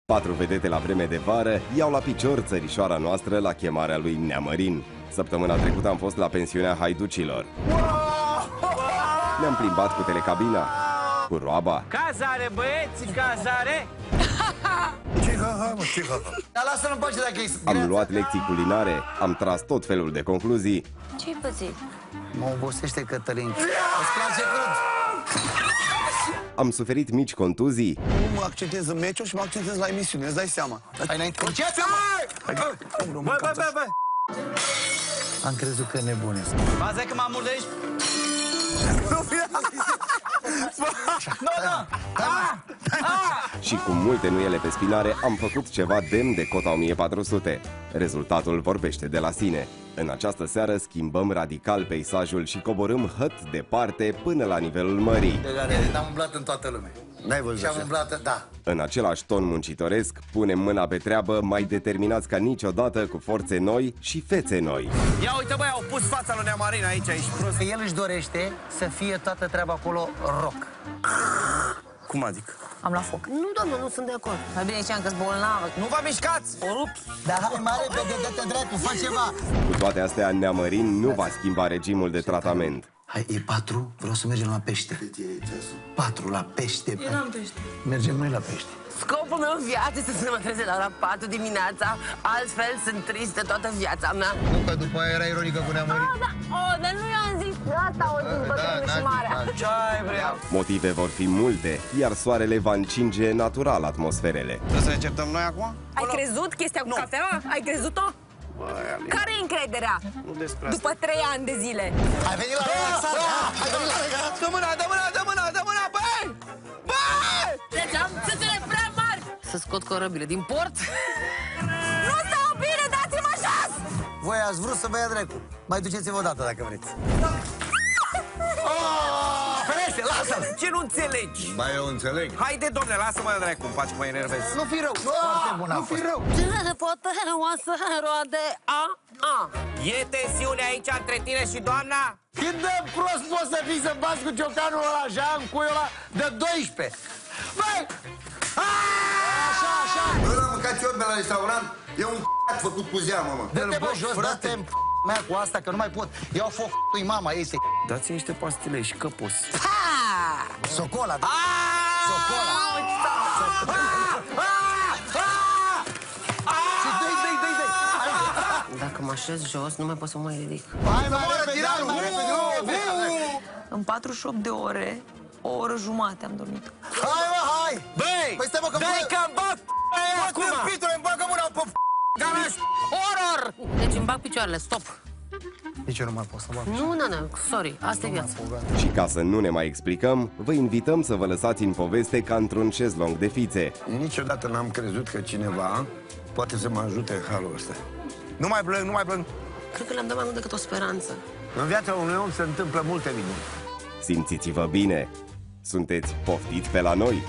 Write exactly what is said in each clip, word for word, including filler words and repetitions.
Patru vedete la vreme de vară iau la picior țărișoara noastră la chemarea lui Neamărin. Săptămâna trecută am fost la pensiunea Haiducilor. Ne-am plimbat cu telecabina, cu roaba. Cazare, băieți, cazare! Ce ha-ha, mă, ce ha-ha? Dar lasă-l în pace dacă e... Am luat lecții culinare, am tras tot felul de concluzii. Ce-ai pățit? Mă obosește Cătălin. Îți place crud? Am suferit mici contuzii. Nu mă accentez în meciuri și mă accentez la emisiune, îți dai seama. Hai înainte. Înceți, mă! Bă, bă, bă, bă! Am crezut că nebune. Baza că m-am murdărit. Nu, nu! Și cu multe nuiele pe spinare am făcut ceva demn de cota o mie patru sute. Rezultatul vorbește de la sine. În această seară schimbăm radical peisajul și coborâm hăt departe până la nivelul mării. De care am umblat în toată lumea. N-ai văzut Și am așa? umblat, da. În același ton muncitoresc, punem mâna pe treabă, mai determinați ca niciodată, cu forțe noi și fețe noi. Ia uite, băi, au pus fața lui Neamarin aici, ești prost. El își dorește să fie toată treaba acolo rock. Cum adică? Am luat foc. Nu, doamnă, nu sunt de acord. Mai bine ziceam că-s bolnavă. Nu vă mișcați! O rup. Dar hai mare, pe de dracu, fă ceva. Cu toate astea, Neamărin nu va schimba regimul de tratament. Hai, e patru, vreau să mergem la pește. Patru la pește. Eu n-am pește. Mergem noi la pește. Scopul meu în viață este să mă trezesc la ora patru dimineața, altfel sunt tristă toată viața mea. Nu, că după aia era ironică cu Neamărin. Oh, da, oh, dar nu i-am zis asta, o din bătrânul și marea. Ce-ai vrea? Motive vor fi multe, iar soarele va încinge natural atmosferele. Trebuie să ne certăm noi acum? Ai crezut chestia cu cafeaua? Ai crezut-o? Care e încrederea? Nu despre După trei ani de zile. Ai venit la relaxare, ha? Ai venit la relaxare. Dă mâna, dă mâna, dă mâna, dă mâna, băi! Băi! Deci am țâțele prea mari. Să scot corăbile din port. Nu stau bine, dați-mă jos! Voi ați vrut să vă ia dracu. Mai duceți-vă o dată dacă vreți. Ferește, lasă-l! Ce nu înțelegi? Ba, eu înțeleg. Haide, domne, lasă-mă dracu, îmi faci că mă enervez. Nu fi rău. Foarte bun a fost. Ce poate o să roade a a. E tensiune aici între tine și doamna? Cât de prost poți să fii să bați cu ciocanul ăla așa, în cuiul ăla de doisprezece? Băi! Așa, așa! Bă, l-am mâncat eu de la restaurant. E un făcut cu zeamă, mă. Dă-te bă jos, dă-te în mea cu asta, că nu mai pot. Iau foc lui mama, este. Dați niște pastile și căpos. Socola, da? Socola. Și dă-i, dă-i, dă-i, dă-i. Dacă mă așez jos, nu mai pot să mă ridic. Hai, mai repede, hai, mai repede. În patruzeci și opt de ore, o oră jumate am dormit. Hai, mă, hai! Băi! Păi stai, mă, că dai bă- că-mi bag aia acum! Bă, pitule, îmi bagă mâna pe Garaj! Horror! Deci îmi bag picioarele, stop. Nici eu nu mai pot să bag. Nu, nu, nu, sorry, asta e viața. Și ca să nu ne mai explicăm, vă invităm să vă lăsați în poveste ca într-un șezlong de fițe. Niciodată n-am crezut că cineva poate să mă ajute în halul ăsta. Nu mai plâng, nu mai plâng. Cred că le-am dat mai mult decât o speranță. În viața unui om se întâmplă multe minuni. Simțiți-vă bine! Sunteți poftiți pe la noi!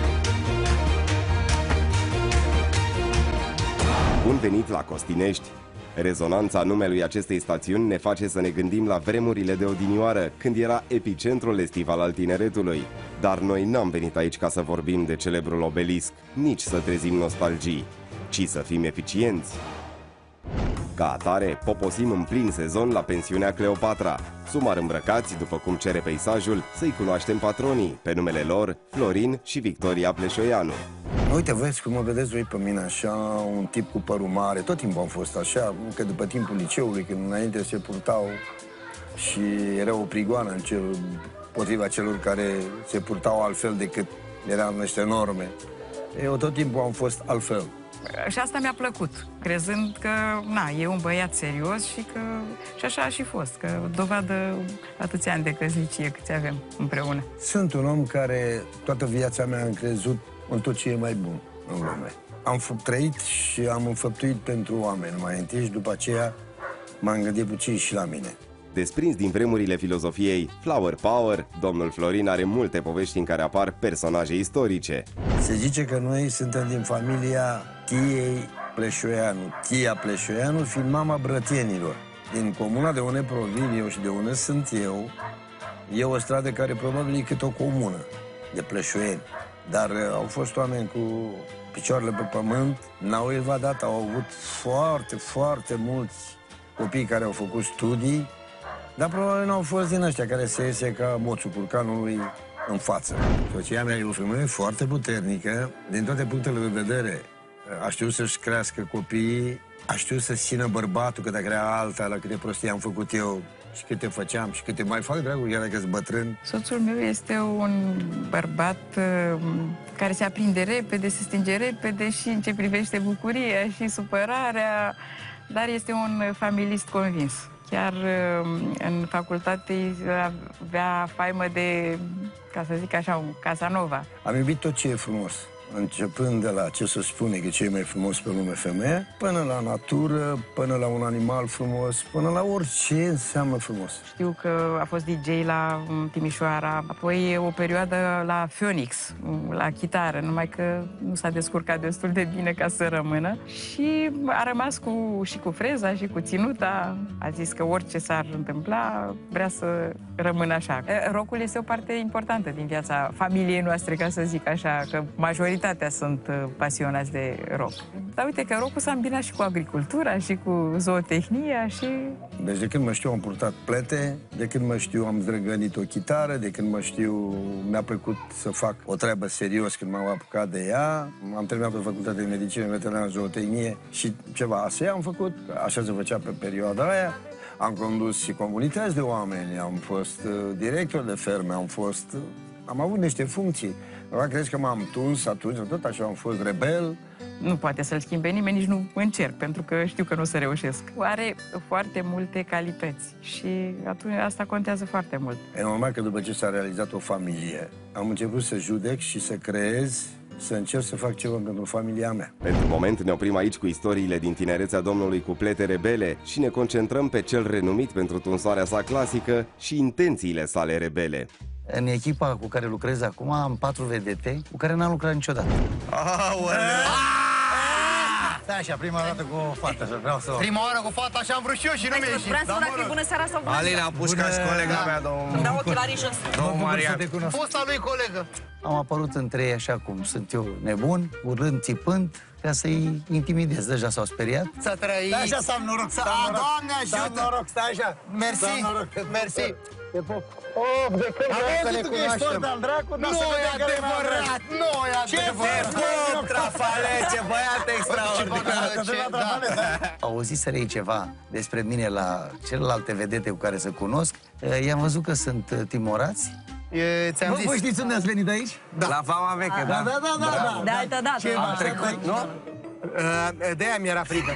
Bun venit la Costinești! Rezonanța numelui acestei stațiuni ne face să ne gândim la vremurile de odinioară, când era epicentrul estival al tineretului. Dar noi n-am venit aici ca să vorbim de celebrul obelisc, nici să trezim nostalgii, ci să fim eficienți. Ca atare, poposim în plin sezon la pensiunea Cleopatra. Sumar îmbrăcați, după cum cere peisajul, să-i cunoaștem patronii, pe numele lor, Florin și Victoria Pleșoianu. Uite, vezi cum mă vedeți voi pe mine așa, un tip cu părul mare. Tot timpul am fost așa, încă după timpul liceului, când înainte se purtau și era o prigoană în cel, potriva celor care se purtau altfel decât eram niște norme. Eu tot timpul am fost altfel. Și asta mi-a plăcut, crezând că, na, e un băiat serios și că... Și așa a și fost, că dovadă atâția ani de căsnicie câți avem împreună. Sunt un om care toată viața mea am crezut în tot ce e mai bun în lume. Am trăit și am înfăptuit pentru oameni mai întâi și după aceea m-am gândit puțin și la mine. Desprins din vremurile filozofiei Flower Power, domnul Florin are multe povești în care apar personaje istorice. Se zice că noi suntem din familia tiei Pleșoianu. Tia Pleșoianu fiind mama brătienilor. Din comuna de unde provin eu și de unde sunt eu, e o stradă care probabil e cât o comună de pleșoieni. Dar uh, au fost oameni cu picioarele pe pământ, n-au evadat, au avut foarte, foarte mulți copii care au făcut studii, dar probabil n-au fost din ăștia care se iese ca moțul curcanului în față. Soția mea e o femeie foarte puternică, din toate punctele de vedere. A știut să-și crească copiii, a știut să țină bărbatul, că dacă era alta, la câte prostii am făcut eu și câte făceam și câte mai fac, dragul, chiar dacă-s bătrân. Soțul meu este un bărbat uh, care se aprinde repede, se stinge repede și în ce privește bucuria și supărarea, dar este un familist convins. Chiar uh, în facultate avea faimă de, ca să zic așa, un Casanova. Am iubit tot ce e frumos, începând de la ce se spune că ce e mai frumos pe lume, femeie, până la natură, până la un animal frumos, până la orice înseamnă frumos. Știu că a fost D J la Timișoara, apoi o perioadă la Phoenix, la chitară, numai că nu s-a descurcat destul de bine ca să rămână. Și a rămas cu, și cu freza și cu ținuta. A zis că orice s-ar întâmpla, vrea să rămână așa. Rock-ul este o parte importantă din viața familiei noastre, ca să zic așa, că majoritatea sunt pasionați de rock. Dar uite că rock-ul s-a îmbinat și cu agricultura și cu zootehnia și... Deci de când mă știu am purtat plete, de când mă știu am zdrăgănit o chitară, de când mă știu mi-a plăcut să fac o treabă serios când m-am apucat de ea. Am terminat o facultate de medicină, veterinară, zootehnie și ceva astea am făcut, așa se făcea pe perioada aia. Am condus și comunități de oameni, am fost director de ferme, am fost... Am avut niște funcții. Acum crezi că m-am tuns atunci, tot așa am fost rebel. Nu poate să-l schimbe nimeni, nici nu încerc, pentru că știu că nu o să reușesc. Are foarte multe calități și atunci asta contează foarte mult. E normal că după ce s-a realizat o familie, am început să judec și să creez, să încerc să fac ceva pentru familia mea. Pentru moment ne oprim aici cu istoriile din tinerețea domnului cu plete rebele și ne concentrăm pe cel renumit pentru tunsoarea sa clasică și intențiile sale rebele. În echipa cu care lucrez acum am patru vedete cu care n-am lucrat niciodată. Aoleu! Stai așa, prima dată cu o fată, așa vreau să... Prima oară cu fata așa am vrut și eu și nu mi-a ieșit. Vreau să spun dacă e bună seara sau bună. Alina Pușca și colega mea, domnul... Îmi dau ochelarii jos. Domnul Marian. Fosta lui colegă. Am apărut între ei așa cum sunt eu, nebun, urând, țipând, ca să-i intimidez. Deja s-au speriat. Să trăi... Stai așa, să am noroc, să am noroc. Doamne ajută! Să am noroc, stai așa. Mersi, mersi. Oh, de când vreau să ne cunoaștem. Nu e adevărat, nu e adevărat. Ce bun, Trafale, ce băiat extraordinar. Auziseră ei ceva despre mine la celelalte vedete cu care se cunosc. I-am văzut că sunt timorați. Ți-am zis. Voi știți unde ați venit aici? La Vama Veche, da. Da, da, da, da. De altă dată. Ce Am trecut, nu? De-aia mi-era frică.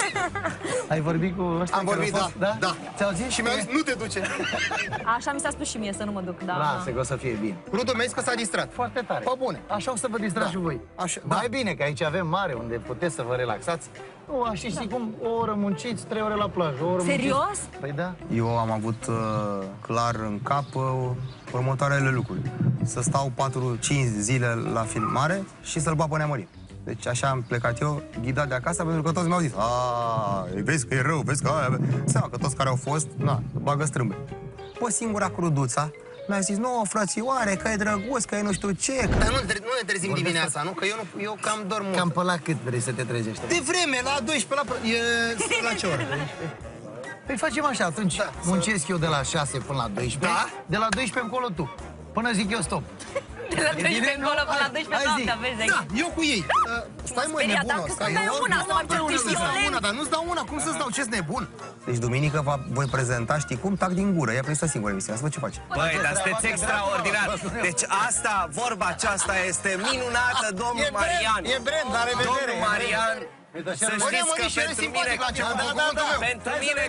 Ai vorbit cu ăștia? Am vorbit, da, da. da. Ți-au zis? Și mi-a zis, nu te duce. Așa mi s-a spus și mie, să nu mă duc, da. Lasă, că o să fie bine. Rudul meu că s-a distrat. Foarte tare. Pe bune. Așa o să vă distrați și voi. Așa, Mai da. bine, că aici avem mare, unde puteți să vă relaxați. Nu, așa știi cum, o oră munciți, trei ore la plajă, o oră Serios? munciți. Păi da. Eu am avut uh, clar în cap uh, următoarele lucruri. Să stau patru cinci zile la filmare și să-l bat pe Neamărie. Deci așa am plecat eu, ghidat de acasă, pentru că toți mi-au zis: "A, vezi că e rău, vezi că aia..." Seama că toți care au fost, na, bagă strâmbe. Pe singura cruduța mi-a zis: "Nu, frățioare, că e drăguț, că e nu știu ce." Că... Dar nu, nu ne trezim dimineața, nu? Că eu, nu, eu cam dorm mult. Cam pe la cât vrei să te trezești? De vreme, la doisprezece, la... E... la ce oră? Păi facem așa, atunci Da, muncesc eu de la șase până la doisprezece, Da? de la doisprezece încolo tu, până zic eu stop. De la doisprezece încolo până la doisprezece Hai zi. noaptea, vezi Da, aici. eu cu ei. Uh, stai mă, speriat, nebună. dacă Stai, să-mi dai eu- una, nu să mă am vrut certi să-ți dau violent. una, dar nu-ți dau una. Cum să-ți dau? Ce-s nebun? Deci duminică va, voi prezenta, știi cum, tac din gură. Ea prezintă singură emisiunea, să văd ce face. Băi, dar sunteți extraordinar. Deci asta, vorba aceasta este minunată, domnul Marian. E brand, la revedere. Domnul Marian, să Ori știți am că venit și el pentru mine, simpatic la început, cu cuvântul meu. pentru mine,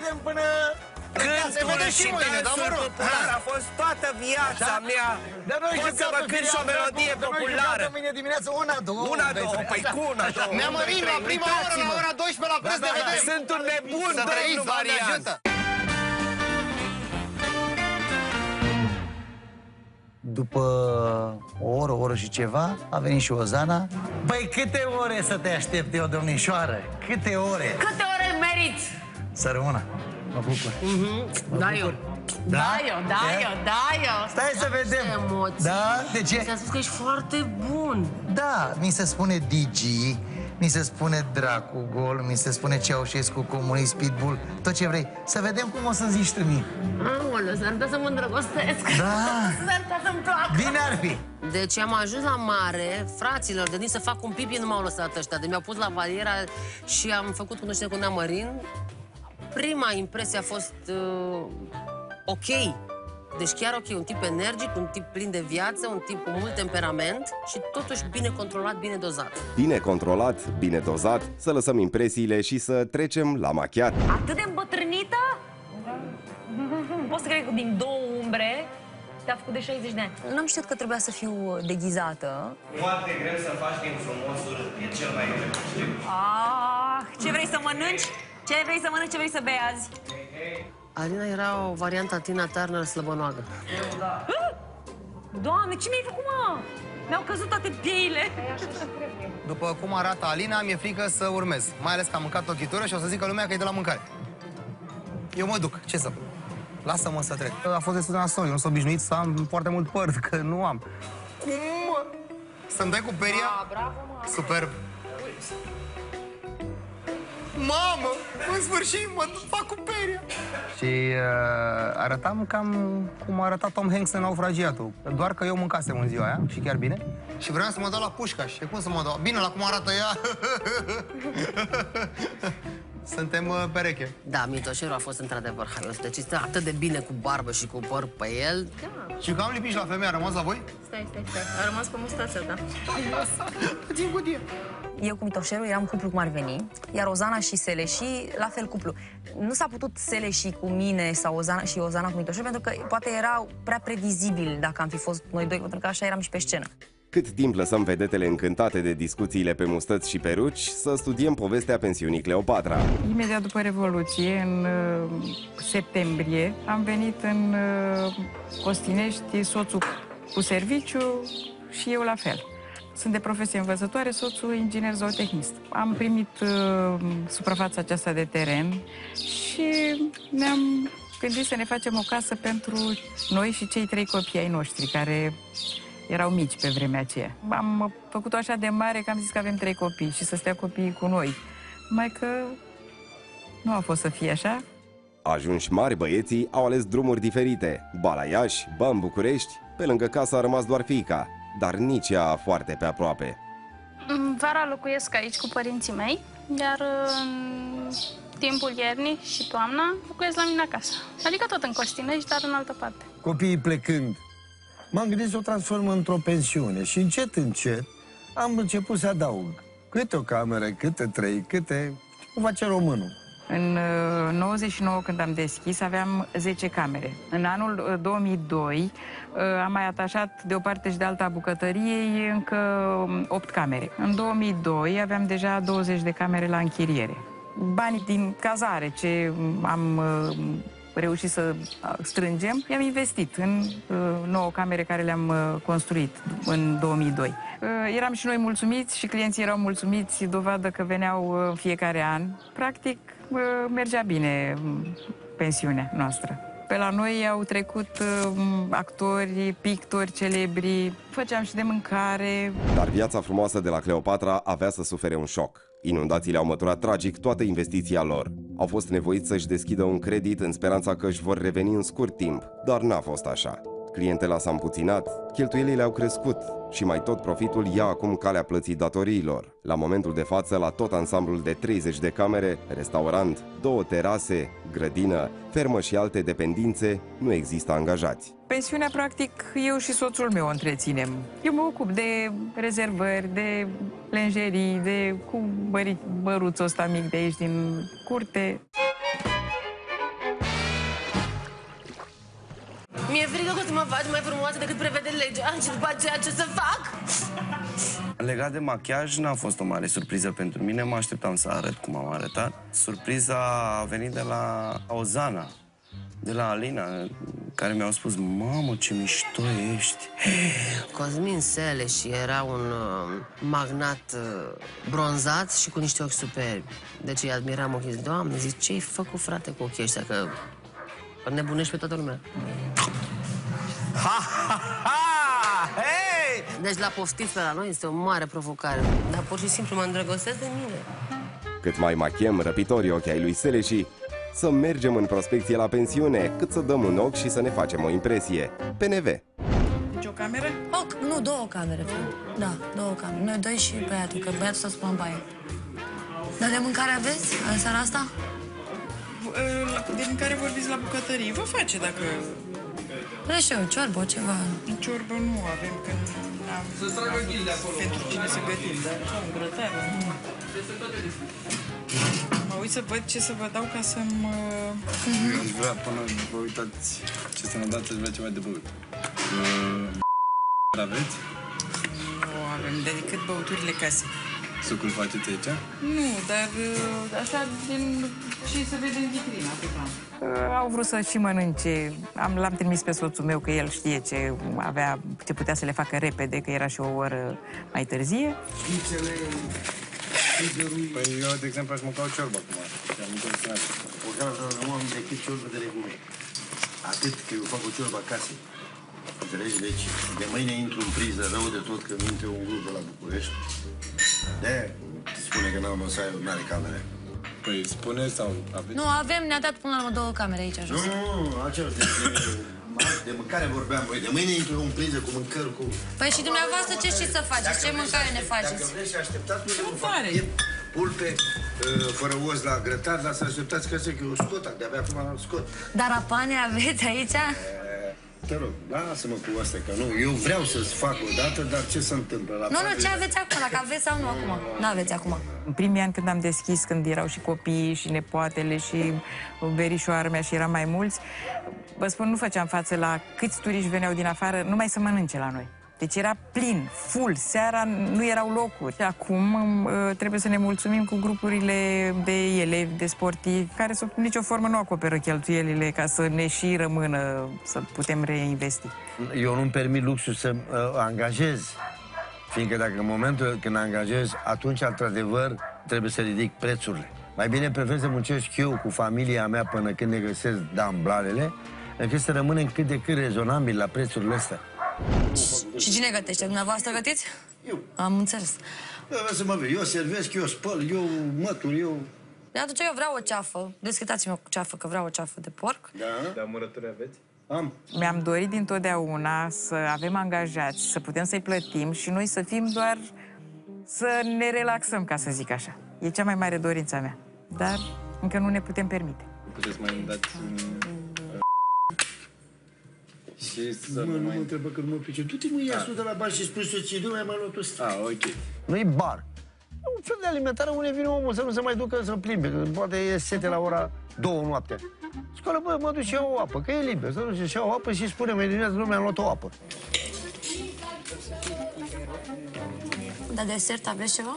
Se vede cântul și și mâine, dar mă dansul rog. popular a fost toată viața mea. Pot să vă cânt și o melodie populară. Mâine dimineață una, două. Una, două, păi cu una, două. Ne-am mărit la prima oră, la ora doisprezece, la preț de vedere. Sunt un nebun, Să trăiți, domnul Doamne Marian. ajută. După o oră, o oră și ceva, a venit și Ozana. Băi, câte ore să te aștept eu, domnișoară? Câte ore? Câte ore meriți? Să rămână. Mă bucur. Da, eu. Da, eu, da, E? eu, da, eu. Stai să vedem. Ce emoții. Da? De ce? Mi-a spus că ești foarte bun. Da, mi se spune Digi, mi se spune Dracu Gol, mi se spune Ceaușescu Comunist Pitbull, tot ce vrei. Să vedem cum o să zici tu mie. Aoleu, s-ar putea să mă îndrăgostesc. Da. S-ar putea să-mi placă. Bine ar fi. Deci am ajuns la mare, fraților, de nici să fac un pipi nu m-au lăsat ăștia. De mi-au pus la valiera și am făcut cunoștință cu Neamărin. Prima impresie a fost uh, ok. Deci chiar ok, un tip energic, un tip plin de viață, un tip cu mult temperament și totuși bine controlat, bine dozat. Bine controlat, bine dozat, să lăsăm impresiile și să trecem la machiat. Atât de îmbătrânită? Pot să cred că din două umbre te-a făcut de șaizeci de ani. N-am știut că trebuia să fiu deghizată. Foarte greu să faci din frumosul, e cel mai greu, știi? Ah, ce vrei să mănânci? Ce vrei să mănânci, ce vrei să bei azi? Alina era o variantă a Tina Turner slăbănoagă. Doamne, ce mi-ai făcut, mă? Mi-au căzut toate pieile. După cum arată Alina, mi-e frică să urmez. Mai ales că am mâncat o chitură și o să zică lumea că e de la mâncare. Eu mă duc, ce să... Lasă-mă să trec. A fost destul de nasol, eu nu sunt obișnuit să am foarte mult păr, că nu am. Cum, mă? Să-mi dai cu peria? Ah, bravo, mă. Superb. Mamă, în sfârșit mă fac cu peria. Și uh, arătam cam cum a arătat Tom Hanks în Naufragiatul. Doar că eu mâncasem în ziua aia, și chiar bine. Și vreau să mă dau la Pușcaș. Și cum să mă dau? Bine, la cum arată ea. Suntem uh, pereche. Da, Mitoșerul a fost într-adevăr haios. Deci este atât de bine cu barbă și cu păr pe el. Da. Și că am lipit și la femeie, a rămas la voi? Stai, stai, stai. A rămas pe mustața ta. Țin cutie. Eu cu Mitoșerul eram cuplu cum ar veni, iar Ozana și Seleși, la fel cuplu. Nu s-a putut Seleși cu mine sau Ozana și Ozana cu Mitoșerul, pentru că poate era prea previzibil dacă am fi fost noi doi, pentru că așa eram și pe scenă. Cât timp lăsăm vedetele încântate de discuțiile pe mustăți și peruci, să studiem povestea pensiunii Cleopatra. Imediat după Revoluție, în uh, septembrie, am venit în uh, Costinești, soțul cu serviciu și eu la fel. Sunt de profesie învățătoare, soțul inginer zootehnist. Am primit uh, suprafața aceasta de teren și ne-am gândit să ne facem o casă pentru noi și cei trei copii ai noștri, care erau mici pe vremea aceea. Am făcut-o așa de mare că am zis că avem trei copii și să stea copiii cu noi. Mai că nu a fost să fie așa. Ajunși mari, băieții au ales drumuri diferite. Ba la Iași, ba în București, pe lângă casă a rămas doar fiica, dar nici ea foarte pe aproape. Vara locuiesc aici cu părinții mei, iar în timpul iernii și toamna locuiesc la mine acasă. Adică tot în Costinești, dar în altă parte. Copiii plecând, m-am gândit să o transform într-o pensiune și încet, încet am început să adaug câte o cameră, câte trei, câte... cum face românul. În uh, nouăzeci și nouă, când am deschis, aveam zece camere. În anul uh, două mii doi uh, am mai atașat de o parte și de alta a bucătăriei încă opt camere. În două mii doi aveam deja douăzeci de camere la închiriere. Banii din cazare ce am uh, reușit să strângem, i-am investit în uh, nouă camere care le-am uh, construit în două mii doi. Uh, eram și noi mulțumiți și clienții erau mulțumiți, dovadă că veneau în uh, fiecare an. Practic, uh, mergea bine pensiunea noastră. Pe la noi au trecut uh, actori, pictori celebri, făceam și de mâncare. Dar viața frumoasă de la Cleopatra avea să sufere un șoc. Inundațiile au măturat tragic toată investiția lor. Au fost nevoiți să-și deschidă un credit în speranța că își vor reveni în scurt timp, dar n-a fost așa. Clientela s-a împuținat, cheltuielile au crescut și mai tot profitul ia acum calea plății datoriilor. La momentul de față, la tot ansamblul de treizeci de camere, restaurant, două terase, grădină, fermă și alte dependințe, nu există angajați. Pensiunea, practic, eu și soțul meu o întreținem. Eu mă ocup de rezervări, de lenjerii, de cu bări, băruțul ăsta mic de aici din curte. Mi-e frică că o să mă faci mai frumoasă decât prevede legea și după aceea ce să fac? Legat de machiaj, n-a fost o mare surpriză pentru mine, mă așteptam să arăt cum am arătat. Surpriza a venit de la Ozana, de la Alina, care mi-au spus, mamă, ce mișto ești. Cosmin Seleși era un uh, magnat uh, bronzat și cu niște ochi superbi. Deci îi admiram ochii. Doamne, zic, ce-ai făcut, frate, cu ochii ăștia? Că Nebunești pe toată lumea. Ha, ha, ha! Hei! Deci la poftiți pe la noi este o mare provocare. Dar pur și simplu mă îndrăgostesc de mine. Cât mai machem răpitorii ochii ai lui Seleși, să mergem în prospecție la pensiune, cât să dăm un ochi și să ne facem o impresie. P N V. Deci o cameră? O, nu, două camere, frate. Da, două camere. Noi doi și băiatul, că băiatul s-a spus în baie. Dar de mâncare aveți în seara asta? De mâncare vorbiți la bucătărie. Vă face dacă... Vreau și eu, ciorbă, ceva. Ciorbă nu avem, că n-am... Să-ți tragă ghilde acolo. Pentru cine să gătim, dar un grătar. Mă uit să văd ce să vă dau ca să-mi... Eu aș vrea, până vă uitați ce să ne dați, aș vrea ceva de băut. Aveți? Nu avem, decât băuturile case. Sucul faceți aici? Nu, dar așa din ce se vede în vitrină, atâta. Au vrut să și mănânce. Am, l-am trimis pe soțul meu că el știe ce avea, ce putea să le facă repede, că era și o oră mai târzie. Păi eu, de exemplu, aș mânca o ciorbă acum. Am intenționat. O care nu am decât ciorbă de legume. Atât că eu fac o ciorbă acasă. Înțelegi? Deci, de mâine intru în priză rău de tot că minte un grup de la București. De-aia spune că n-am să ai, n-are camere. Păi spune sau aveți? Nu, avem, ne-a dat până la urmă două camere aici, jos. Nu, nu, nu, acela de, de mâncare vorbeam, băi. De mâine intru în priză cu mâncări, cu... Păi și dumneavoastră ce știți să faceți? Ce mâncare ne faceți? Dacă vreți să așteptați, nu vă fac piept, pulpe, fără os la grătar, dar să așteptați că să că eu scot, de-abia acum scot. Dar apane aveți aici? Te rog, lasă-mă cu asta, că nu, eu vreau să-ți fac o dată, dar ce se întâmplă la... Nu, nu, ce aveți acum, dacă aveți sau nu acum? Nu aveți acum. În primii ani când am deschis, când erau și copiii și nepoatele și verișoara mea și eram mai mulți, vă spun, nu făceam față la câți turiști veneau din afară numai să mănânce la noi. Deci era plin, full, seara nu erau locuri. Acum trebuie să ne mulțumim cu grupurile de elevi, de sportivi, care sub nicio formă nu acoperă cheltuielile ca să ne și rămână, să putem reinvesti. Eu nu-mi permit luxul să uh, angajez, fiindcă dacă în momentul când angajez, atunci, într-adevăr, trebuie să ridic prețurile. Mai bine prefer să muncesc eu cu familia mea până când ne găsesc damblalele, încât să rămânem cât de cât rezonabil la prețurile astea. Și cine gătește? Dumneavoastră gătiți? Eu. Am înțeles. Eu vreau să mă vezi. Eu servesc, eu spăl, eu mătur, eu... De atunci eu vreau o ceafă. Descătați-mi o ceafă, că vreau o ceafă de porc. Da? Dar murături aveți? Am. Mi-am dorit dintotdeauna să avem angajați, să putem să-i plătim și noi să fim doar să ne relaxăm, ca să zic așa. E cea mai mare dorința mea. Dar încă nu ne putem permite. Puteți mai dați un... Și să mă, nu nu mai... mă întrebă că nu mă price. Du-te mă, ia sus de la bar și spui soții, du-mi mai luat ăsta. Ah, ok. Nu-i bar. E un fel de alimentare unde vine omul să nu se mai ducă să plimbe, că poate e sete la ora două noaptea. Scoală, bă, mă duc și iau o apă, că e liber. Să duc și iau o apă și spune mai dimineața, lumea am luat o apă. Dar desert aveți ceva?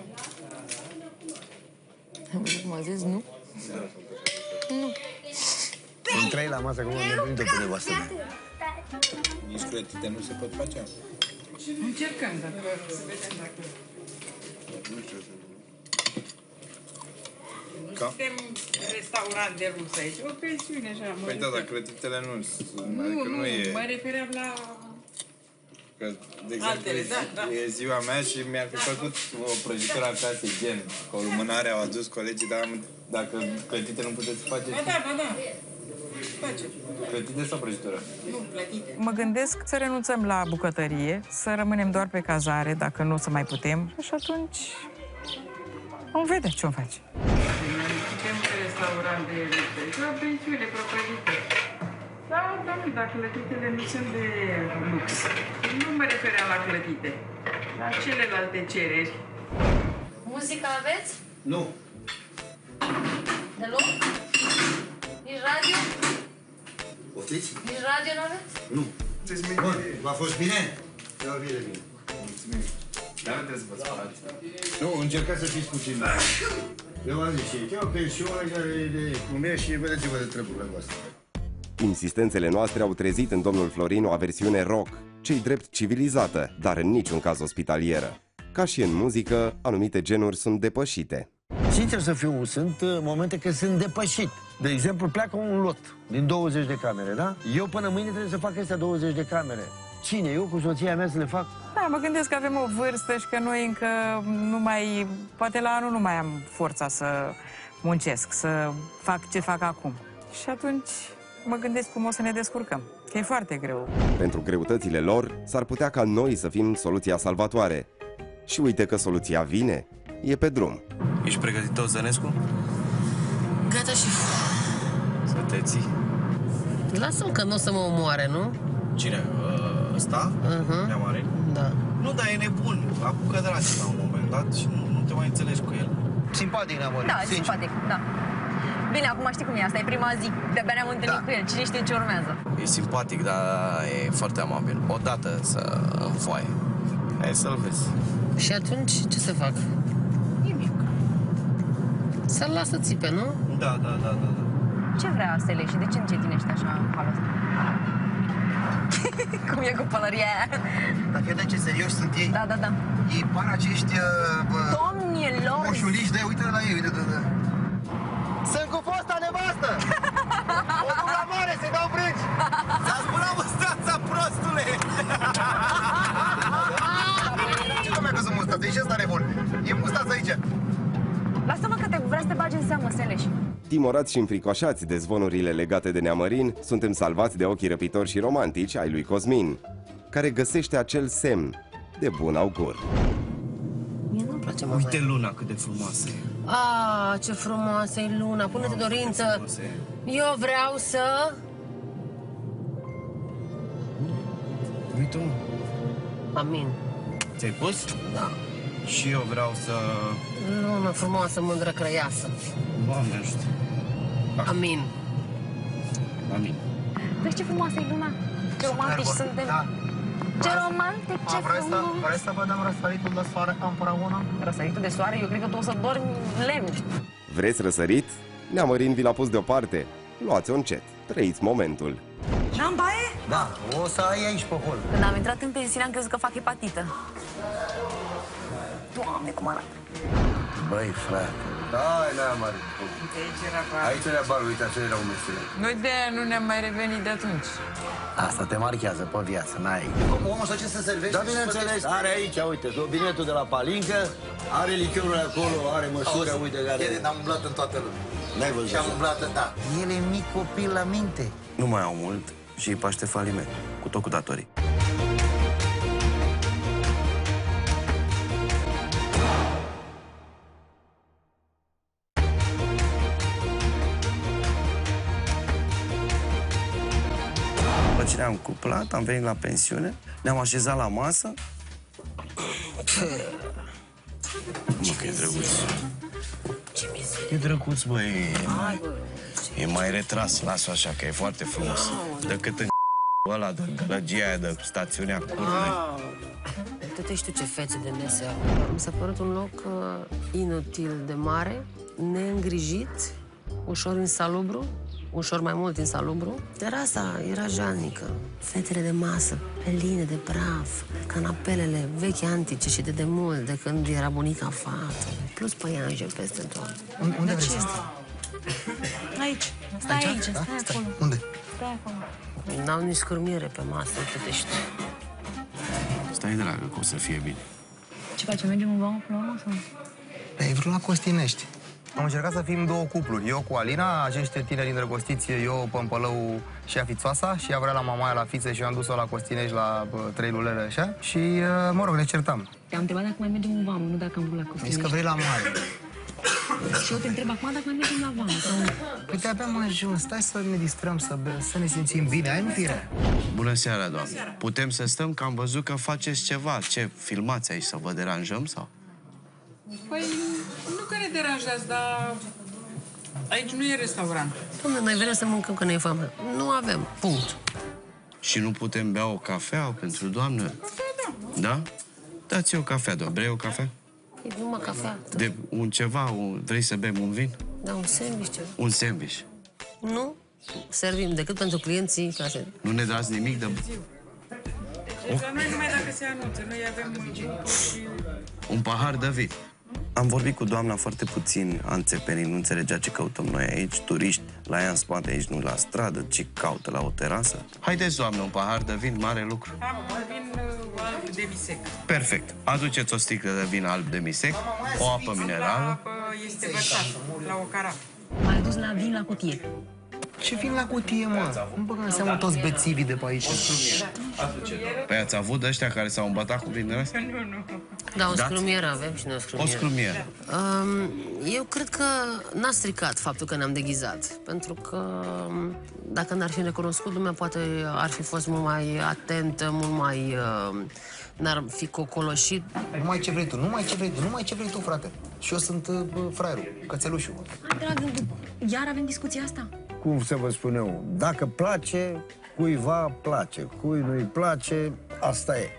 Nu. Cum a zis, nu? Nu. Sunt trei la masă, că m-am nebunit-o pe nevastă mea. Nici clătite nu se pot face? Încercăm, dacă să vedem dacă... Nu suntem restaurant de rus aici, o pensiune așa. Păi da, dar clătitele nu sunt, nu, adică nu, nu e... mă refeream la... Că, de exemplu, altele, da, da. E ziua mea și mi-ar fi făcut o prăjitură acasă, gen, cu o lumânare au adus colegii, dar am, dacă clătite nu puteți face... Ba da, ba da. Facem. Clătite sau prăjitură? Nu, plătite. Mă gândesc să renunțăm la bucătărie, să rămânem doar pe cazare, dacă nu o să mai putem. Și atunci vom vedea ce-o face. Suntem pe restaurant de luptă. E o pensiune propăzită. Da, da, dar clătitele nu sunt de lux. Nu mă refeream la clătite, la celelalte cereri. Muzică aveți? Nu. Deloc? Nici radio? Poftiți? Nici radio nu aveți? Nu. Bun, v-a fost bine? Eu bine, bine. Mulțumim. Dar nu trebuie să vă spălați. Nu, încercați să fiți puțin. Eu am zis și eu o pensiune care e de cum și vedeți-vă de treburile voastre. Insistențele noastre au trezit în domnul Florin o aversiune rock, ce-i drept civilizată, dar în niciun caz ospitalieră. Ca și în muzică, anumite genuri sunt depășite. Sincer să fiu, sunt uh, momente când sunt depășit. De exemplu, pleacă un lot din douăzeci de camere, da? Eu până mâine trebuie să fac astea douăzeci de camere. Cine? Eu cu soția mea să le fac? Da, mă gândesc că avem o vârstă și că noi încă nu mai... Poate la anul nu mai am forța să muncesc, să fac ce fac acum. Și atunci mă gândesc cum o să ne descurcăm, că e foarte greu. Pentru greutățile lor, s-ar putea ca noi să fim soluția salvatoare. Și uite că soluția vine, e pe drum. Ești pregătit, Zănescu? Gata și... Să te ții. Lasă-l că nu o să mă omoare, nu? Cine? Ăsta? Uh-huh. Neamare? Da. Nu, dar e nebun. A cădrat la un moment dat și nu, nu te mai înțelegi cu el. Simpatic, Neamare. Da, sincer. Simpatic, da. Bine, acum știi cum e, asta e prima zi, de-abia ne-am întâlnit da. cu el, cine știe ce urmează. E simpatic, dar e foarte amabil. Odată să înfoaie. Hai să-l vezi. Și atunci ce să fac? Nimic. Să-l lasă țipe, nu? Da, da, da, da. Ce vrea Sele și de ce încetinește așa în halul ăsta? Cum e cu pălăria aia? Dacă e de ce serioși sunt ei? Da, da, da. Ei par acești... Uh, Domnilor! moșuliși de... Uite la ei, uite, uite, uite. Sunt cu fosta nevastă! O duc la mare să-i dau brânci! Ți-a spălat mustața, prostule! Ce lumea că sunt mustață? E și ăsta nebun. E mustață aici. Lasă-mă că te vrea să te bagi în seamă, Seleș. Timorați și înfricoșați de zvonurile legate de Neamărin, suntem salvați de ochii răpitori și romantici ai lui Cosmin, care găsește acel semn de bun augur. Mie nu-mi place, mă. Uite luna cât de frumoasă e. Ah, ce frumoasă e luna, pune-te dorință. Eu vreau să... Uite-o. Amin. Ți-ai pus? Da. Și eu vreau să... Lună frumoasă, mândră crăiasă. Doamne ajută. Amin. Amin. Vezi ce frumoasă e luna? Ce romantici suntem. Da. Ce romantic, ce frumos. Vrei să vedem răsăritul de soare împreună? Răsăritul de soare? Eu cred că tu o să dormi lemn. Vreți răsărit? Neamărin vi l-a pus deoparte. Luați-o încet, trăiți momentul. N-am baie? Da, o să ai aici pe hol. Când am intrat în pensiune am crezut că fac hepatită. Doamne, cum arată. Băi, frate. Hai, Neamare. Aici ne-a bar, uite, așa erau mesele. Noi de nu ne-am mai revenit de atunci. Asta te marchează pe viață, n-ai. Omul ăsta ce se servește? Da, bineînțeles, are aici, uite, robinetul de la palincă, are lichiorul acolo, are măsură, uite, care... El am umblat în toată lumea. N-ai văzut? Și am umblat, da. El e mic copil la minte. Nu mai au mult și îi paște faliment, cu tot cu datorii. După ce ne-am cuplat, am venit la pensiune, ne-am așezat la masă. Mă, că e drăguț. E drăguț, băi. E mai retras, las-o așa, că e foarte frumos. Decât în ăla de gălăgia aia de stațiunea Curne. Tu te știu ce fețe de mese au. Mi s-a părut un loc uh, inutil de mare, neîngrijit, ușor insalubru, ușor mai mult insalubru. Terasa era jalnică, fetele de masă, pline de praf, canapelele vechi antice și de demult, de când era bunica fată, plus păianje peste tot. Unde vrei să Aici. Stai aici, aici stai da? acolo. Unde? Stai acolo. N-au nici scurmiere pe masă, uite te știu. Stai, dragă, că o să fie bine. Ce facem? Mergem în vamă până la urmă sau? Ai vrut la Costinești. Am încercat să fim două cupluri. Eu cu Alina, acești tineri îndrăgostiți, eu Pămpălău și a fițoasa, și ea vrea la mamaia la fițe și eu am dus-o la Costinești la uh, trei lulele așa. Și, uh, mă rog, ne certam. Te-am întrebat dacă mai mergem în vamă, nu dacă am vrut la Costinești. Zici că vrei la mare. Și eu te întreb acum dacă mai mergem la vamă sau... Păi de-abia am ajuns, stai să ne distrăm, să, să ne simțim bine, ai nu fire? Bună seara, doamne. Putem să stăm, că am văzut că faceți ceva. Ce, filmați aici, să vă deranjăm sau? Păi, nu că ne deranjează, dar aici nu e restaurant. Dom'le, noi vrem să mâncăm că ne e foame. Nu avem, punct. Și nu putem bea o cafea pentru doamnă? Da, da. Da? Dați o cafea, doamne. Vrei o cafea? E numai cafea. De un ceva, un, vrei să bem un vin? Da, un sandwich ceva. Un sandwich. Nu servim decât pentru clienții ca să... Nu ne dați nimic de... Deci la noi numai dacă se anunță. Noi avem un grupul și... Un pahar de vin. Am vorbit cu doamna foarte puțin, anțepenii, nu înțelegea ce căutăm noi aici, turiști, la ea în spate, aici nu la stradă, ce caută la o terasă. Haideți, doamnă, un pahar de vin, mare lucru. Am vin alb de misec. Perfect. Aduceți o sticlă de vin alb de misec, o apă minerală. Apă este vărsată la o carafă. M-ai adus la vin la cutie. Ce vin la cutie, mă? Cum băgă în seamă toți bețivii de pe aici? Păi ați avut ăștia care s-au îmbătat cu vinele astea? Nu, nu. Da, un scrumier avem și noi o scrumieră. O scrumieră. Um, eu cred că n-a stricat faptul că ne-am deghizat. Pentru că dacă n-ar fi recunoscut lumea, poate ar fi fost mult mai atentă, mult mai... Uh, n-ar fi cocoloșit. Numai ce vrei tu, numai ce vrei tu, numai ce vrei tu, frate. Și eu sunt uh, fraierul, cățelușul. Hai, dragă, iar avem discuția asta? Cum să vă spun eu, dacă place, cuiva place, cui nu-i place, asta e.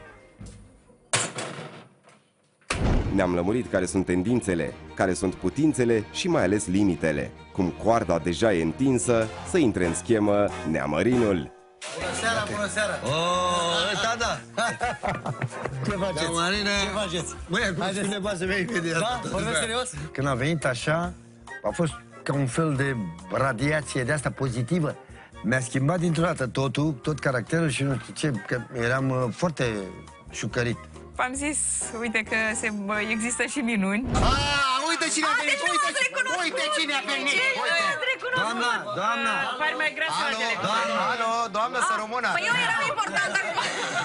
Ne-am lămurit care sunt tendințele, care sunt putințele și mai ales limitele. Cum coarda deja e întinsă, să intre în schemă Neamărinul. Bună seara, bună seara! Oh, da, da! Ce faceți? Da, Marina... Ce faceți? Băi, acum spune bază mea imediat. Da? Vorbesc serios? Când a venit așa, a fost ca un fel de radiație de asta pozitivă. Mi-a schimbat dintr-o dată totul, tot caracterul și nu știu ce, că eram uh, foarte șucărit. V-am zis, uite că se, bă, există și minuni. Ah, uite cine a venit! Uite, uite cine a venit! Doamna, doamna! Pare mai gras la telefon. Doamna, alo, doamnă, să rămână! Păi eu eram importantă acum.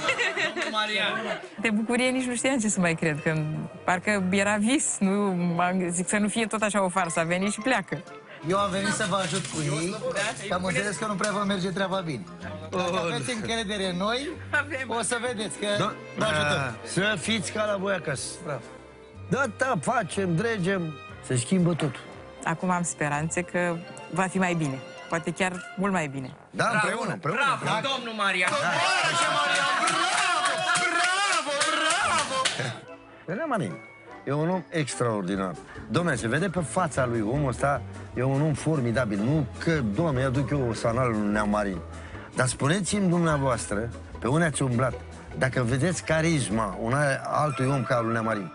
De bucurie nici nu știam ce să mai cred, că parcă era vis, nu, zic să nu fie tot așa o farsă, a venit și pleacă. Eu am venit să vă ajut cu ei, că am înțeles că nu prea vă merge treaba bine. Dacă aveți încredere în noi, o să vedeți că vă ajutăm. Să fiți ca la voi acasă. Da, da, facem, dregem, se schimbă totul. Acum am speranțe că va fi mai bine, poate chiar mult mai bine. Da, împreună, împreună. Bravo, domnul Marian! Vedem, Marin, e un om extraordinar. Dom'le, se vede pe fața lui, omul ăsta e un om formidabil. Nu că, Doamne, aduc eu sanalul lui Neamarin. Dar spuneți-mi dumneavoastră, pe unde ați umblat, dacă vedeți carisma unui altui om ca al lui Neamarin.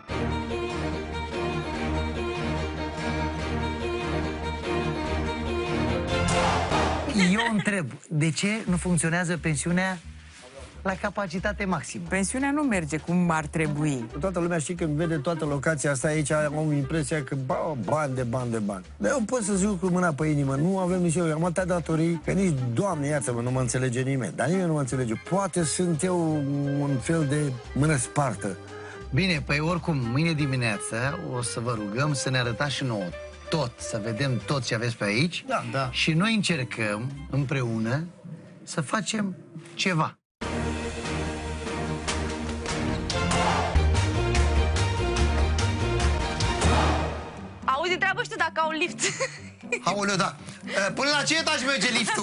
Eu întreb, de ce nu funcționează pensiunea la capacitate maximă? Pensiunea nu merge cum ar trebui. Toată lumea știe când vede toată locația asta aici, am impresia că ba, bani de bani de bani. Dar eu pot să zic cu mâna pe inimă, nu avem nici eu, am atâtea datorii, că nici, Doamne, iartă-mă, nu mă înțelege nimeni. Dar nimeni nu mă înțelege. Poate sunt eu un fel de mână spartă. Bine, păi oricum, mâine dimineață o să vă rugăm să ne arătați și nouă tot, să vedem tot ce aveți pe aici. Da, da. Și noi încercăm, împreună, să facem ceva. Auzi, întreabă și tu dacă au lift. Aoleu, da. Până la ce etaj merge liftul?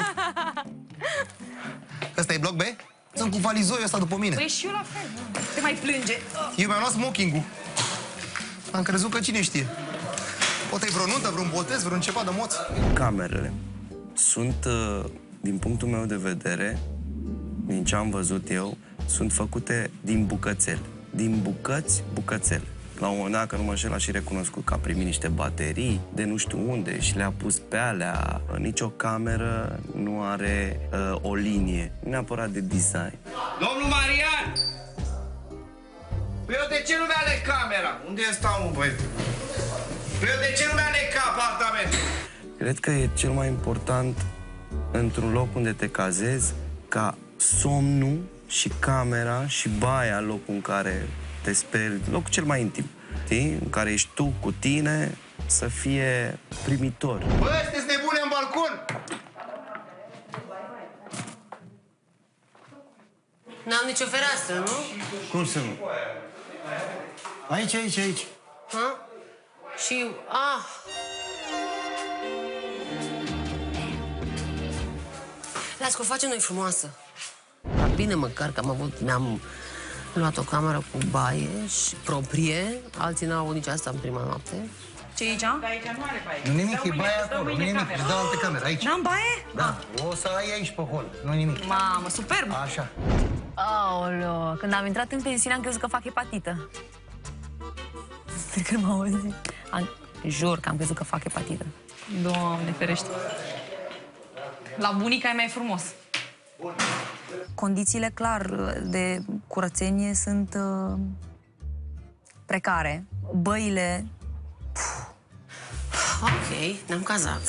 Ăsta e bloc B? Sunt cu valizoiul ăsta după mine. Păi și eu la fel. Te mai plânge. Eu mi-am luat smoking-ul. Am crezut că cine știe. Poate e vreo nuntă, vreun botez, vreun ceva de moț. Camerele sunt, din punctul meu de vedere, din ce am văzut eu, sunt făcute din bucățele. Din bucăți, bucățele. La un moment dat, că nu mă înșel, a și recunoscut că a primit niște baterii de nu știu unde și le-a pus pe alea. Nici o cameră nu are uh, o linie, neapărat de design. Domnul Marian! Păi eu de ce nu mi-alec camera? Unde e stau, mă, băi? Păi eu de ce nu mi-alec apartamentul? Cred că e cel mai important într-un loc unde te cazezi ca somnul și camera și baia, locul în care te speli, locul cel mai intim, știi? În care ești tu cu tine, să fie primitor. Bă, sunteți nebune în balcon! N-am nicio fereastră, nu? Cum să nu? Aici, aici, aici. Ha? Și... Ah! Las că o facem noi frumoasă. Dar bine măcar că am avut... Mi-am luat o cameră cu baie și proprie. Alții n-au avut nici asta în prima noapte. Ce e aici? Aici nu are baie. Nu nimic, e baia acolo, nu nimic, îți dau altă cameră, aici. N-am baie? Da, o să ai aici pe hol, nu nimic. Mamă, superb! Așa. Aoleo, când am intrat în pensiune am crezut că fac hepatită. Cred că m-au auzit. Am, jur că am crezut că fac hepatită. Doamne ferește. La bunica e mai frumos. Condițiile, clar, de curățenie sunt uh, precare. Băile... Ok, ne-am cazat.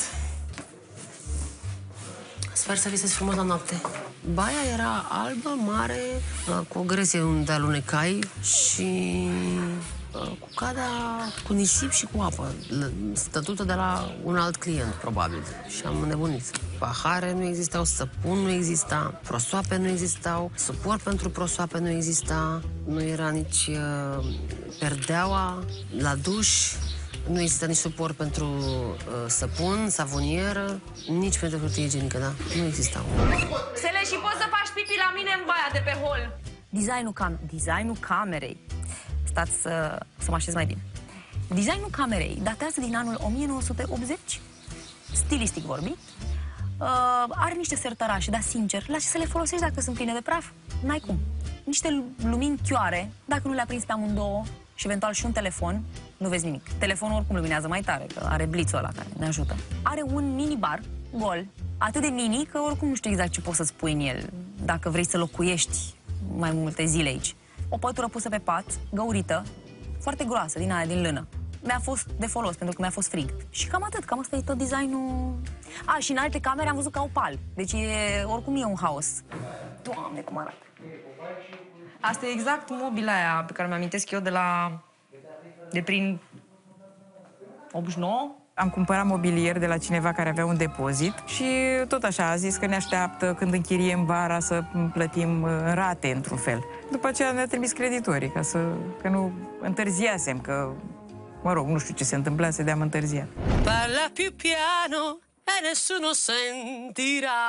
Sper să visezi frumos la noapte. Baia era albă, mare, cu o gresie unde alunecai și cu cada, cu nisip și cu apă, stătută de la un alt client, probabil. Și am nebunit. Pahare nu existau, săpun nu exista, prosoape nu existau, suport pentru prosoape nu exista, nu era nici uh, perdeaua la duș, nu exista nici suport pentru uh, săpun, savonieră, nici pentru hârtie igienică, da? Nu existau. Sele, și poți să faci pipi la mine în baia de pe hol. Designul, cam designul camerei. Stați să, să mă așez mai bine. Designul camerei datează din anul o mie nouă sute optzeci, stilistic vorbind. Uh, are niște sertărașe, dar sincer, la ce să le folosești dacă sunt pline de praf? N-ai cum. Niște lumini chioare, dacă nu le aprinzi pe amândouă și eventual și un telefon, nu vezi nimic. Telefonul oricum luminează mai tare, că are blițul ăla care ne ajută. Are un minibar gol, atât de mini că oricum nu știu exact ce poți să spui în el, dacă vrei să locuiești mai multe zile aici. O pătură pusă pe pat, găurită, foarte groasă, din aia, din lână. Mi-a fost de folos, pentru că mi-a fost frig. Și cam atât, cam ăsta e tot designul... A, și în alte camere am văzut ca opal. Deci e, oricum e un haos. Doamne, cum arată. Asta e exact mobila aia pe care mi-amintesc eu de la... de prin... optzeci și nouă. Am cumpărat mobilier de la cineva care avea un depozit și tot așa a zis că ne așteaptă când închiriem vara să plătim în rate, într-un fel. După aceea ne-a trimis creditorii, ca să, că nu întârziasem, că, mă rog, nu știu ce se întâmpla, să de-am întârziat. Parla più piano e nessuno sentirà.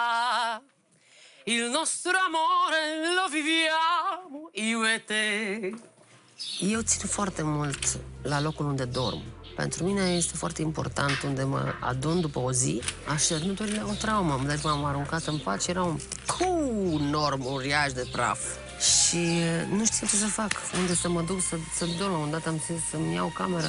Il nostro amore lo viviamo io e te. Eu țin foarte mult la locul unde dorm. Pentru mine este foarte important unde mă adun după o zi. Așternuturile o traumă. Deci m-am aruncat în pat și era un enorm uriaș de praf. Și nu știu ce să fac, unde să mă duc să, să dorm. La un dat am zis să-mi iau camera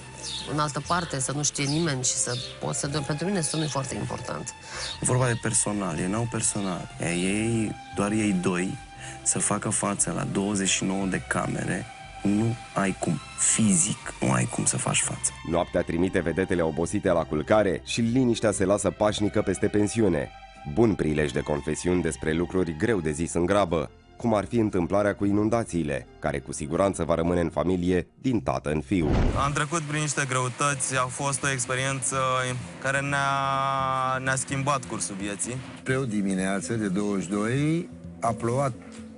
în altă parte, să nu știe nimeni și să pot să dorm. Pentru mine somnul e foarte important. Vorba de personal, ei n-au personal. Ei, doar ei doi, să facă față la douăzeci și nouă de camere, nu ai cum. Fizic nu ai cum să faci față. Noaptea trimite vedetele obosite la culcare și liniștea se lasă pașnică peste pensiune. Bun prilej de confesiuni despre lucruri greu de zis în grabă, cum ar fi întâmplarea cu inundațiile, care cu siguranță va rămâne în familie din tată în fiu. Am trecut prin niște greutăți, a fost o experiență care ne-a ne-a schimbat cursul vieții. Pe o dimineață de douăzeci și doi a plouat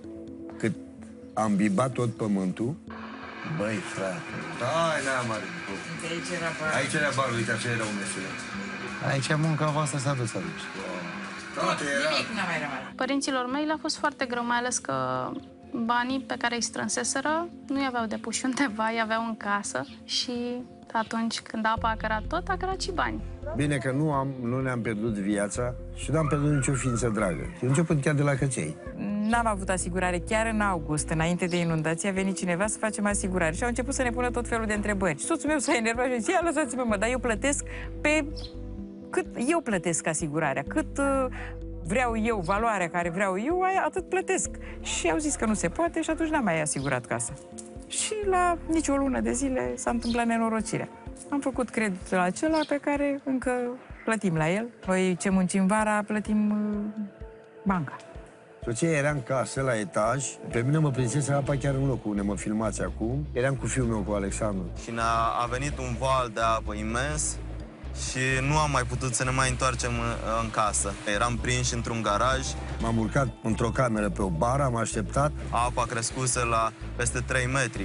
cât am bibat tot pământul. Băi, frate, hai, n-am mare. Aici era barul. Aici era barul, uite, așa era umesule. Aici munca voastră s-a dus atunci. Toate era. Nimic n-a mai rămas. Părinților mei le-a fost foarte greu, mai ales că banii pe care îi strânseseră nu-i aveau de puși undeva, îi aveau în casă și atunci când apa a cărat tot, a cărat și bani. Bine că nu, am, nu ne-am pierdut viața și nu am pierdut nicio ființă dragă. Eu început chiar de la căței. N-am avut asigurare. Chiar în august, înainte de inundație, a venit cineva să facem asigurare și au început să ne pună tot felul de întrebări. Și soțul meu s-a enervat și a zis, ia lăsați-mă, mă, dar eu plătesc pe... cât eu plătesc asigurarea, cât uh, vreau eu, valoarea care vreau eu, aia, atât plătesc. Și au zis că nu se poate și atunci n-am mai asigurat casa. Și la nici o lună de zile s-a întâmplat nenorocirea. Am făcut creditul acela pe care încă plătim la el. Noi ce muncim vara, plătim uh, banca. Soția era în casă, la etaj. Pe mine mă prinsese apa chiar în locul unde mă filmați acum. Eram cu fiul meu, cu Alexandru. Și ne-a a venit un val de apă imens și nu am mai putut să ne mai întoarcem în, în casă. Eram prinși într-un garaj. M-am urcat într-o cameră pe o bară, am așteptat. Apa crescuse la peste trei metri.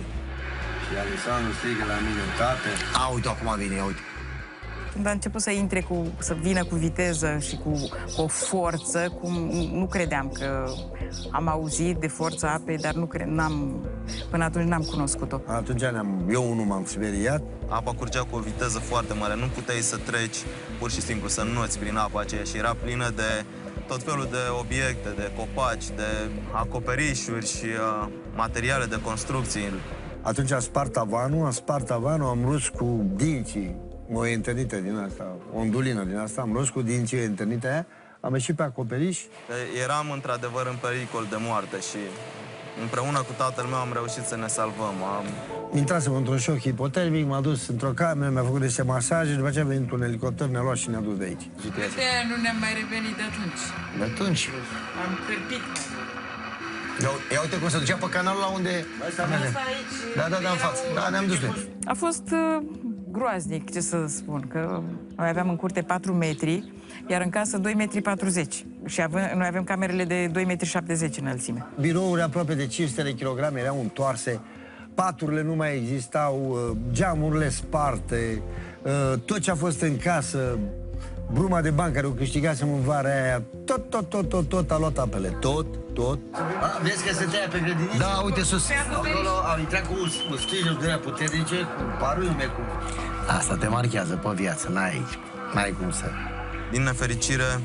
Și Alexandru strigă la mine, tată. A, uite, acum vine, uite. Când a început să intre cu, să vină cu viteză și cu, cu o forță, cum nu credeam că am auzit de forța apei, dar nu cred, n-am, până atunci n-am cunoscut-o. Atunci ne-am, eu unul m-am speriat. Apa curgea cu o viteză foarte mare, nu puteai să treci pur și simplu, să nuți prin apa aceea și era plină de tot felul de obiecte, de copaci, de acoperișuri și uh, materiale de construcții. Atunci a spart tavanul, am spart tavanul, am rus cu dinții, o întâlnită din asta, o ondulină din asta, am rus cu dinții întâlnită aia, am ieșit pe acoperiș. Eram într-adevăr în pericol de moarte și împreună cu tatăl meu am reușit să ne salvăm. Am... Intrasem într-un șoc hipotermic, m-a dus într-o cameră, mi-a făcut niște masaje, după aceea a venit un elicopter, ne-a luat și ne-a dus de aici. De aia nu ne-am mai revenit de atunci. De atunci? Am cârpit. Ia, ia uite cum se ducea pe canalul la unde... Da, da, da, în față. Da, ne-am dus noi. A fost uh, groaznic, ce să spun, că noi aveam în curte patru metri, iar în casă doi metri patruzeci. Și avem, noi avem camerele de doi metri șaptezeci înălțime. Birouri aproape de cinci sute de kilograme erau întoarse, paturile nu mai existau, geamurile sparte, tot ce a fost în casă, bruma de bani care o câștigasem în vara aia, tot, tot, tot, tot, tot a luat apele, tot, tot. A, vezi că se tăia pe grădiniță? Da, uite sus. Acolo au intrat cu schijuri de puternice, cu parume, cu... Asta te marchează pe viață, n-ai n-ai cum să... Din nefericire,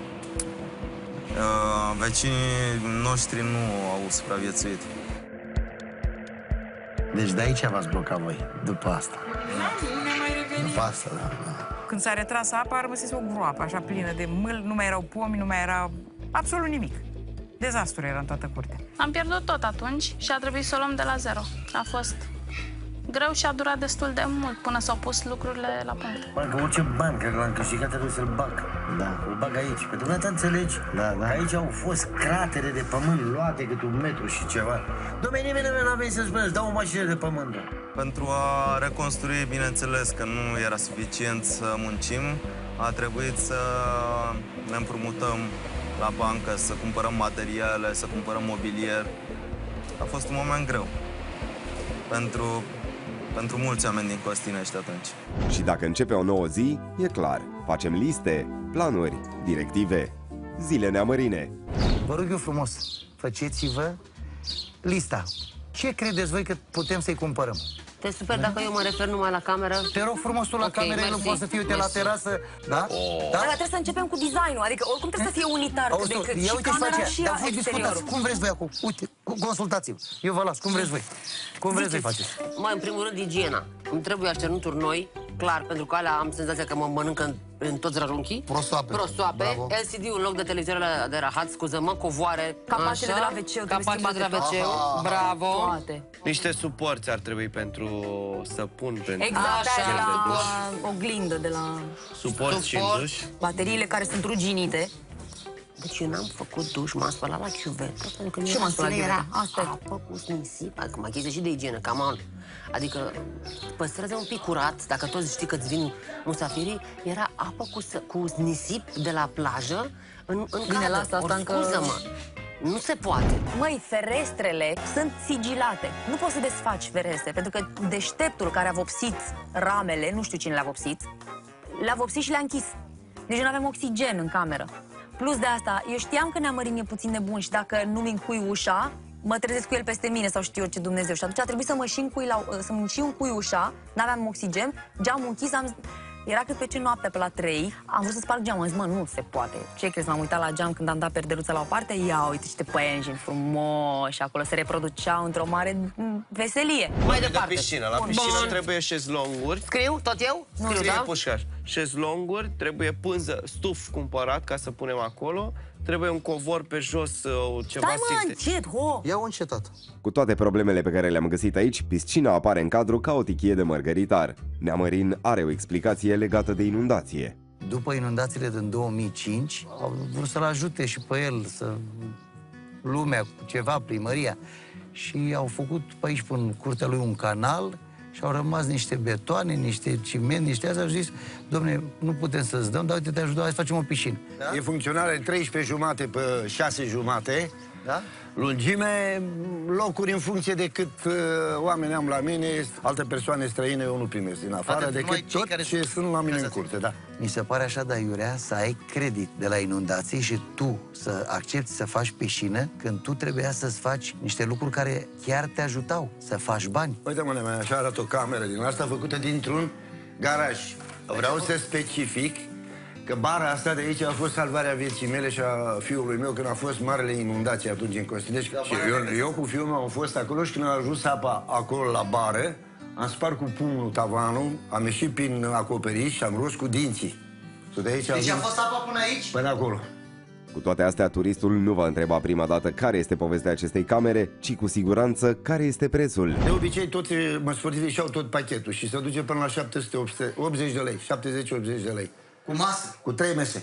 vecinii noștri nu au supraviețuit. Deci de aici v-ați blocat voi, după asta. Nu ne-am mai revenit. După asta, da. Când s-a retras apa, a rămăsese o groapă așa plină de mâl, nu mai erau pomi, nu mai era absolut nimic. Dezastru era în toată curtea. Am pierdut tot atunci și a trebuit să o luăm de la zero. A fost greu și a durat destul de mult până s-au pus lucrurile la punct. Parcă orice bani care l-am câștigat trebuie să-l bag. Da. Îl bag aici. Pentru că nu înțelegi da, da. Că aici au fost cratere de pământ luate câte un metru și ceva. Dom'le, nimeni nu a venit să spună, îți dau o mașină de pământ. Pentru a reconstrui, bineînțeles că nu era suficient să muncim, a trebuit să ne împrumutăm la bancă, să cumpărăm materiale, să cumpărăm mobilier. A fost un moment greu pentru, pentru mulți oameni din Costinești atunci. Și dacă începe o nouă zi, e clar, facem liste, planuri, directive, zile neamărine. Vă rog eu frumos, faceți-vă lista. Ce credeți voi că putem să-i cumpărăm? Te super dacă eu mă refer numai la cameră? Te rog frumos, tu la okay, cameră, nu poți să fii, uite, la terasă, da? Oh. Da? Dar trebuie să începem cu designul, adică oricum trebuie să fie unitar, Auzi, decât ia și uite camera și dar exteriorul. Cum vreți voi acum? Uite, consultați-vă. Eu vă las, cum vreți voi? Cum vreți voi faceți? Mai, în primul rând, igiena. Îmi trebuie așternuturi noi, clar, pentru că alea am senzația că mă mănâncă în, în toți rărunchii. Prosoape. Prosoape. L C D în loc de televizor de rahat, scuză-mă, covoare. Capacele de la ve ce, capacele de la ve ce. Bravo. Toate. Niște suporți ar trebui pentru săpun. Pentru exact, de la oglindă, de la... Suport și în duș. Bateriile care sunt ruginite. Deci eu n-am făcut duș, m-am spălat la chiuvetă, pentru că ce m-am spălat la chiuvetă? Asta apă cu nisip, adică mai chestie și de igienă, cam on. Adică păstrează un pic curat, dacă toți știi că-ți vin musafirii, era apă cu, cu nisip de la plajă în, în Bine, cadă. la asta, asta încă... Scuză-mă, nu se poate. Măi, ferestrele sunt sigilate. Nu poți să desfaci ferestre, pentru că deșteptul care a vopsit ramele, nu știu cine le-a vopsit, le-a vopsit și le-a închis. Deci nu avem oxigen în cameră. Plus de asta, eu știam că Neamărin e puțin nebun și dacă nu-mi încui ușa, mă trezesc cu el peste mine sau știu eu ce Dumnezeu. Și atunci a trebuit să mă și încui, la, să mă și încui ușa, n-aveam oxigen, geamul închis, am... Era cât pe ce noaptea, pe la trei, am vrut să sparg geamul, am zis, mă, nu se poate. Ce crezi, m-am uitat la geam când am dat perdeluța la o parte, ia uite ce păienjeni frumoși, acolo se reproduceau într-o mare veselie. Mai departe. De piscină. La piscină Bun. trebuie șezlonguri. Scriu, tot eu? Scriu, Scrie da? Pușcaș. Șezlonguri, trebuie pânză, stuf cumpărat ca să punem acolo. Trebuie un covor pe jos, ceva Stai mă, încet, ho! Ia-o încetat. Cu toate problemele pe care le-am găsit aici, piscina apare în cadru ca o tichie de mărgăritar. Neamărin are o explicație legată de inundație. După inundațiile din două mii cinci, au vrut să-l ajute și pe el, să lumea cu ceva, primăria. Și au făcut pe aici, până curtea lui, un canal și au rămas niște betoane, niște ciment, niște astea. Au zis, dom'le, nu putem să-ți dăm, dar uite, te ajutăm, hai să facem o piscină. Da? E funcționare treisprezece jumate pe șase jumate. Da? Lungime, locuri în funcție de cât uh, oameni am la mine, alte persoane străine eu nu primesc din afară, Atât, decât tot care ce sunt la mine în curte, da. Mi se pare așa de aiurea să ai credit de la inundații și tu să accepti să faci piscină când tu trebuia să-ți faci niște lucruri care chiar te ajutau, să faci bani. Uite, mă, nemea, așa arată o cameră din asta făcută dintr-un garaj. Vreau să specific că bara asta de aici a fost salvarea vieții mele și a fiului meu când a fost marele inundație atunci în Costinești. Și eu, eu cu fiul meu am fost acolo și când a ajuns apa acolo la bară, am spart cu pumnul tavanul, am ieșit prin acoperiș și am rupt cu dinții. De aici deci a fost apa până aici? Până acolo. Cu toate astea, turistul nu va întreba prima dată care este povestea acestei camere, ci cu siguranță care este prețul. De obicei, toți sportivii și-au tot pachetul și se duce până la șapte sute optzeci de lei, șaptezeci optzeci de lei. Cu masă? Cu trei mese.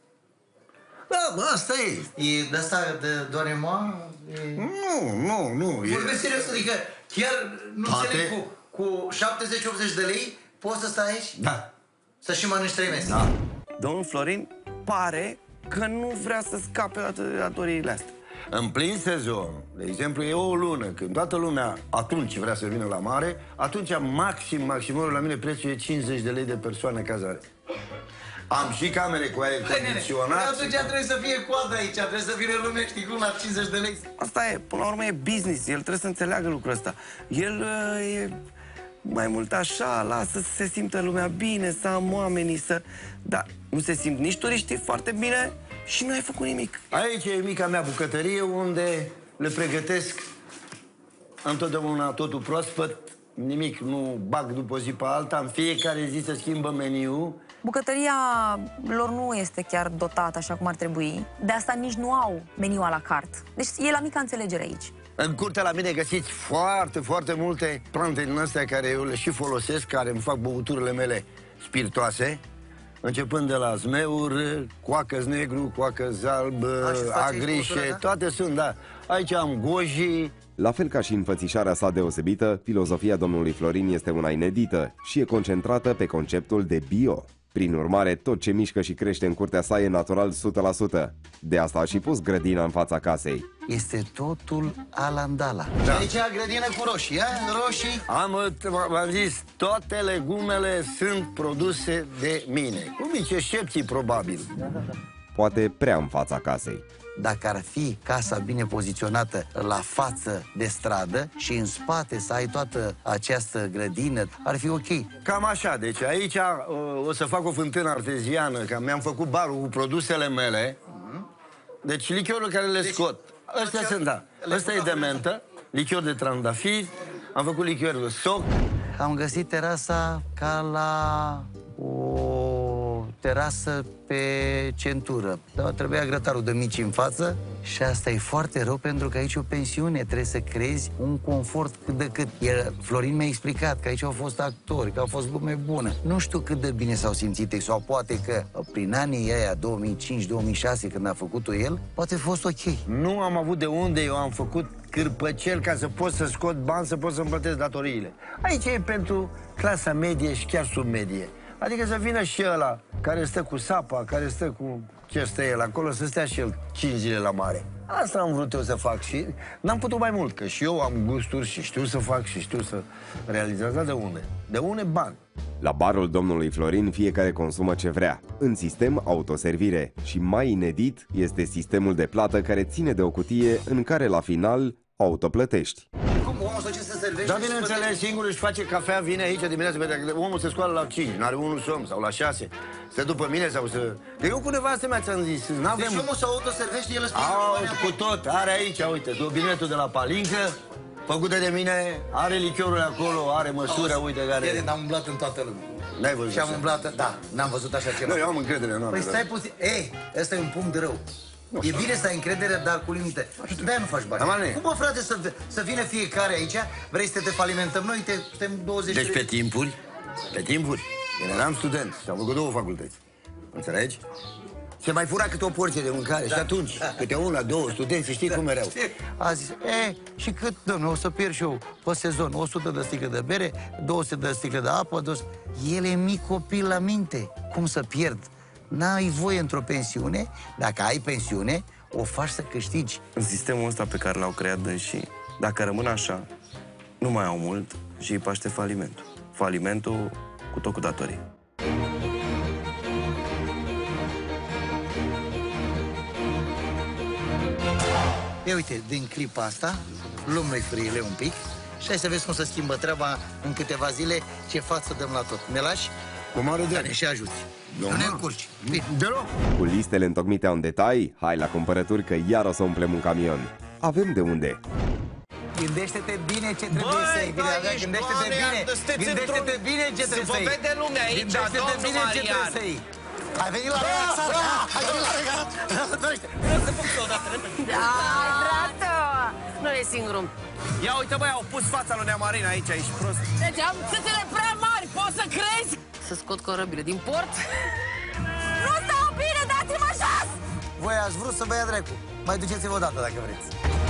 Da, asta e. E de asta de Doremoa? E... Nu, nu, nu. Vorbesc serios, adică chiar nu Poate... înțeleg cu, cu șaptezeci optzeci de lei poți să stai aici? Da. Să și mănânci trei mese? Da. Domnul Florin pare că nu vrea să scape de datoriile astea. În plin sezon, de exemplu, e o lună, când toată lumea atunci vrea să vină la mare, atunci maxim, maximul la mine prețul e cincizeci de lei de persoană cazare. Am și camere cu aer condiționat. Atunci trebuie să fie coadă aici, trebuie să vină lumea, știi cum, la cincizeci de lei. Asta e, până la urmă e business, el trebuie să înțeleagă lucrul ăsta. El uh, e mai mult așa, lasă să se simtă lumea bine, să am oamenii, să... Dar nu se simt nici turiștii foarte bine și nu ai făcut nimic. Aici e mica mea bucătărie unde le pregătesc întotdeauna totul proaspăt, nimic nu bag după zi pe alta, în fiecare zi se schimbă meniul. Bucătăria lor nu este chiar dotată așa cum ar trebui, de asta nici nu au meniu à la carte. Deci e la mica înțelegere aici. În curte la mine găsiți foarte, foarte multe plante din astea care eu le și folosesc, care îmi fac băuturile mele spiritoase, începând de la zmeuri, coacăz negru, coacăz alb, agrișe, toate sunt, da. Aici am goji. La fel ca și înfățișarea sa deosebită, filozofia domnului Florin este una inedită și e concentrată pe conceptul de bio. Prin urmare, tot ce mișcă și crește în curtea sa e natural o sută la sută. De asta a și pus grădina în fața casei. Este totul alandala. Da. Și aici grădină cu roșii, a? Roșii? Am, v-am zis, toate legumele sunt produse de mine. Cu mici excepții, probabil. Da, da, da. Poate prea în fața casei. Dacă ar fi casa bine poziționată la față de stradă și în spate să ai toată această grădină, ar fi ok. Cam așa, deci aici o să fac o fântână arteziană, că mi-am făcut barul cu produsele mele. Deci lichiorul care le scot, ăstea sunt, da. Ăsta e de mentă, lichior de trandafiri, am făcut lichior de soc. Am găsit terasa ca la o terasă pe centură. Dar trebuia grătarul de mici în față și asta e foarte rău pentru că aici e o pensiune. Trebuie să creezi un confort cât de cât. El, Florin mi-a explicat că aici au fost actori, că au fost lume bună. Nu știu cât de bine s-au simțit ei, sau poate că prin anii aia, două mii cinci două mii șase, când a făcut-o el, poate a fost ok. Nu am avut de unde, eu am făcut cârpăcel ca să pot să scot bani, să pot să-mi plătesc datoriile. Aici e pentru clasa medie și chiar sub medie. Adică să vină și ăla care stă cu sapa, care stă cu ce stă el acolo, să stea și el cinci zile la mare. Asta am vrut eu să fac și n-am putut mai mult, că și eu am gusturi și știu să fac și știu să realizez. Dar de unde? De unde bani? La barul domnului Florin fiecare consumă ce vrea, în sistem autoservire. Și mai inedit este sistemul de plată care ține de o cutie în care la final autoplătești. Cum omul să ce să servește? Da, bineînțeles, singur își face cafea, vine aici dimineața, pentru că omul se scoală la cinci, n-are unul somn, sau la șase, stă după mine sau să... Că eu cu nevastă mea ți-am zis, n-avem... Deci omul se autoservește, el îți Au, cu tot, are aici, uite, robinetul de la palincă, făcută de mine, are lichiorul acolo, are măsură, uite, care... Ieri am umblat în toată lumea. N-ai văzut Și am așa? umblat, da, n-am văzut așa ceva. Nu, eu am încredere în oameni. Păi stai puțin, ei, ăsta e un punct rău. E bine să ai încredere, dar cu limite. De-aia nu faci bani. Cum, mă, frate, să, să vină fiecare aici, vrei să te falimentăm noi, te, suntem douăzeci Deci de... pe timpuri, pe timpuri, când eram student și am făcut două facultăți, înțelegi? Se mai fura câte o porție de mâncare da. Și atunci, câte una, două studenți, știi da. Cum erau. A zis, e, și cât, domnule, o să pierd și eu pe sezon o sută de sticle de bere, două sute de sticle de apă, două sute... El e mic copil la minte. Cum să pierd? N-ai voie într-o pensiune, dacă ai pensiune, o faci să câștigi. În sistemul ăsta pe care l-au creat dânsii, dacă rămân așa, nu mai au mult și îi paște falimentul. Falimentul cu tot cu datorii. Ia uite, din clipa asta, luăm noi frâiele un pic și hai să vezi cum se schimbă treaba în câteva zile, ce față dăm la tot. Ne lași? Cu mare Dar drag. ne și ajuți. Da, Nu ne mă. încurci. Deloc. Cu listele întocmite în detalii, hai la cumpărături că iar o să umplem un camion. Avem de unde. Gândește-te bine ce trebuie Băi, să iei. da, Bine, ești gândește-te doamne, bine. sunteți Gândește-te într-un- bine ce Să trebuie vă să iei. vede lumea aici, Gândește-te domnul bine ce Marian. trebuie să iei. Ai venit la relaxare? Ai venit la relaxare? Vreau să pun o dată, repede. Ai, drată! Nu e singurul. Ia uite, băi, au pus fața lui Neamarin aici, ești prost. Deci am țâțele prea mari, poți să crezi? Să scot corăbile din port? Nu stau bine, dați-mă jos! Voi ați vrut să vă ia dracu. Mai duceți-vă o dată dacă vreți.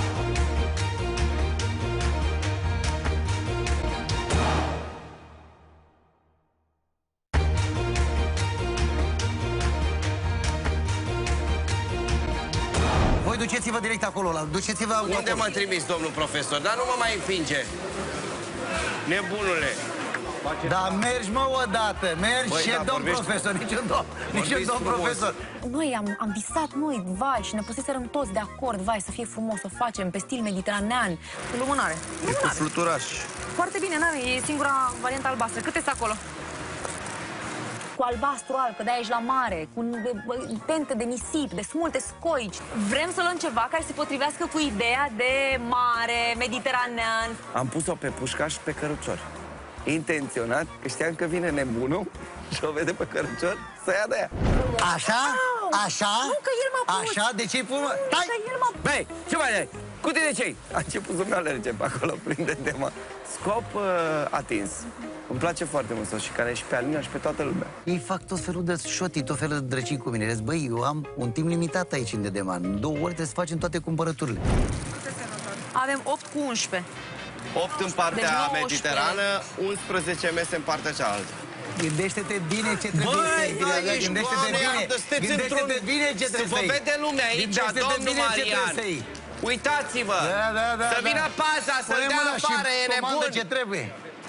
Voi duceți-vă direct acolo, la, duceți-vă acolo. Unde m-a trimis domnul profesor? Dar nu mă mai împinge. Nebunule. Da, mergi, mă, odată, mergi. Băi, și da, domn vorbești- profesor, niciun domn, niciun vorbiți domn frumos. profesor. Noi am, am visat, noi, vai, și ne puseserăm toți de acord, vai, să fie frumos, să facem pe stil mediteranean, cu lumânare. E cu fluturaș. Foarte bine, n-are, e singura variantă albastră. Câte sunt acolo? Cu albastru alb, că de-aia ești la mare, cu bă, tente de nisip, de multe scoici. Vrem să luăm ceva care se potrivească cu ideea de mare, mediteranean. Am pus-o pe pușcaș și pe cărucior. Intenționat, că știam că vine nebunul și o vede pe cărucior să ia de ea. Așa? Așa? Nu, că el m-a pus. Așa? De ce-i pun, mă? Stai! Că el m-a Băi, ce mai ai? Cu tine ce-i? A început să-mi alerge pe acolo, plin de tema. Scop uh, atins. Îmi place foarte mult să și care și pe Alina și pe toată lumea. Ei fac tot felul de șotii, tot felul de drăcini cu mine. Zic, băi, eu am un timp limitat aici în Dedeman. În două ore trebuie să facem toate cumpărăturile. Avem opt cu unsprezece. opt în partea Deci nouăsprezece. mediterană, unsprezece mese în partea cealaltă. Gândește-te bine ce trebuie Băi, să iei. da, Bine, ești gândește-te doamne, bine. iată, sunteți Gândește-te într-un- bine ce Să trebuie vă să iei. vede lumea aici, Gândește-te domnul bine ce Marian. trebuie să iei. Uitați-vă! Da, da, da, Să da. vină paza, să-l Pune dea mâna și afară, e comandă nebun! ce trebuie.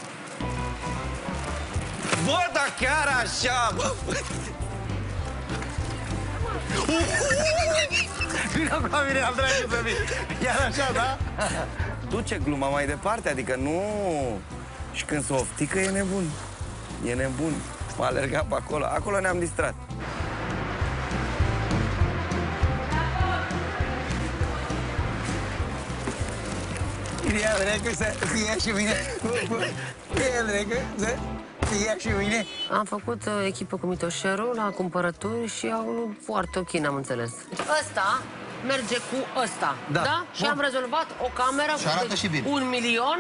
Bă, dar chiar așa, bă! Vino cu mine, am dragul să vii. Iar așa, da? Duce gluma mai departe, adică nu... Și când se oftică e nebun. E nebun. M-a alergat pe acolo. Acolo ne-am distrat. Ia, dracu, să ia și mine. Ia, dracu, să ia și mine. Am făcut uh, echipă cu Mitoșerul la cumpărături și au foarte ok, n-am înțeles. Ăsta merge cu ăsta, Da. da? Și Bun. am rezolvat o cameră Și arată cu și bine. un milion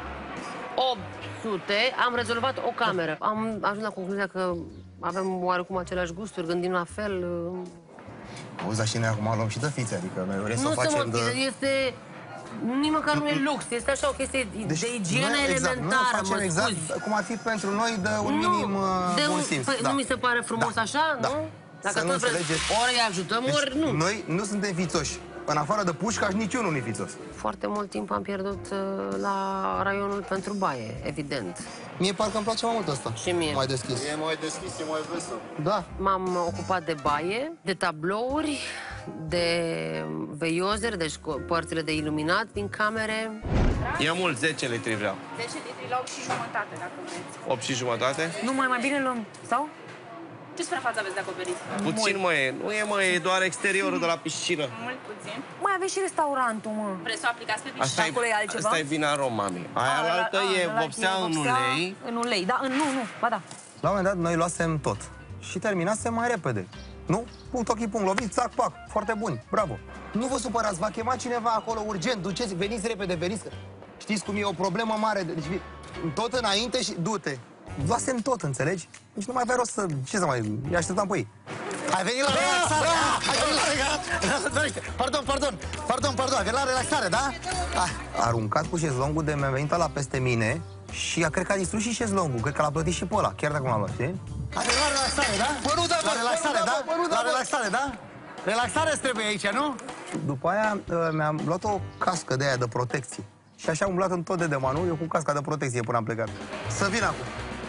opt sute, am rezolvat o cameră. Am ajuns la concluzia că avem oarecum aceleași gusturi, gândim la fel. uh, Auzi, dar și noi acum luăm și de fițe, adică noi vrem să Nu o se facem mă, de... este... Nici măcar nu e lux, este așa o chestie de igienă noi, exact, elementară, noi o facem mă exact scuzi. cum ar fi pentru noi de un Nu, minim uh, de bun un- simț. păi, da. nu mi se pare frumos Da. așa, Da. nu? Dacă Să nu tot vrei, înțelegeți. ori îi ajutăm, Deci, ori nu. Noi nu suntem fițoși. În afară de pușcaș, niciunul nu e fițos. Foarte mult timp am pierdut uh, la raionul pentru baie, evident. Mie parcă îmi place mai mult ăsta. Și mie. Mai deschis. E mai deschis, e mai vesel. Da. M-am ocupat de baie, de tablouri, de veiozeri, deci cu părțile de iluminat din camere. E mult, zece litri vreau. zece litri la opt și jumătate, dacă vreți. opt și jumătate? Nu mai mai bine luăm, sau? Ce suprafață aveți de acoperit? Puțin, mă, e. Nu e, mă, e doar exteriorul de la piscină. Mult puțin. Mai aveți și restaurantul, mă. Vreți să o aplicați pe piscină? Asta e, Acolo e altceva? asta e vina rom, mami. Aia A, altă a, e ăla vopsea în vopsea ulei. În ulei, da, în, nu, nu, ba da. La un moment dat, noi luasem tot. Și terminasem mai repede. Nu? Punct, ochi, punct, lovit, țac, pac. Foarte buni, bravo. Nu vă supărați, va chema cineva acolo urgent. Duceți, veniți repede, veniți. Știți cum e o problemă mare. Deci, tot înainte și du-te. Luasem tot, înțelegi? Deci nu mai avea rost să... Ce să mai... Îi așteptam pe ei. Ai venit la relaxare, da? Ai venit la relaxare. Pardon, pardon, pardon, pardon, ai venit la relaxare, da? Ah. A aruncat cu șezlongul de mi-a venit la peste mine și a, cred că a distrus și șezlongul. Cred că l-a plătit și pe ăla, chiar dacă nu l-a luat, știi? Ai venit la relaxare, da? Bă, nu, da, bă, La relaxare, bă, da? bă, nu, da, La bă. relaxare, da? Relaxare îți trebuie aici, nu? După aia uh, mi-am luat o cască de aia de protecție. Și așa am umblat în tot de demanul, eu cu casca de protecție până am plecat. Să vin acum.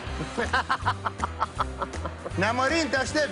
Neamărin, te aștept!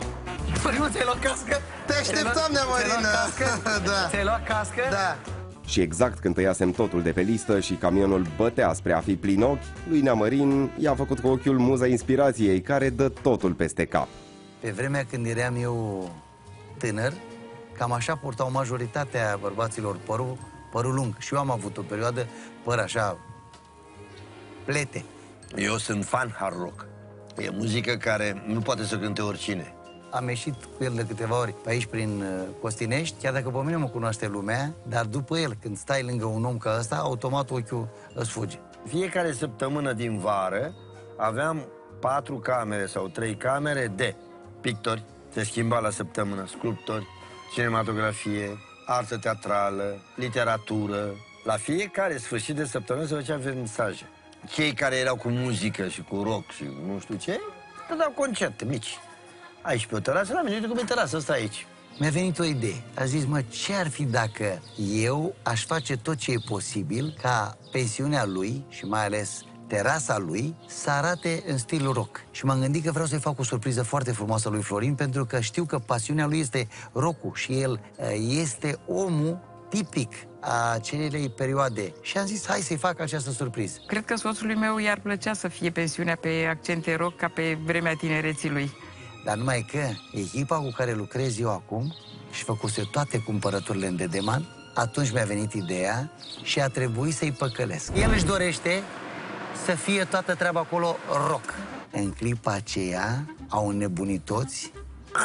Păi nu ți-ai luat cască? Te așteptam, Neamărin! Ți-ai luat cască? Da. Ți-ai luat cască? Da. Și exact când tăiasem totul de pe listă și camionul bătea spre a fi plin ochi, lui Neamărin i-a făcut cu ochiul muza inspirației, care dă totul peste cap. Pe vremea când eram eu tânăr, cam așa purtau majoritatea bărbaților părul, părul lung. Și eu am avut o perioadă păr așa, plete. Eu sunt fan hard rock. E muzică care nu poate să cânte oricine. Am ieșit cu el de câteva ori pe aici prin Costinești, chiar dacă pe mine mă cunoaște lumea, dar după el, când stai lângă un om ca ăsta, automat ochiul îți fuge. Fiecare săptămână din vară aveam patru camere sau trei camere de pictori, se schimba la săptămână, sculptori, cinematografie, artă teatrală, literatură. La fiecare sfârșit de săptămână se făcea vernisaje. Cei care erau cu muzică și cu rock și nu știu ce, dădeau concerte mici. Aici pe o terasă, la mine, uite cum e terasa asta aici. Mi-a venit o idee. A zis, mă, ce ar fi dacă eu aș face tot ce e posibil ca pensiunea lui și mai ales terasa lui să arate în stil rock. Și m-am gândit că vreau să-i fac o surpriză foarte frumoasă lui Florin, pentru că știu că pasiunea lui este rock-ul și el este omul tipic a acelei perioade. Și am zis, hai să-i fac această surpriză. Cred că soțului meu i-ar plăcea să fie pensiunea pe accente rock ca pe vremea tinereții lui. Dar numai că echipa cu care lucrez eu acum și făcuse toate cumpărăturile în dedeman, atunci mi-a venit ideea și a trebuit să-i păcălesc. El își dorește să fie toată treaba acolo rock. În clipa aceea au înnebunit toți.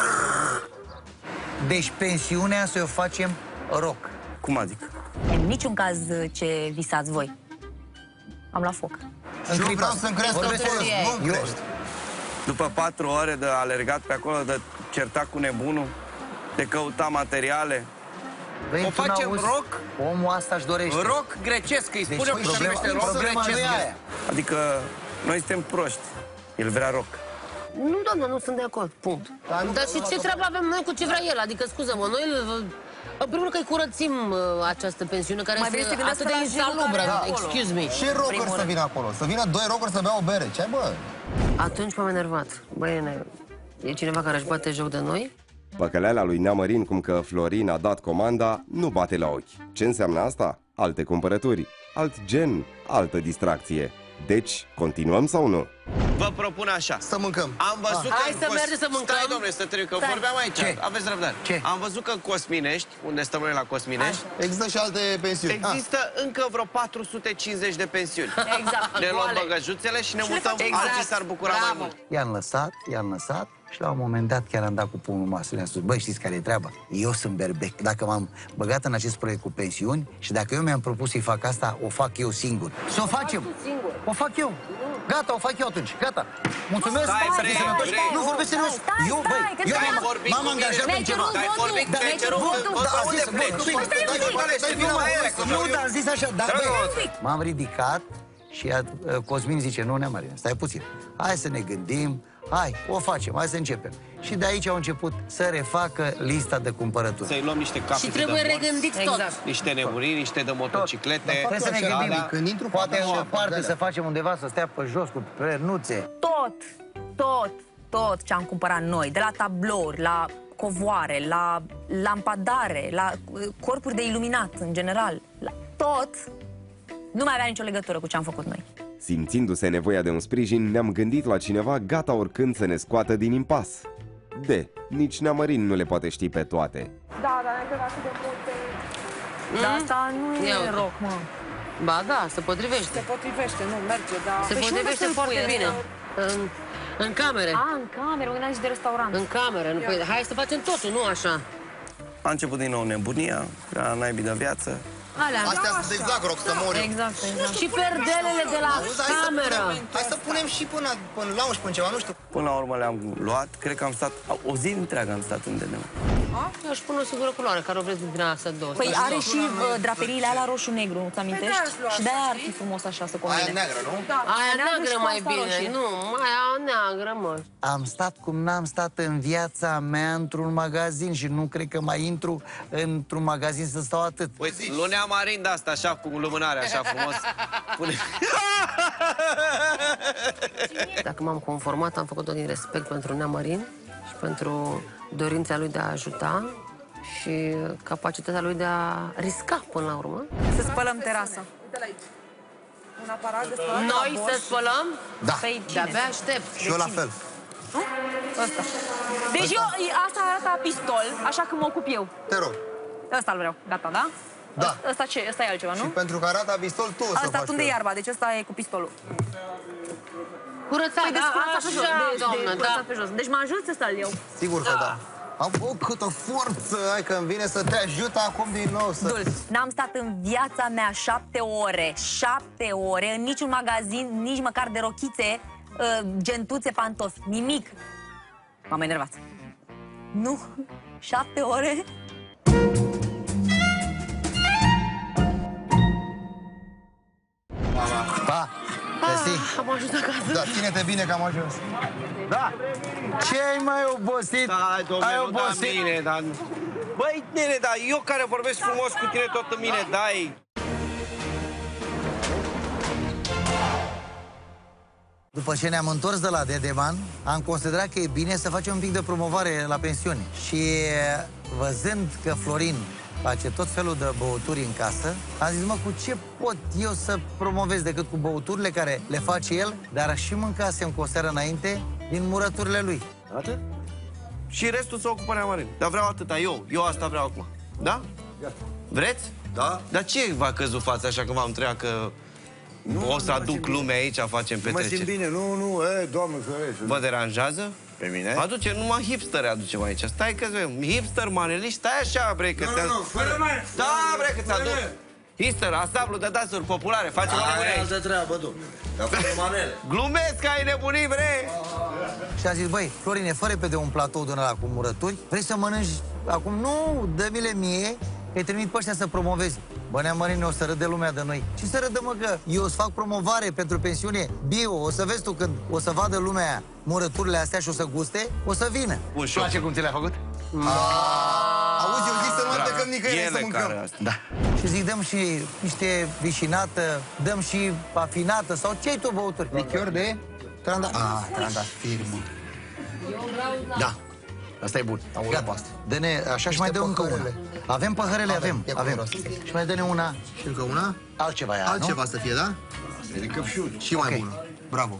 Deci pensiunea să o facem rock. Cum adică? În niciun caz ce visați voi. Am luat foc. Și eu vreau să-mi crească folos, nu crește. După patru ore de alergat pe acolo, de certat cu nebunul, de căuta materiale. Băi, o facem rock? Omul asta își dorește. Rock grecesc, îi spunem deci, că se numește rock grecesc. Adică noi suntem proști. El vrea rock. Nu, doamnă, nu sunt de acord. Punct. Dar și ce treabă avem noi cu ce vrea el? Adică, scuză-mă, noi... În primul rând că îi curățim uh, această pensiune care mai este atât de insalubră. Excuse me. Și rockeri să vină acolo. Să vină doi rockeri să bea o bere. Ce ai, bă? Atunci m-am enervat. Băi, e cineva care își bate joc de noi? Păcăleala lui Neamărin, cum că Florin a dat comanda, nu bate la ochi. Ce înseamnă asta? Alte cumpărături, alt gen, altă distracție. Deci, continuăm sau nu? Vă propun așa. Să mâncăm. Am văzut Hai că să mergem să mâncăm. Stai, domnule, să trebuie, că Stai. vorbeam aici. Ce? Aveți răbdare. Ce? Am văzut că în Cosminești, unde stăm noi la Cosminești, Există și alte pensiuni. există încă vreo patru sute cincizeci de pensiuni. Exact. Ne luăm goale. băgăjuțele și ne mutăm, Exact. alții s-ar bucura mai Bravo. mult. I-am lăsat, i-am lăsat și la un moment dat chiar am dat cu pumnul masă. Le-am spus, băi, știți care e treaba? Eu sunt berbec. Dacă m-am băgat în acest proiect cu pensiuni și dacă eu mi-am propus să-i fac asta, o fac eu singur. Să o facem! O fac eu! Gata, o fac eu atunci, gata! Mulțumesc! Stai, Să bre, fii sănătoși. bre. Nu vorbesc serios! Stai, Eu, stai, băi, că eu stai, m-am- vorbit m-am cu mine. angajat Mi-ai în ceva. cerut Ai votul. vorbit, Mi-ai mi-ai cerut cerut votul. votul. Da, Unde auzi, pleci? băi, bine, Stai dai un pic. afară, dai Știi vina cum mea. e, că Nu, eu- dar am zis așa, dar Da, băi, da. m-am ridicat și a, Cosmin zice, nu, Neamărin, stai puțin. Hai să ne gândim, hai, o facem, hai să începem. Și de aici au început să refacă lista de cumpărături. Să-i luăm niște capete Și trebuie de morți, regândit tot. niște nebunii, niște de motociclete. Trebuie să ne Așa, gândim, alea, când intru, poate fac o așa, parte de-alea. să facem undeva să stea pe jos cu prenuțe. Tot, tot, tot ce am cumpărat noi, de la tablouri, la covoare, la lampadare, la uh, corpuri de iluminat în general, la tot, nu mai avea nicio legătură cu ce am făcut noi. Simțindu-se nevoia de un sprijin, ne-am gândit la cineva gata oricând să ne scoată din impas. De, nici Neamărin nu le poate ști pe toate. Da, dar ne atât de multe. Dar asta nu Ia e uite. rock, mă. Ba da, se potrivește. Se potrivește, nu, merge, dar... Se Păi și unde potrivește să-l foarte pui? bine. În, în camere. A, în cameră, un de restaurant. În cameră. Nu, păi, hai să facem totul, nu așa. A început din nou nebunia, era naibii de viață. Alea. Astea sunt exact rock, să mor eu. Exact, exact. Și perdelele de la Auzi, hai să cameră. punem- Hai să punem și până, până lounge, până ceva, nu știu. Până la urmă le-am luat, cred că am stat, o zi întreagă am stat în D N M. Eu aș pune o singură culoare, care o vreți dintre astea două. Păi are și uh, draperiile alea roșu-negru, nu-ți amintești? Și de-aia ar fi frumos așa să Aia combine. neagră, nu? Aia neagră neagră și cu mai asta bine. roșie. Nu, aia neagră, mă. Am stat cum n-am stat în viața mea într-un magazin și nu cred că mai intru într-un magazin să stau atât. Uite, lunea Marin de asta, așa, cu lumânare, așa frumos. Pune... Dacă m-am conformat, am făcut-o din respect pentru Neamărin și pentru dorința lui de a ajuta. și capacitatea lui de a risca până la urmă. Să spălăm terasa. Uite-l aici. Un aparat de spălat. Noi să spălăm? Da. Păi, de-abia aștept. Și eu la fel. Nu? Ăsta. Deci eu, asta arată pistol, așa că mă ocup eu. Te rog. Ăsta îl vreau. Gata, da? Da. Ăsta ce? Ăsta e altceva, nu? Și pentru că arată pistol, tu o să Asta faci tunde fel. iarba, deci ăsta e cu pistolul. Curățat, Păi, deci da, curățat pe jos. așa, Deci, doamnă, de, curățat da. pe jos. Deci mă ajut să stau eu. Sigur că da. Am o câtă forță, hai că îmi vine să te ajut acum din nou să... Dulce. N-am stat în viața mea șapte ore, șapte ore, în niciun magazin, nici măcar de rochițe, uh, gentuțe, pantofi, nimic. M-am enervat. Nu, șapte ore? Pa! Mersi. Am ajuns acasă. Da, ține-te bine că am ajuns. Da! Ce ai mai obosit? Da, domnule, ai nu da obosit? mine, dar... Băi, nene, da, eu care vorbesc frumos cu tine tot în mine, dai... După ce ne-am întors de la Dedeman, am considerat că e bine să facem un pic de promovare la pensiune. Și văzând că Florin face tot felul de băuturi în casă, am zis, mă, cu ce pot eu să promovez decât cu băuturile care le face el, dar și mâncasem cu o seară înainte din murăturile lui. Atât? Și restul se ocupă Neamarin. Dar vreau atâta, eu, eu asta vreau acum. Da? Gata. Vreți? Da. Dar ce v-a căzut fața așa că v-am întrebat că Nu, o să nu aduc lumea aici, facem Mă petreceri? simt bine, nu, nu, e, doamne ferește. Vă deranjează? Pe mine? Aduce, numai hipsteri aducem aici. Stai că vedem. Hipster, maneliști, stai așa, bre, că Nu, ți-a... nu, nu, fără mai. Da, bre, că ți-a dus. Hipster, asablu de dansuri populare. Face o nebunie Aia aici. altă treabă, domnule. Dar fără manele. Glumesc că ai nebunii, bre! Și a zis, băi, Florine, fă repede un platou din ăla cu murături. Vrei să mănânci acum? Nu, dă-mi-le mie, că-i trimit pe ăștia să promovezi. Bă, Neamărine, o să râde lumea de noi. Ce să râdă, mă, că eu îți fac promovare pentru pensiune bio. O să vezi tu când o să vadă lumea murăturile astea și o să guste, o să vină. Îți place cum ți le-a făcut? Auzi, eu zic să nu mai plecăm nicăieri să mâncăm. Da. Și zic, dăm și niște vișinată, dăm și afinată sau ce-ai tu băuturi? Lichior de tranda... Ah, trandafir, mă. Da. Asta e bun. Gata. Dă-ne, așa și mai dă încă una. Avem păhărele, avem. avem. Și mai dă-ne una. Și încă una? Altceva ea, Altceva nu? să fie, da? Și mai Ok. bună. Bravo.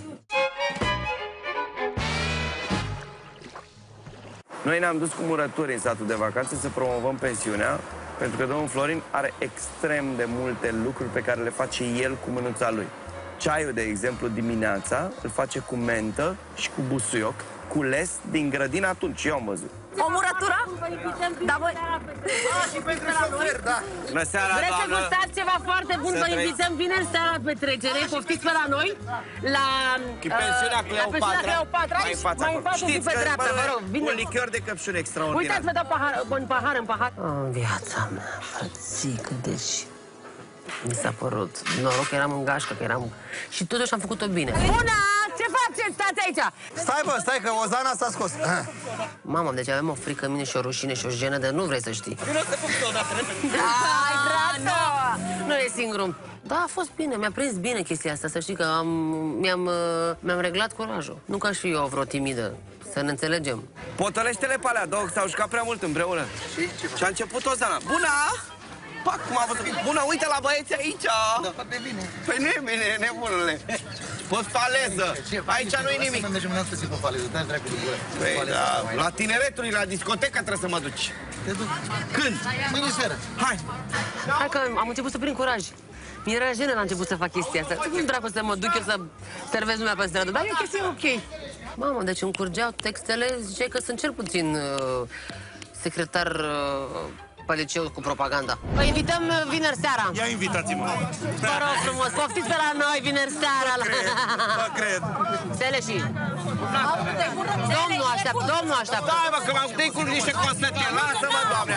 Noi ne-am dus cu murături în satul de vacanță să promovăm pensiunea, pentru că domnul Florin are extrem de multe lucruri pe care le face el cu mânuța lui. Ceaiul, de exemplu, dimineața îl face cu mentă și cu busuioc, cules din grădina atunci, eu am văzut. O murătură? Da, voi... Și pentru șofer, da. Bună seara, Vreți să doamnă! gustați ceva foarte bun? Să Vă trăiți. invităm vineri seara la petrecere. Poftiți pe la noi, la... Cu pensiunea uh, Cleopatra. La pensiunea Cleopatra. Mai în fața Mai în acolo. față, un pic Știți pe că, dreapta, bă, vă rog. Un Bine. lichior de căpșuni extraordinar. Uitați, vă dau pahar, în pahar, în pahar. În viața mea, frățică, deci... Mi s-a părut. Noroc că eram în gașcă, că eram... Și totuși am făcut-o bine. Bună! Ce faceți? Stați aici! Stai, bă, stai că Ozana s-a scos. Mamă, deci avem o frică în mine și o rușine și o jenă de nu vrei să știi. Vino să pup odată, repede. Ai, dragă! Nu e singurul. Da, a fost bine, mi-a prins bine chestia asta, să știi că am, mi-am, uh, mi-am reglat curajul. Nu ca și eu vreo timidă, să ne înțelegem. Potălește-le pe alea două, s-au jucat prea mult împreună. Și a început Ozana. Bună! Pac, cum a văzut. Bună, uite la băieți aici! Da, foarte bine. Păi nu e bine, e nebunule. Pe faleză. Aici nu-i nimic. Să mergem în altă zi pe faleză, dai dracu de gură. Păi da, la tineretului, la discotecă trebuie să mă duci. Te duc. Când? Mâine seara. Hai! Hai că am început să prind curaj. Mi-era jenă la început să fac chestia asta. Nu dracu să mă duc eu să servez lumea pe stradă, dar e chestia ok. Mamă, deci îmi curgeau textele, ziceai că sunt cel puțin uh, secretar uh, pe liceu cu propaganda. Vă invităm uh, vineri seara. Ia invitați-mă. Vă rog frumos, poftiți pe la noi vineri seara. La... Vă cred. Seleșii. Domnul așteaptă, domnul așteaptă. Stai, mă, că m-am gândit cu niște consăteni. Lasă-mă, doamne!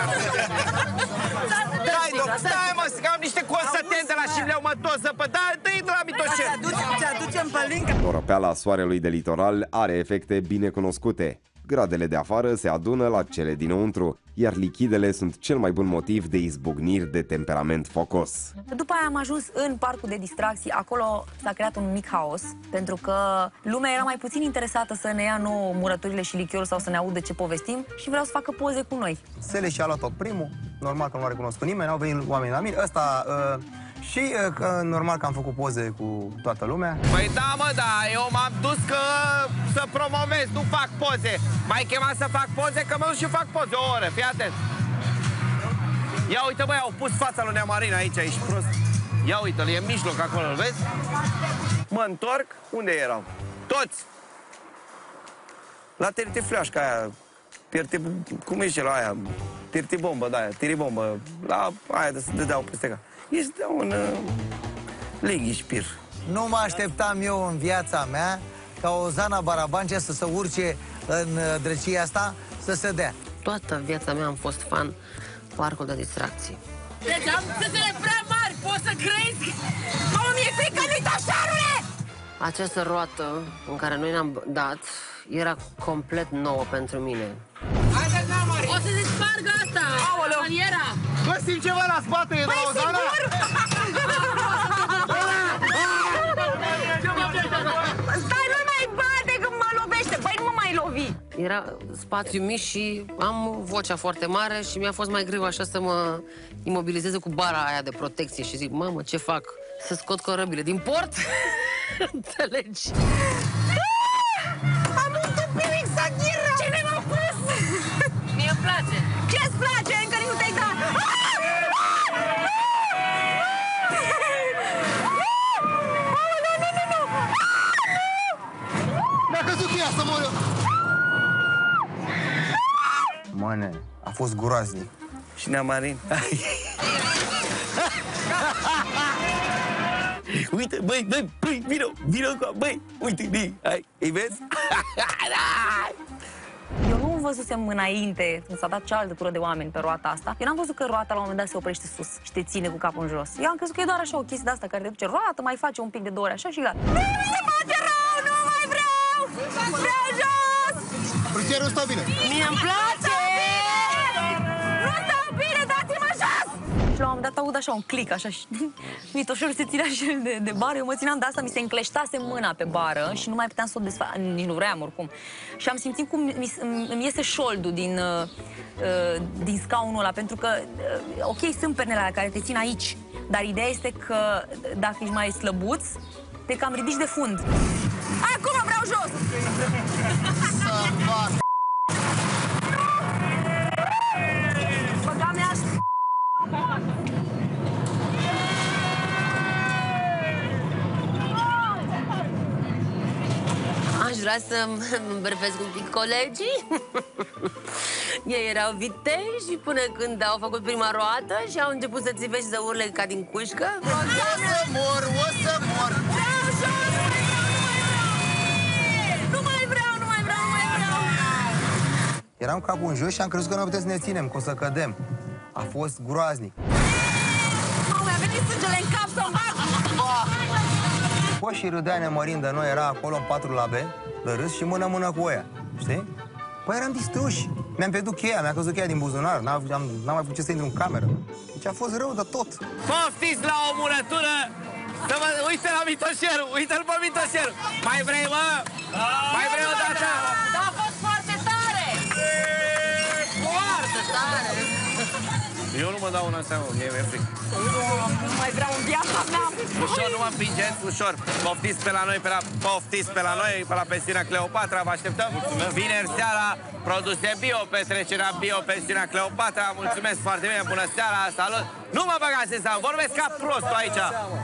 Stai, domn, stai, mă, că am niște consăteni de la Șileu, mă, tot să pă... Da, dă-i de la Mitoșel. Te aducem pe lincă. Noropeala soarelui de litoral are efecte bine cunoscute. Gradele de afară se adună la cele dinăuntru, iar lichidele sunt cel mai bun motiv de izbucniri de temperament focos. După aia am ajuns în parcul de distracții, acolo s-a creat un mic haos, pentru că lumea era mai puțin interesată să ne ia nouă murăturile și lichiorul sau să ne audă ce povestim și vreau să facă poze cu noi. Sele și-a luat-o primul, normal că nu l-a recunoscut nimeni, au venit oamenii la mine, ăsta... Uh... Și că, normal că am făcut poze cu toată lumea. Păi da, mă, da, eu m-am dus că să promovez, nu fac poze. M-ai chemat să fac poze, că mă duc și fac poze o oră, fii atent. Ia uite, băi, au pus fața lui Neamarin aici, ești prost. Ia uite-l, e în mijloc acolo, îl vezi? Mă întorc, unde erau? Toți! La tertifleașca aia, terti, cum e la aia? Tirtibombă, da, aia, tiribombă, la aia de să dădeau peste ca. Este un uh, lighișpir. Nu mă așteptam eu în viața mea ca Ozana Barabancea să se urce în uh, drăcia asta, să se dea. Toată viața mea am fost fan parcul de distracții. Deci am țâțele prea mari, poți să crezi? Mamă, mi-e frică, nu-i tașarule! Această roată în care noi ne-am dat era complet nouă pentru mine. O să se spargă asta, paniera! Găsim ceva la spate, e la Ozana? Stai, nu mai bate că mă lovește, băi, nu mă mai lovi! Era spațiu mic și am vocea foarte mare și mi-a fost mai greu așa să mă imobilizeze cu bara aia de protecție și zic, mamă, ce fac? Să scot corăbile din port? Înțelegi? Am un tupic saghiră! Cine m-a pus? Mie îmi place! Ce-ți place? Încă nu te-ai dat! Mi-a căzut ea să mor eu! Mane, a fost groaznic. Și Neamarin. Uite, băi, băi, băi, vino, vino cu băi, uite, băi, hai, îi vezi? Eu nu văzusem înainte, când s-a dat cealaltă tură de oameni pe roata asta. Eu n-am văzut că roata la un moment dat se oprește sus și te ține cu capul în jos. Eu am crezut că e doar așa o chestie de asta care te duce roată, mai face un pic de două ori așa și gata. Nu se face rău, nu mai vreau! Vreau jos! Frutierul stă bine! Mie îmi place! Nu stau bine, dați-mă jos! Și la un moment dat aud așa un click, așa și Mitoșorul se ținea și el de, de bară. Eu mă țineam de asta, mi se încleștase mâna pe bară și nu mai puteam să o desfac, nici nu vreau oricum. Și am simțit cum mi, îmi iese șoldul din, uh, din scaunul ăla, pentru că, uh, ok, sunt pernele alea care te țin aici, dar ideea este că dacă ești mai slăbuț, te cam ridici de fund. Acum vreau jos! Să fac! Băga-mi așa! Aș vrea să-mi bărfesc un pic colegii. Ei erau viteji și până când au făcut prima roată și au început să țipe și să urle ca din cușcă. O să mor, o să mor! Nu mai vreau, nu mai vreau, nu mai vreau! Eram capul în jos și am crezut că nu putem să ne ținem, că o să cădem. A fost groaznic. Mamă, mi-a venit sângele în cap să-mi bag! Poți și râdea Neamarin de noi, era acolo în patru la B, de râs și mână-mână cu oia, știi? Păi eram distruși. Mi-am pierdut cheia, mi-a căzut cheia din buzunar, n-am mai putut să intru în cameră. Deci a fost rău de tot. Poftiți la o murătură! Să vă... Uite la Mitoșeru! Uite-l pe Mitoșeru! Mai vrei, mă? Mai vrei o dată? Da, a fost foarte tare! Foarte tare! Eu nu mă dau una seama, mie mi-e frică. Nu mai vreau în viața mea! Ușor, nu mă împingeți, ușor. Poftiți pe la noi, pe la, poftiți pe la noi, pe la pensiunea Cleopatra, vă așteptăm. Vineri seara, produse bio, petrecerea bio, pensiunea Cleopatra. Mulțumesc foarte bine, bună seara, salut. Nu mă băgați în seamă, vorbesc ca prostul aici.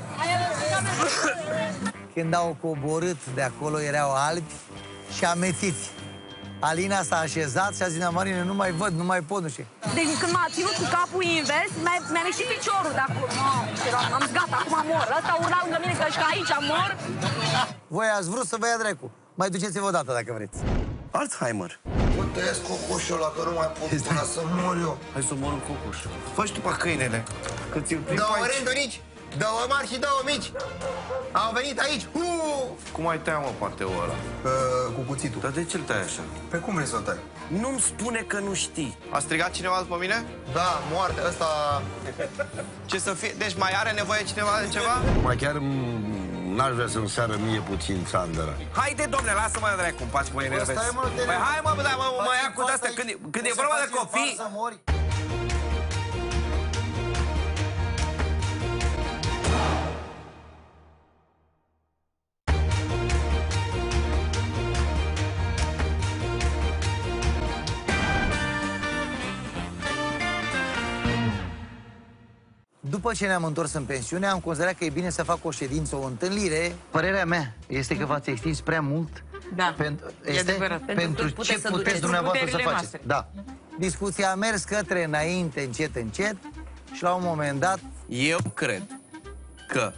Când au coborât de acolo, erau albi și amețiți. Alina s-a așezat și a zis, Marine, nu mai văd, nu mai pot, nu știu. Deci când m-a ținut cu capul invers, mi-a ieșit piciorul de acolo. Am zis, gata, acum mor. Ăsta urla lângă mine că și aici mor. Voi ați vrut să vă ia dracu. Mai duceți-vă o dată dacă vreți. Alzheimer. Mă tăiesc cocoșul ăla, că nu mai pot până să mor eu. Hai să mor în cocoș. Fă-și tu pe câinele. Că ți-l prind Două aici. rânduri, două mari și două mici. Au venit aici. Uuu! Cum ai tăia, mă, pateul ăla? Uh, cu cuțitul. Dar de ce-l tai așa? Pe cum vrei să o tai? Nu-mi spune că nu știi. A strigat cineva după mine? Da, moarte, ăsta... Ce să fie? Deci mai are nevoie cineva de ceva? Mai chiar n-aș vrea să-mi sară mie puțin țandăra. Haide, domnule, lasă-mă de dracu, îmi paci că mă enervez. Păi hai, mă, da, mă, mă ia cu de-astea. Când, e- când e vorba de copii... După ce ne-am întors în pensiune, am considerat că e bine să fac o ședință, o întâlnire. Părerea mea este că v-ați extins prea mult. Da, pentru, e este adevărat. pentru, Pentru ce puteți să puteți duceți dumneavoastră să puterile faceți. noastre. Da. Discuția a mers către înainte, încet, încet și la un moment dat... Eu cred că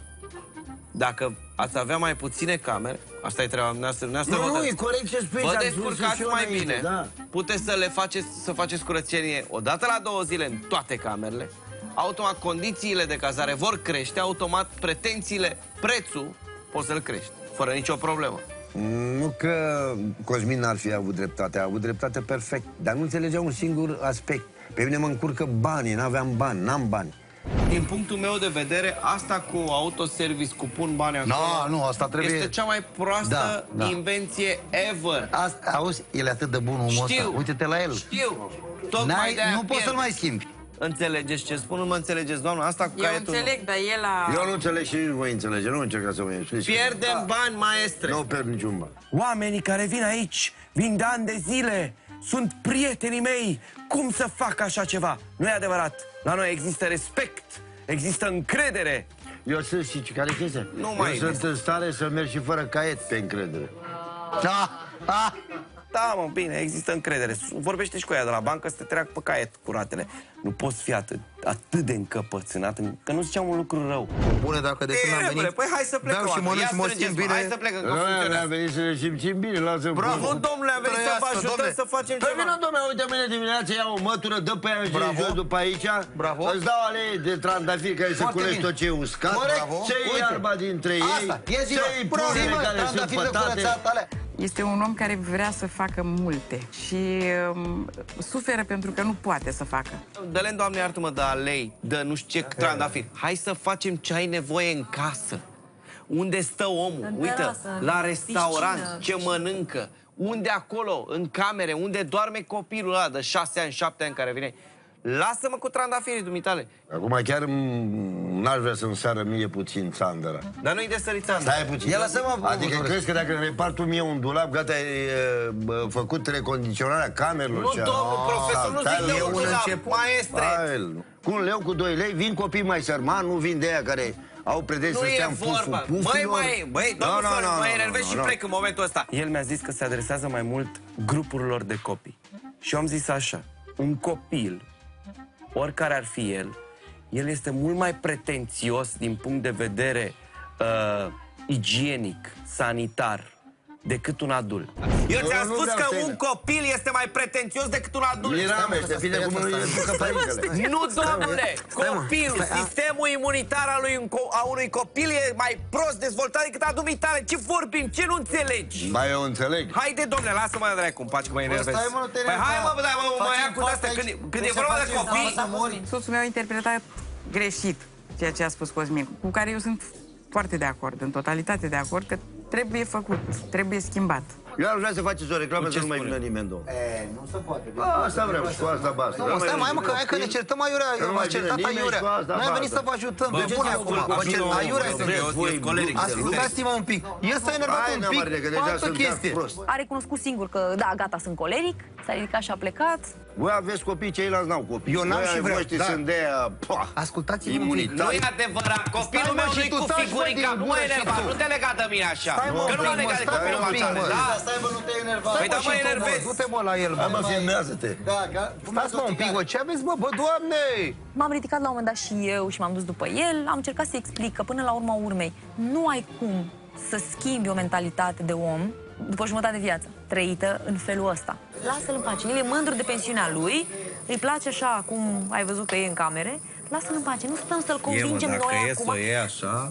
dacă ați avea mai puține camere, asta e treaba noastră, noastră Nu, nu, hotărâți. e corect ce spui, Vă am spus descurcați și eu mai înainte, bine, da. puteți să le faceți, să faceți curățenie o dată la două zile în toate camerele, automat condițiile de cazare vor crește, automat pretențiile, prețul poți să-l crești, fără nicio problemă. Nu că Cosmin n-ar fi avut dreptate, a avut dreptate perfect, dar nu înțelegea un singur aspect. Pe mine mă încurcă banii, n-aveam bani, n-am bani. Din punctul meu de vedere, asta cu autoservice, cu pun bani acolo, No, nu, asta trebuie... este cea mai proastă Da, da. invenție ever. Asta, auzi, el e atât de bun omul ăsta. Știu, Uite-te la el. știu. Tocmai N-ai- de-aia nu poți pierd. să-l mai schimbi. Înțelegeți ce spun? Nu mă înțelegeți, doamnă? Asta cu Eu caietul... înțeleg, dar el a... Eu nu înțeleg și nici nu voi înțelege, nu încerca să mă explici. Pierdem bani, maestre. Nu pierd niciun bani. Oamenii care vin aici, vin de ani de zile, sunt prietenii mei. Cum să fac așa ceva? Nu e adevărat. La noi există respect, există încredere. Eu sunt, și care chestia? Nu mai Eu sunt în stare să merg și fără caiet pe încredere. Da, da. Da, mă, bine, există încredere. Vorbește și cu ea de la bancă să te treacă pe caiet cu ratele. Nu poți fi atât, atât de încăpățânat, că nu ziceam un lucru rău. Bune, dacă de când am Bine, venit... păi hai să plecăm. Beau și mănânc și mă simt bine. Hai să plecăm, că Noi funcționează. am venit să ne simțim bine, lasă-mi. Bravo, domnule, am venit să vă Trăiască, ajutăm domne. să facem Păi ceva. vină, domnule, uite mâine dimineața iau o mătură, dă pe aia și Bravo. jos după aici. Bravo. Îți dau alei de trandafiri care se Foarte culegi bine. tot ce e uscat. Corect. Bravo. Ce e Uite. iarba dintre ei. Asta, e zi, Ce e mă. Zi, prunele mă, care sunt trandafiri de pătate. curățat, alea. Este un om care vrea să facă multe și um, suferă pentru că nu poate să facă. Dă-le, Doamne, iartă-mă, de alei, de nu știu ce trandafiri. Hai să facem ce ai nevoie în casă. Unde stă omul? În Uite, terasă, la în restaurant, piscină. ce mănâncă. Unde acolo, în camere, unde doarme copilul ăla de șase ani, șapte ani care vine. Lasă-mă cu trandafirii dumitale. Acum chiar m- n-aș vrea să-mi sară mie puțin țandăra. Dar nu-i de sărițan. Stai puțin. Ia lasă-mă, Adică bă, crezi că dacă îmi repar tu mie un dulap, gata, e bă, făcut recondiționarea camerelor? Nu, și a- domnul profesor, nu Stai, zic de e un un dulap, început. maestre. Hai, cu un leu, cu doi lei, vin copii mai sărmani, nu vin de aia care au pretenții Nu să stea e în puful vorba. pufilor. Băi, mai, băi, domnul Nu, nu, Florin, nu, mă nu, enervez nu, și nu. plec în momentul ăsta. El mi-a zis că se adresează mai mult grupurilor de copii. Și eu am zis așa, un copil, oricare ar fi el, el este mult mai pretențios din punct de vedere uh, igienic, sanitar, decât un adult. Eu ți-am Eu nu spus vreau că să- un copil este mai pretențios decât un adult. Mirame, te bine cum nu e ducă părintele. Nu, domnule! Copilul, stai, a- sistemul imunitar al lui un co- a unui copil e mai prost dezvoltat decât a dumitale. Ce vorbim? Ce nu înțelegi? Ba, eu înțeleg. Haide, domnule, lasă-mă de dracu, îmi paci că mă enervez. stai, mă, nu te Păi enerva. hai, mă, da, mă, mă Facem ia cu față astea. aici. Când, e- când Nu e se vorba de face copii... față, mori. Soțul meu a interpretat greșit ceea ce a spus Cosmin, cu care eu sunt foarte de acord, în totalitate de acord, că trebuie făcut, trebuie schimbat. Eu aș vrea să faceți o reclamă Cu ce să nu mai spune? vină nimeni, domnule. E, nu se poate. Asta vreau, și cu asta basta. Nu, stai, mai mă, că hai că ne certăm aiurea, Că nu v-ați mai vine certat nimeni aiurea. și cu asta Noi am venit basta. să vă ajutăm, Bă, pe bune ce acum, fac, vă cer, nu, aiurea nu, sunteți. eu- eu- coleric, Ascultați-mă un pic, el s-a enervat Hai, un n-am pic, mare, că pe deja altă sunt chestie. prost. A recunoscut singur că, da, gata, sunt coleric, s-a ridicat și a plecat. Voi aveți copii, ceilalți n-au copii. Eu n-am Voi și ai vreau, voștri da. sunt de aia, pah, Ascultați-mă un pic. imunitate. Nu e adevărat, copilul Stai, mă, meu și nu-i tu cu taci, mă, figurica, din nu mă gură și enerva, tu. nu te lega de mine așa. Stai, mă, Că nu un m-a pic, mă, legat de stai, copilul mă, un pic, meu, mă. da? Stai, bă, nu te enerva. Păi da, mă, și tu, enervez. Du-te, mă, la el. Hai, mă, filmează-te. Da, ga- stați, mă, un pic, mă, ce aveți, mă, bă, Doamne? M-am ridicat la un moment dat și eu și m-am dus după el. Am încercat să explic că până la urma urmei nu ai cum să schimbi o mentalitate de om după jumătate de viață trăită în felul ăsta. Lasă-l în pace. El e mândru de pensiunea lui, îi place așa cum ai văzut că e în camere. Lasă-l în pace. Nu stăm să-l convingem noi acum. e așa,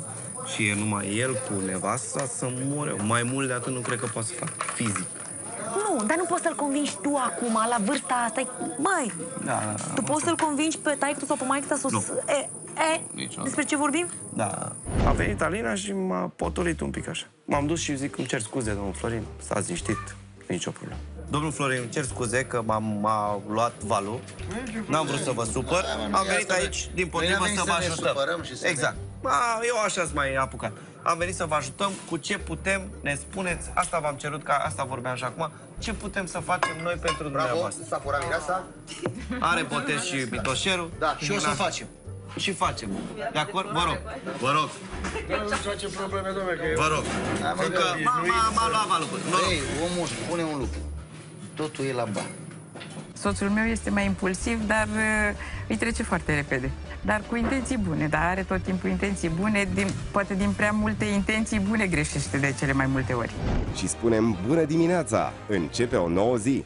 și e numai el cu nevasta, să mor eu. Mai mult de atât nu cred că pot să fac fizic. Nu, dar nu poți să-l convingi tu acum, la vârsta asta. Băi, Da, tu poți să-l convingi pe taică sau pe maică să... Nu. E, e, despre ce vorbim? Da. A venit Alina și m-a potolit un pic așa. M-am dus și zic, îmi cer scuze, domnul Florin, stați liniștit, nicio problemă. Domnul Florin, îmi cer scuze că m-a luat valul. N-am vrut să vă supăr. Am venit aici, din potrivă, să vă ajutăm. Exact. A, eu așa s mai apucat. Am venit să vă ajutăm cu ce putem, ne spuneți, asta v-am cerut, că asta vorbeam și acum, ce putem să facem noi pentru dumneavoastră. S-a furat mireasa. Are botez și bitoșerul. Da, și o să facem. Și facem. De acord? Vă rog. Vă rog. Nu face probleme, domnule, că Vă rog. Încă m-a luat valul. Ei, omul spune un lucru. Totul e la bani. Soțul meu este mai impulsiv, dar uh, îi trece foarte repede. Dar cu intenții bune, dar are tot timpul intenții bune, din, poate din prea multe intenții bune greșește de cele mai multe ori. Și spunem bună dimineața! Începe o nouă zi!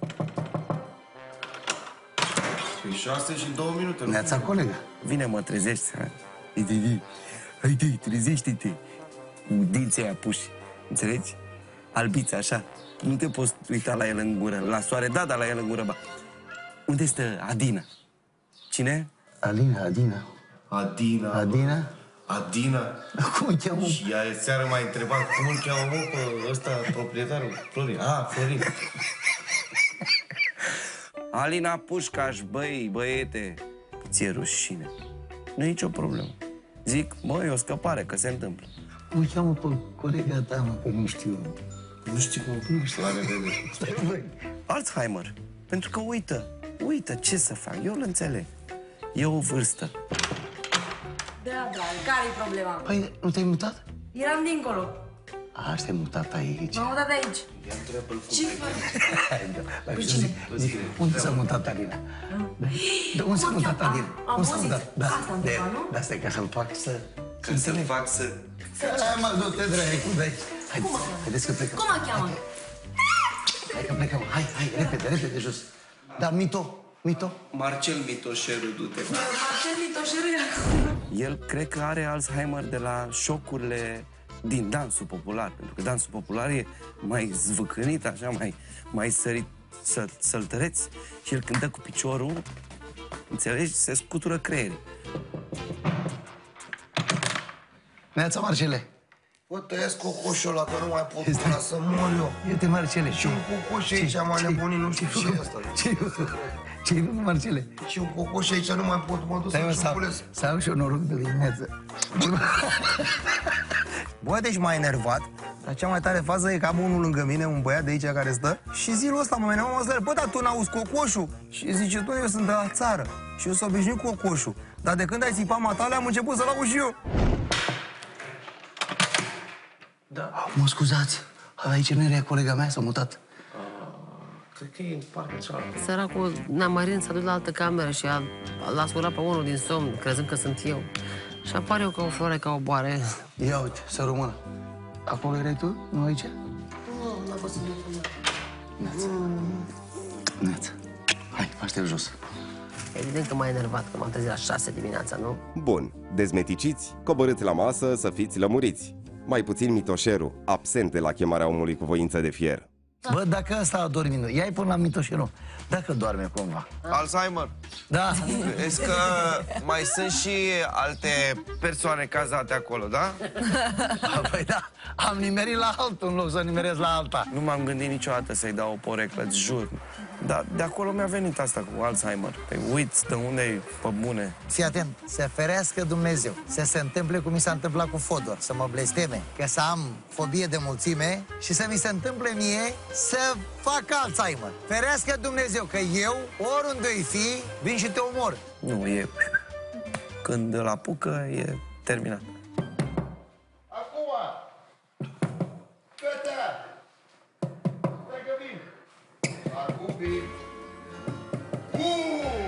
Păi șase și două minute. Neața, colegă. Vine, mă trezești. Haide, haide, trezește-te. Cu dinții aia puși. Înțelegi? Albiță, așa. Nu te poți uita la el în gură. La soare, da, dar la el în gură, ba. Unde stă Adina? Cine? Alina, Adina. Adina. Adina? Adina. Cum îl cheamă? Și ea seara m-a întrebat cum îl cheamă, mă, pe ăsta, proprietarul? Florin. Ah, Florin. Alina Pușcaș, băi, băiete, ți-e rușine. Nu e nicio problemă. Zic, mă, e o scăpare, că se întâmplă. Cum îl cheamă pe colega ta, mă, că nu știu. Nu știu cum. Nu știu. La revedere. Stai, băi. Alzheimer. Pentru că uită, uită, ce să fac, eu îl înțeleg. E o vârstă. Da, da, care-i problema? Păi, nu te-ai mutat? Eram dincolo. A, te-ai mutat aici. M-am mutat aici. Ce faci? Cu cine? Zic, unde s-a mutat Alina? De unde s-a mutat Alina? Cum s-a mutat? Da, de, de asta e ca să-l fac să... Ca să-l fac să... Hai, mă, du-te, dracu, de aici. Haideți, haideți că plecăm. Cum o cheamă? Hai că plecăm. Hai, hai, repede, repede, jos. Da, Mito, Mito. Marcel Mitoșeru, du-te. Marcel Mitoșeru era... El cred că are Alzheimer de la șocurile din dansul popular. Pentru că dansul popular e mai zvâcânit, așa, mai, mai sărit, să, săltăreț. Și el când dă cu piciorul, înțelegi, se scutură creierii. Neața, Marcele. Bă, tăiesc cocoșul ăla, că nu mai pot până să mor eu. Iute, Marcele. Și un cocoș aici, m-a nebunit, nu știu ce e ăsta. Ce-i făcut, Marcele? Și un cocoș aici, nu mai pot, mă duc să-mi ciupulesc. Să am și eu noroc de dimineață. Bă, deci m-a enervat, dar cea mai tare fază e că am unul lângă mine, un băiat de aici care stă, și zilul ăsta mă venea, mă zice, bă, dar tu n-auzi cocoșul? Și zice, tu, eu sunt de la țară și eu s-o obișnuit cu cocoșul, dar de când ai țipat matale, am început să-l aud și eu. Da. Mă scuzați, aici nu era colega mea, s-a mutat. Cred că e în partea cealaltă. Săracul Namarin s-a dus la altă cameră și a, l-a surat pe unul din somn, crezând că sunt eu. Și apare eu ca o floare, ca o boare. Ia uite, să rămână. Acolo erai tu? Nu aici? Nu, n-a fost în Neața. Neața. Hai, aștept jos. Evident că m-a enervat, că m-am trezit la șase dimineața, nu? Bun, dezmeticiți, coborâți la masă să fiți lămuriți. Mai puțin Mitoșeru, absent de la chemarea omului cu voință de fier. Bă, dacă ăsta a dormit, ia-i până la Mitoșeru. Dacă doarme cumva. Alzheimer. Da. Vezi că mai sunt și alte persoane cazate acolo, da? Păi da, am nimerit la altul în loc să nimeresc la alta. Nu m-am gândit niciodată să-i dau o poreclă, îți jur. Dar de acolo mi-a venit asta cu Alzheimer. Păi uiți de unde e pe bune. Fii atent, să ferească Dumnezeu, să se întâmple cum mi s-a întâmplat cu Fodor, să mă blesteme, că să am fobie de mulțime și să mi se întâmple mie să fac Alzheimer. Ferească Dumnezeu, că eu, oriunde-i fi, vin și te omor. Nu, e... Când îl apucă, e terminat. Acum! Fete! Stai că vin! Acum vin! Uuu!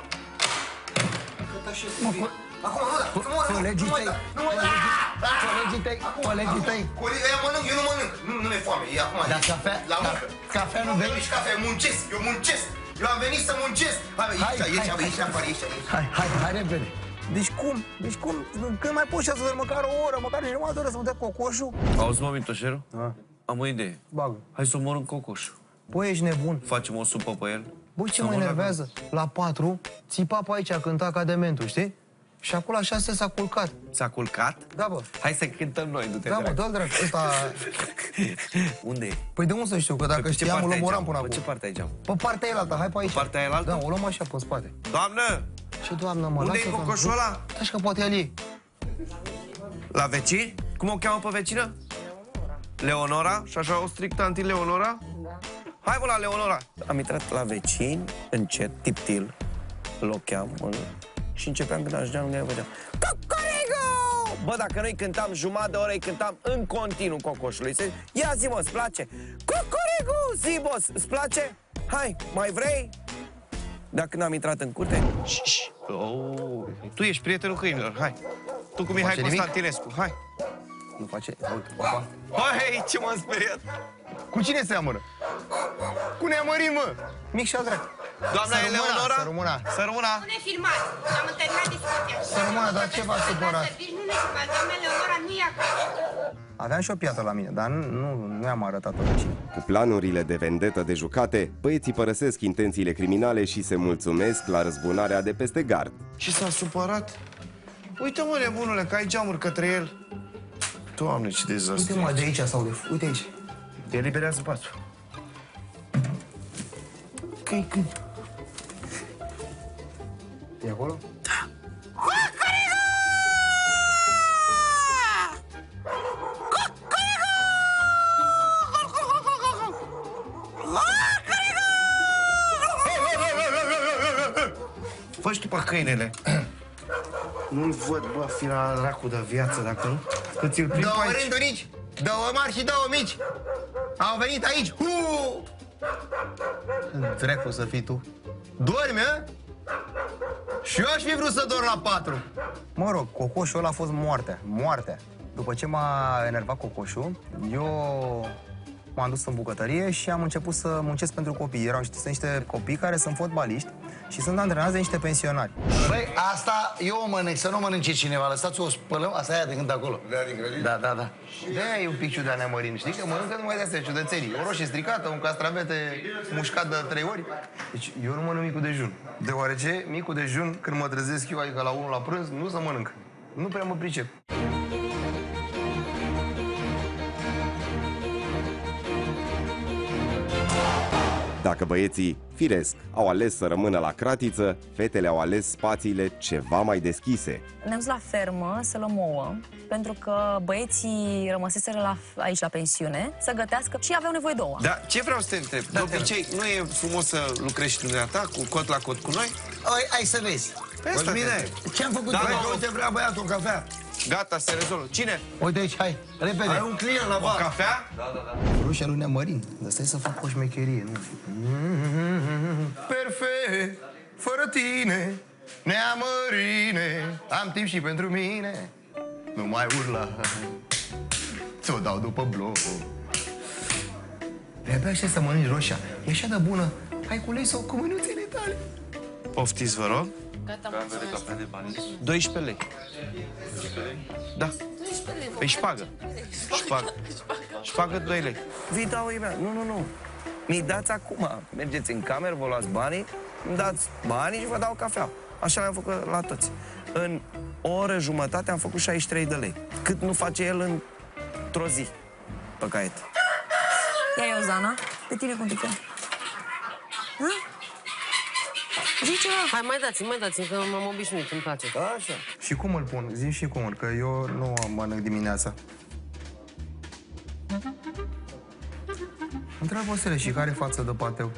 Cât așa să vin? Acum, nu da! Nu mă da! Colegii tăi, Nu mă da! colegii tăi, colegii tăi. Colegii ăia mănânc, eu nu mănânc. Nu, nu mi-e foame, e acum. Dar cafea? La muncă. Cafea nu Nu bei? beau nici cafea, muncesc, eu muncesc. Eu am venit să muncesc. Hai, aici, aici, aici, afară, aici, aici. Hai, hai, hai repede. Deci cum? Deci cum? Când mai poți să dormi măcar o oră, măcar jumătate de oră să mă dea cocoșul? Auzi, mă, Mintoșeru? Da. Am o idee. Bagă. Hai să omorâm cocoșul. Băi, ești nebun. Facem o supă pe el. Băi, ce mă enervează? La patru, țipa pe aici, cânta ca dementul, știi? Și acolo la șase s-a culcat. S-a culcat? Da, bă. Hai să cântăm noi, du-te, Da, mă, drag. dă-l dracu, ăsta... Unde e? Păi de unde să știu? Că dacă știam, îl omoram până acum. Pe ce parte ai geam? Pe partea elaltă, hai pe aici. Pe partea elaltă? Da, o luăm așa, pe spate. Doamnă! Ce doamnă, mă? Unde e lasă-o, cocoșul doamnă. ăla? Stai că poate el e. La vecini? Cum o cheamă pe vecină? Leonora? Și așa o strict tanti Leonora? Da. Hai, mă, la Leonora! Am intrat la vecini, încet, tiptil, îl cheam, mă, și începeam când ajungeam lângă el, vedeam Cocorigu! Bă, dacă noi cântam jumătate de oră, îi cântam în continuu cocoșului. Ia zi, mă, îți place? Cocorigu! Zi, boss, îți place? Hai, mai vrei? Dar când am intrat în curte... Oh, tu ești prietenul câinilor, hai. Tu cu Mihai Constantinescu, hai. Nu face? Uite, opa. Hai, ce m-am speriat. Cu cine seamănă? Cu neamărit, mă! Mic și al dracu. Doamna Eleonora? Să rămâna. Să rămâna. Nu ne filmați, am terminat discuția. Să rămână, dar ce v-a supărat? Deci nu ne filmați, doamna Eleonora nu e acasă. Aveam și o piatră la mine, dar nu, nu, nu i-am arătat-o vecini. Cu planurile de vendetă de jucate, băieții părăsesc intențiile criminale și se mulțumesc la răzbunarea de peste gard. Și s-a supărat? Uite, mă, nebunule, că ai geamuri către el. Doamne, ce dezastru. Uite, mă, de aici sau de... Uite aici. Eliberează pasul. Că-i când? E acolo? Da. Fă-și tu pe câinele. Nu-l văd, bă, fi la dracu de viață, dacă nu, că ți-l prind Două pe aici. rânduri mici, două mari și două mici. Au venit aici. Huu! Dracu să fii tu. Dormi, a? Și eu aș fi vrut să dorm la patru. Mă rog, cocoșul ăla a fost moartea, moartea. După ce m-a enervat cocoșul, eu m-am dus în bucătărie și am început să muncesc pentru copii. Erau sunt niște copii care sunt fotbaliști și sunt antrenați de niște pensionari. Băi, asta eu o mănânc, să nu mănânce cineva. Lăsați-o, o spălăm, asta e aia de când acolo. De-aia din grădină? Da, da, da. De-aia e un pic ciudat neamărin, știi? Că mănâncă numai de-astea ciudățenii. O roșie stricată, un castravete mușcat de trei ori. Deci eu nu mănânc micul dejun. Deoarece micul dejun, când mă trezesc eu, adică la unu la prânz, nu să mănânc. Nu prea mă pricep. Dacă băieții, firesc, au ales să rămână la cratiță, fetele au ales spațiile ceva mai deschise. Ne-am dus la fermă să luăm ouă, pentru că băieții rămăseseră la, aici la pensiune să gătească și aveau nevoie de ouă. Da, ce vreau să te întreb? De obicei, nu e frumos să lucrezi și dumneata cu cot la cot cu noi? Oi, hai să vezi. Pe asta bine. Ce-am făcut? Da, Da, da, uite, vrea băiatul o cafea. Gata, se rezolvă. Cine? Uite aici, hai, repede. Ai un client la bar. O cafea? Da, da, da. Roșia lui Neamărin. Dar stai să fac o șmecherie, nu? Perfect, fără tine, Neamărine, am timp și pentru mine. Nu mai urla, ți-o dau după bloc. De-abia aștept să mănânci roșia. E așa de bună. Hai cules-o cu mânuțele tale. Poftiți, vă rog. Gata, mulțumesc. doisprezece lei. Da. Păi șpagă. Șpagă. Șpagă doi lei. Vi dau ei mea. Nu, nu, nu. Mi dați acum. Mergeți în cameră, vă luați banii, îmi dați banii și vă dau cafea. Așa le-am făcut la toți. În o oră jumătate am făcut șaizeci și trei de lei. Cât nu face el într-o zi pe caiet. Ia-i, Ozana, pe tine cum te cheamă? Zici ceva? Hai, mai dați mai dați că m-am obișnuit, îmi place. Așa. Și cum îl pun? Zi și cum îl, că eu nu mănânc dimineața. Întreabă Sele, și care față de pateu?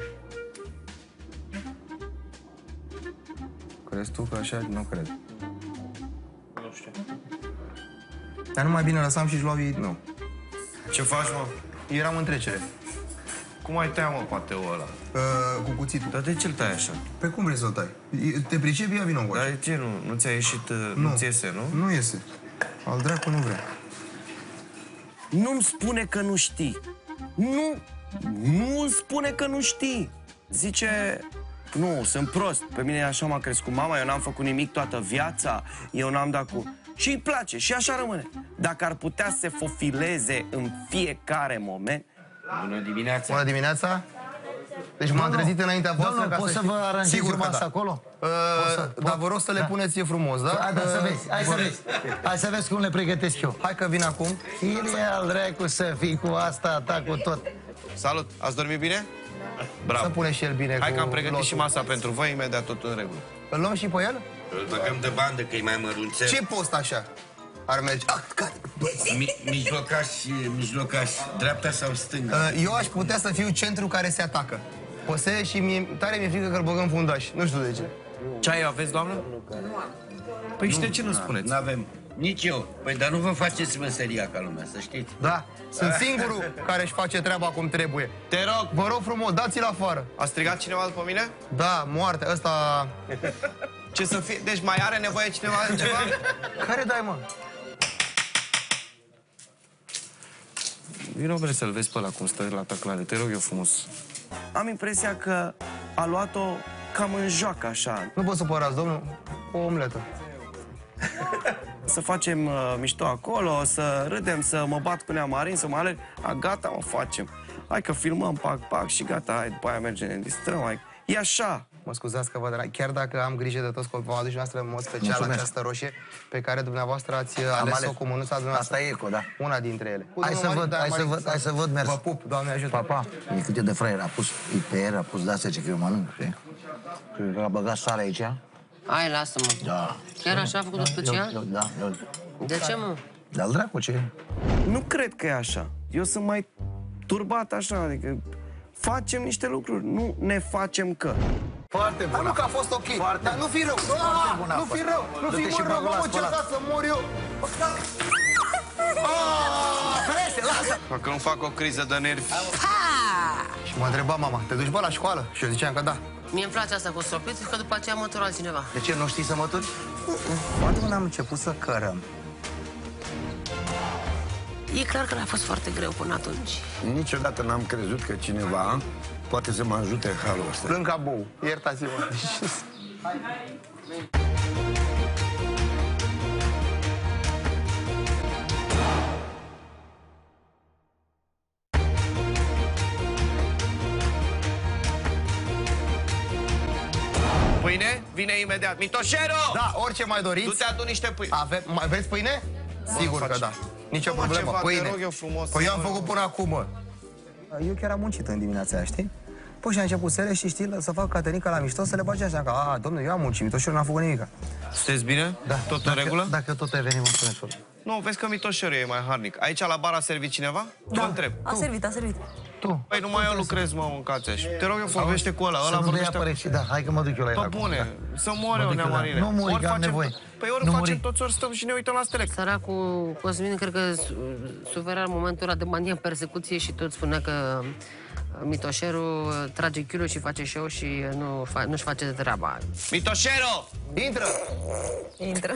Crezi tu că așa? Nu cred. Nu știu. Dar nu mai bine lăsam și-și luau ei, nu. Ce faci, mă? Eram în trecere. Cum ai tăia, mă, pateul ăla? Uh, cu cuțitul. Dar de ce-l tai așa? Pe cum vrei să-l tai? Te pricepi, ia vină încoace. Dar ce, nu? Nu ți-a ieșit, uh, Nu. nu-ți iese, nu? Nu iese. Al dracu nu vrea. Nu-mi spune că nu știi. Nu, nu-mi spune că nu știi. Zice Nu, sunt prost. Pe mine așa m-a crescut mama, eu n-am făcut nimic toată viața, eu n-am dat cu... Și îi place, și așa rămâne. Dacă ar putea să se fofileze în fiecare moment... Bună dimineața! Bună dimineața! Deci m-am trezit înaintea voastră ca pot să să vă aranjez Sigur că masa da. acolo? Uh, să, dar vă rog să le da. puneți frumos, da? Hai, da, să vezi, hai să vezi. Hai să vezi cum le pregătesc eu. Hai că vin acum. Ilie al dracu să fii cu asta, ta cu tot. Salut, ați dormit bine? Bravo. Să pune și el bine. Hai cu că am pregătit lotul. și masa pentru voi, imediat tot în regulă. Îl luăm și pe el? Îl băgăm de bandă, că e mai mărunțel. Ce post așa? Ar merge. Ah, care? Mi mijlocaș, mijlocaș, dreapta sau stânga? Uh, eu aș putea să fiu centru care se atacă. Pose și mie, tare mi-e frică că îl băgăm fundaș. Nu știu de ce. Ceai aveți, doamnă? Păi și de ce nu spuneți? N-avem. Nici eu. Păi dar nu vă faceți meseria ca lumea, să știți. Da, sunt singurul care își face treaba cum trebuie. Te rog! Vă rog frumos, dați-l afară. A strigat cineva după mine? Da, moarte, ăsta... Ce să fie? Deci mai are nevoie cineva de ceva? Care dai, mă? Eu nu vreau să-l vezi pe ăla cum stă la taclare, te rog eu frumos. Am impresia că a luat-o cam în joacă, așa. Nu vă supărați, domnul, o omletă. Să facem uh, mișto acolo, să râdem, să mă bat cu Neamarin, să mă alerg. A, gata, mă facem. Hai că filmăm, pac, pac și gata, hai, după aia mergem, ne distrăm, hai. E așa. Mă scuzați că vă drag. Chiar dacă am grijă de toți copiii, vă aduc noastră în mod special Mulțumesc. această roșie pe care dumneavoastră ați ales-o ales. cu mânuța dumneavoastră. Asta e eco, da. Una dintre ele. Hai să văd, hai să văd, hai să văd mers. Vă pup, Doamne ajută. Papa, e cât e de fraier, a pus piper, a pus de-astea ce că eu mănânc, știi? Cred că a băgat sare aici. Hai, lasă-mă. Da. Chiar așa a făcut-o special? Eu, da, eu. De ce, mă? De-al dracu, ce? Nu cred că e așa. Eu sunt mai turbat așa, adică facem niște lucruri, nu ne facem că. Foarte bun. Nu că a fost ok, foarte dar nu fi rău. Foarte bun a Nu fost. fi rău, nu fi Du-te și mă rău, bagă la mă, ce spălat. să mor eu. Ferește, lasă! Dacă nu fac o criză de nervi. Și m-a întrebat mama, te duci bă la școală? Și eu ziceam că da. Mie îmi place asta cu stropit, că după aceea mă tur altcineva. De ce, nu știi să mături? Poate când am început să cărăm. E clar că a fost foarte greu până atunci. Niciodată n-am crezut că cineva poate să mă ajute în halul ăsta. Plâng ca bou, iertați-mă. Pâine? Vine imediat. Mitoșero! Da, orice mai doriți. Du-te adu niște pâine. Ave... Mai vreți pâine? Sigur că da. Nicio Fă-mă problemă, ceva, pâine. te rog eu frumos, Păi eu am să- făcut până acum, mă. Eu chiar am muncit în dimineața aia, știi? Păi și a început să le și știi, să fac Caterica la mișto, să le bagi așa, că, a, domnule, eu am muncit, Mitoșorul n-a făcut nimic. Sunteți bine? Da. Tot dacă, în regulă? Dacă tot ai venit, mulțumesc foarte. Nu, vezi că Mitoșerul e mai harnic. Aici la bar a servit cineva? Da. Vă întreb. A servit, a servit. Tu. Păi numai eu lucrez, mă, în Cațeș. Te rog eu, vorbește cu ăla. Să Ăla nu vorbește... dea păreți, da, hai că mă duc eu la el Tot acum, bune. da. Să moare Mă o duc eu la- Neamarine. Nu muri, Ori că am facem nevoie. tot- Păi ori Nu facem muri. toți, ori stăm și ne uităm la stelec. Săracul Cosmin, cred că su- suferea în momentul ăla de mania în persecuție și tot spunea că Mitoșerul trage chiulul și face show și nu fa- nu-și face treaba. Mitoșero! Intră! Intră.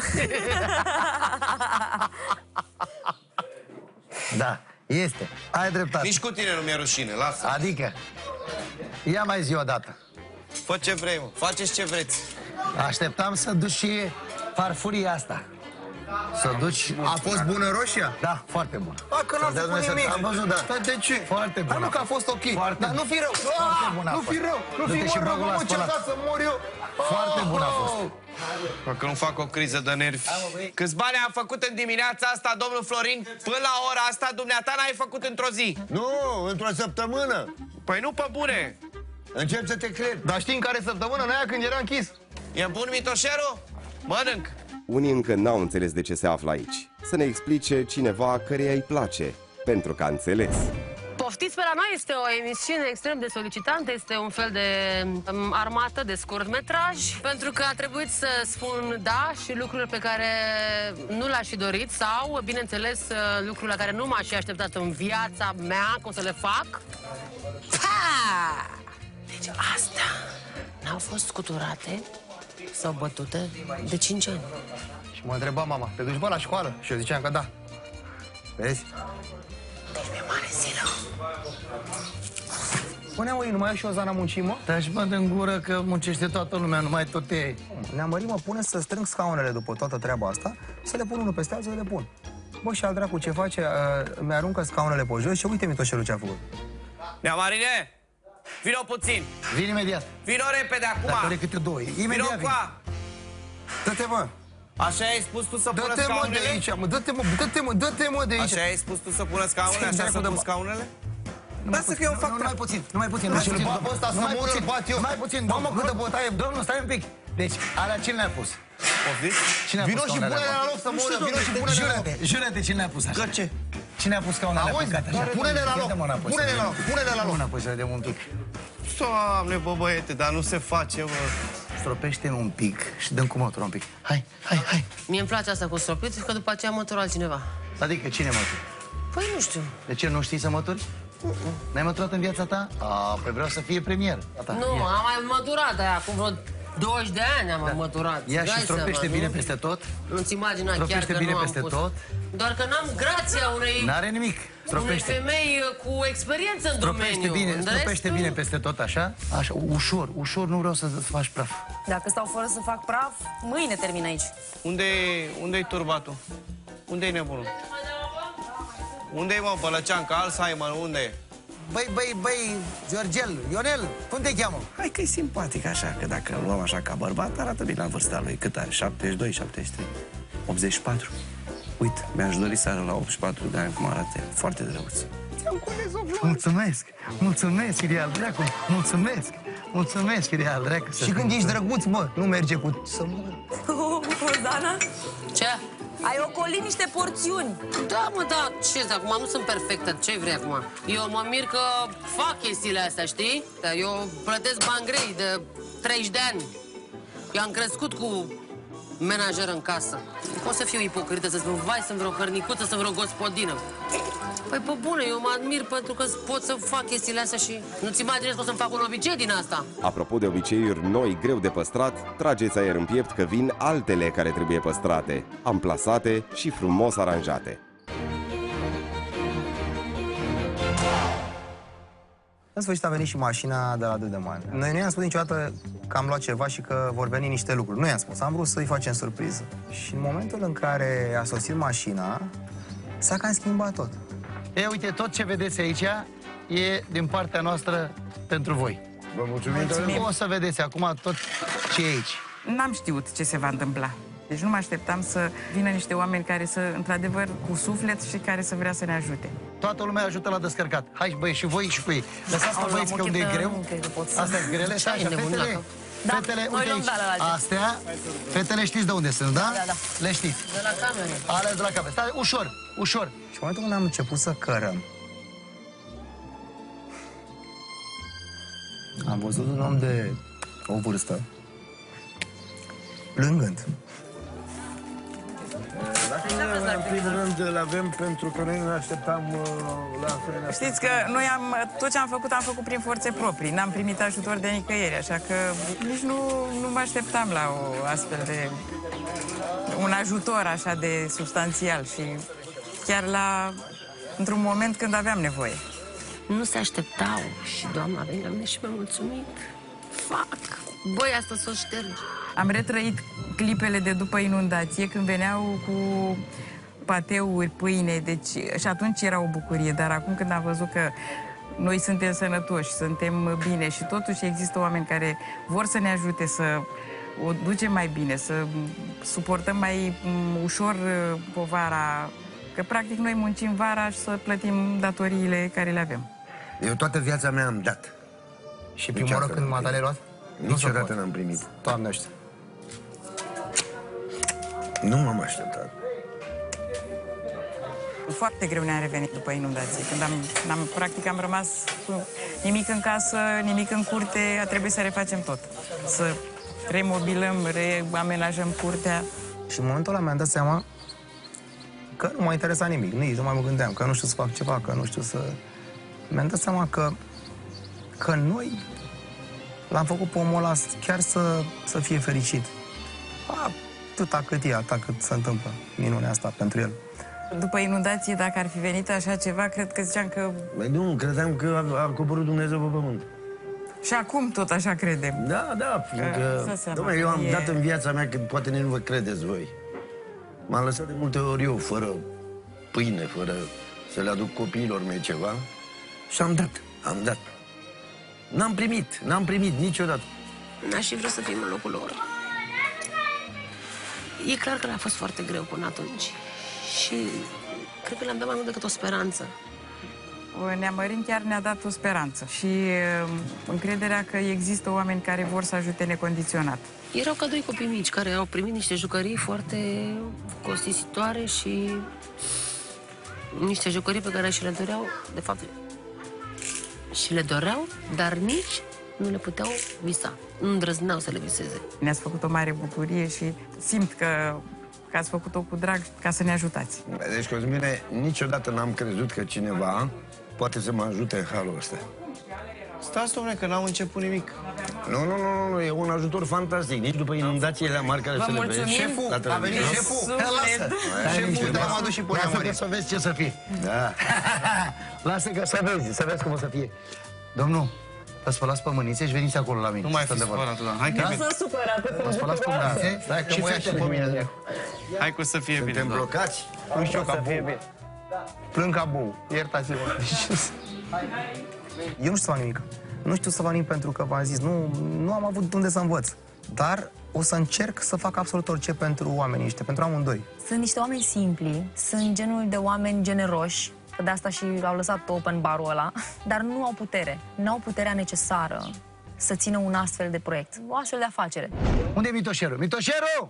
Da, este. Ai dreptate. Nici cu tine nu mi-e rușine, lasă. Adică, ia mai zi o dată. Fă ce vrei, mă. Faceți ce vreți. Așteptam să duci și farfuria asta. Să duci... A fost bună roșia? Da, foarte bună. A, că n-am Să-ți dea făcut Dumnezeu- nimic. Am văzut, da. Dar de ce? Foarte bună. Dar nu că a fost ok. Foarte Dar nu fi rău. Foarte Ah, bună a Nu fi fost. rău. Nu Du-te fi și mă rău, bagă la mă, ce spălat. să mor eu. Foarte bună a fost. Dacă nu fac o criză de nervi. Câți bani am făcut în dimineața asta, domnul Florin? Până la ora asta, dumneata n-ai făcut într-o zi. Nu, într-o săptămână. Păi nu pe bune. Încep să te cred. Dar știi în care săptămână? În aia când era închis. E bun, Mitoșero? Mănânc. Unii încă n-au înțeles de ce se află aici. Să ne explice cineva căreia îi place, pentru că a înțeles. Poftiți pe la noi, este o emisiune extrem de solicitantă, este un fel de um, armată de scurtmetraj, pentru că a trebuit să spun da și lucruri pe care nu le-aș fi dorit sau, bineînțeles, lucruri la care nu m-aș fi așteptat în viața mea, că o să le fac. Ha! Deci astea n-au fost scuturate sau bătute de cinci ani. Și mă întreba mama, te duci bă la școală? Și eu ziceam că da. Vezi? Deci mi-e mare zilă. Spunea, măi, nu mai ai și Ozana muncit, mă? Taci mă din gură că muncește toată lumea, numai tot ei. Neamărit mă pune să strâng scaunele după toată treaba asta, să le pun unul peste altul, să le pun. Bă, și al dracu ce face, uh, mi-aruncă scaunele pe jos și uite mitoșelul ce a făcut. Neamarine, vino puțin. Vin imediat. Vino repede acum. Dacă de câte doi. Imediat vino vin. Dă-te, mă. Așa ai spus tu să pună Dă-te, mă, scaunele? de aici, mă. Dă-te, mă, dă-te, mă, dă-te, mă, de aici. Așa ai spus tu să pună scaunele? Așa să pun scaunele? Lasă că eu fac... Nu mai puțin, nu mai puțin. Nu mai puțin, bă, ăsta să mă ură, bat eu. Mai puțin. Mamă, câtă bătaie. Domnul, stai un pic. Deci, alea cine le-a pus? Poftiți? Cine a pus Vino și scaunele pune-le la loc să mă ură, vino și pune-le la loc. Jură-te, jură-te cine le-a pus așa. Că ce? Cine a pus scaunele Auzi, pe așa? pune-le la loc, pune-le la loc, pune-le la loc. Înapoi să vedem un pic. Doamne, bă, băiete, dar nu se face, bă. Stropește un pic și dăm cu motorul un pic. Hai, hai, hai. Mie îmi place asta cu stropit, că după aceea mătură altcineva. Adică cine mătură? Păi nu știu. De ce, nu știi să mături? N-ai măturat în viața ta? A, păi vreau să fie premier. Gata, Nu, ia. am mai măturat aia, acum vreo douăzeci de ani am mai măturat. Ia și Dai stropește seama, bine nu? peste tot. Nu-ți imagina chiar Stropește că bine nu am peste pus. tot. Doar că n-am grația unei, N-are nimic. unei Stropește. femei uh, cu experiență în Stropește domeniu. bine, În stropește restul- bine peste tot, așa. Așa, ușor, ușor, nu vreau să faci praf. Dacă stau fără să fac praf, mâine termin aici. Unde-i unde-i turbatul? Unde-i nebunul? Unde-i, mă, Bălăceanca, Alzheimer, unde e? Băi, băi, băi, Georgel, Ionel, cum te cheamă? Hai că e simpatic așa, că dacă îl luăm așa ca bărbat, arată bine la vârsta lui. Cât are? șaptezeci și doi, șaptezeci și trei, optzeci și patru. Uite, mi-aș dori să ară la optzeci și patru de ani cum arată el. Foarte drăguț. Ți-am cules o floră. Mulțumesc, mulțumesc, Irial Dracu, mulțumesc, mulțumesc, Irial Dracu. Și când ești drăguț, mă, nu merge cu... Să mă... Ozana? Ce? Ai ocolit niște porțiuni. Da, mă, da, ce acum nu sunt perfectă, ce vrei acum? Eu mă mir că fac chestiile astea, știi? Dar eu plătesc bani grei de treizeci de ani. Eu am crescut cu menajer în casă. Nu pot să fiu ipocrită, să spun, vai, sunt vreo cărnicuță, sunt vreo gospodină. Păi, pe bune, eu mă admir pentru că pot să fac chestiile astea și nu-ți imaginezi că o să-mi fac un obicei din asta. Apropo de obiceiuri noi, greu de păstrat, trageți aer în piept că vin altele care trebuie păstrate, amplasate și frumos aranjate. În sfârșit a venit și mașina de la Dâdeman. Noi nu i-am spus niciodată că am luat ceva și că vor veni niște lucruri. Nu i-am spus, am vrut să-i facem surpriză. Și în momentul în care a sosit mașina, s-a cam schimbat tot. E, uite, tot ce vedeți aici e din partea noastră pentru voi. Vă mulțumim. Mulțumim. O să vedeți acum tot ce e aici. N-am știut ce se va întâmpla. Deci nu mă așteptam să vină niște oameni care să, într-adevăr, cu suflet și care să vrea să ne ajute. Toată lumea ajută la descărcat. Hai, băi, și voi și cu ei. Lăsați pe băieți că unde e greu. Astea e grele, Ce ai așa, nebunit fetele. la cap? Da, Fetele, noi uite luăm aici. de ale alte. Astea, fetele știți de unde sunt, da? Da, da. Le știți. De la cameră. Ale de la capăt. Stai, ușor, ușor. Și în momentul când am început să cărăm, am văzut un om de o vârstă plângând. Dacă nu, în primul rând îl avem pentru că noi ne așteptam uh, la asemenea. Știți că noi am, tot ce am făcut, am făcut prin forțe proprii. N-am primit ajutor de nicăieri, așa că nici nu, nu mă așteptam la o astfel de... un ajutor așa de substanțial și chiar la... într-un moment când aveam nevoie. Nu se așteptau și doamna a venit la mine și mi-a mulțumit. Fac! Băi, asta s-o șterge. Am retrăit clipele de după inundație, când veneau cu pateuri, pâine, deci și atunci era o bucurie, dar acum când am văzut că noi suntem sănătoși, suntem bine și totuși există oameni care vor să ne ajute să o ducem mai bine, să suportăm mai ușor povara, că practic noi muncim vara și să plătim datoriile care le avem. Eu toată viața mea am dat. Și prima oară când m-a luat? Niciodată n-am primit. Doamne ăștia. Nu m-am așteptat. Foarte greu ne-am revenit după inundație. Când am, am, practic am rămas cu nimic în casă, nimic în curte, a trebuit să refacem tot. Să remobilăm, reamenajăm curtea. Și în momentul ăla mi-am dat seama că nu m-a interesat nimic. Nici nu mai mă gândeam, că nu știu să fac ceva, că nu știu să... Mi-am dat seama că, că noi l-am făcut pe omul ăla chiar să, să fie fericit. Atâta cât e, atâta cât se întâmplă minunea asta pentru el. După inundație, dacă ar fi venit așa ceva, cred că ziceam că... Băi, nu, credeam că a, a coborât Dumnezeu pe pământ. Și acum tot așa credem. Da, da, fiindcă... Dom'le, eu am e... dat în viața mea, că poate nici nu vă credeți voi. M-am lăsat de multe ori eu, fără pâine, fără să le aduc copiilor mei ceva. Și am dat, am dat. N-am primit, n-am primit niciodată. N-aș fi vrut să fim în locul lor. E clar că le-a fost foarte greu până atunci. Și cred că le-am dat mai mult decât o speranță. Neamărin chiar ne-a dat o speranță și uh, încrederea că există oameni care vor să ajute necondiționat. Erau ca doi copii mici care au primit niște jucării foarte costisitoare și niște jucării pe care și le doreau, de fapt, și le doreau, dar nici nu le puteau visa. Nu îndrăzneau să le viseze. Ne-ați făcut o mare bucurie și simt că, că ați făcut-o cu drag ca să ne ajutați. Deci, Cosmine, niciodată n-am crezut că cineva poate să mă ajute în halul ăsta. Stați, dom'le, că n-am început nimic. Nu, nu, nu, nu, e un ajutor fantastic. Nici după inundațiile mari care se le vede. Șeful, a venit șeful. Lasă. Șeful, te-am adus și pe Lasă să vezi ce să fie. Da. Lasă că să vezi, să vezi cum o să fie. Domnul, vă spălați pe mânițe și veniți acolo la mine. Nu mai fi spălat, da. Hai că vă spălați pe mânițe. Stai că mă ia și pe mine. Hai că o să fie bine. Suntem blocați? Nu știu ca bou. Plâng ca bou. Iertați-vă. Eu nu știu să fac nimic. Nu știu să fac nimic pentru că v-am zis, nu, nu am avut unde să învăț. Dar o să încerc să fac absolut orice pentru oamenii ăștia, pentru amândoi. Sunt niște oameni simpli, sunt genul de oameni generoși, că de asta și au lăsat open barul ăla, dar nu au putere. Nu au puterea necesară să țină un astfel de proiect, o astfel de afacere. Unde e Mitoșeru? Mitoșeru!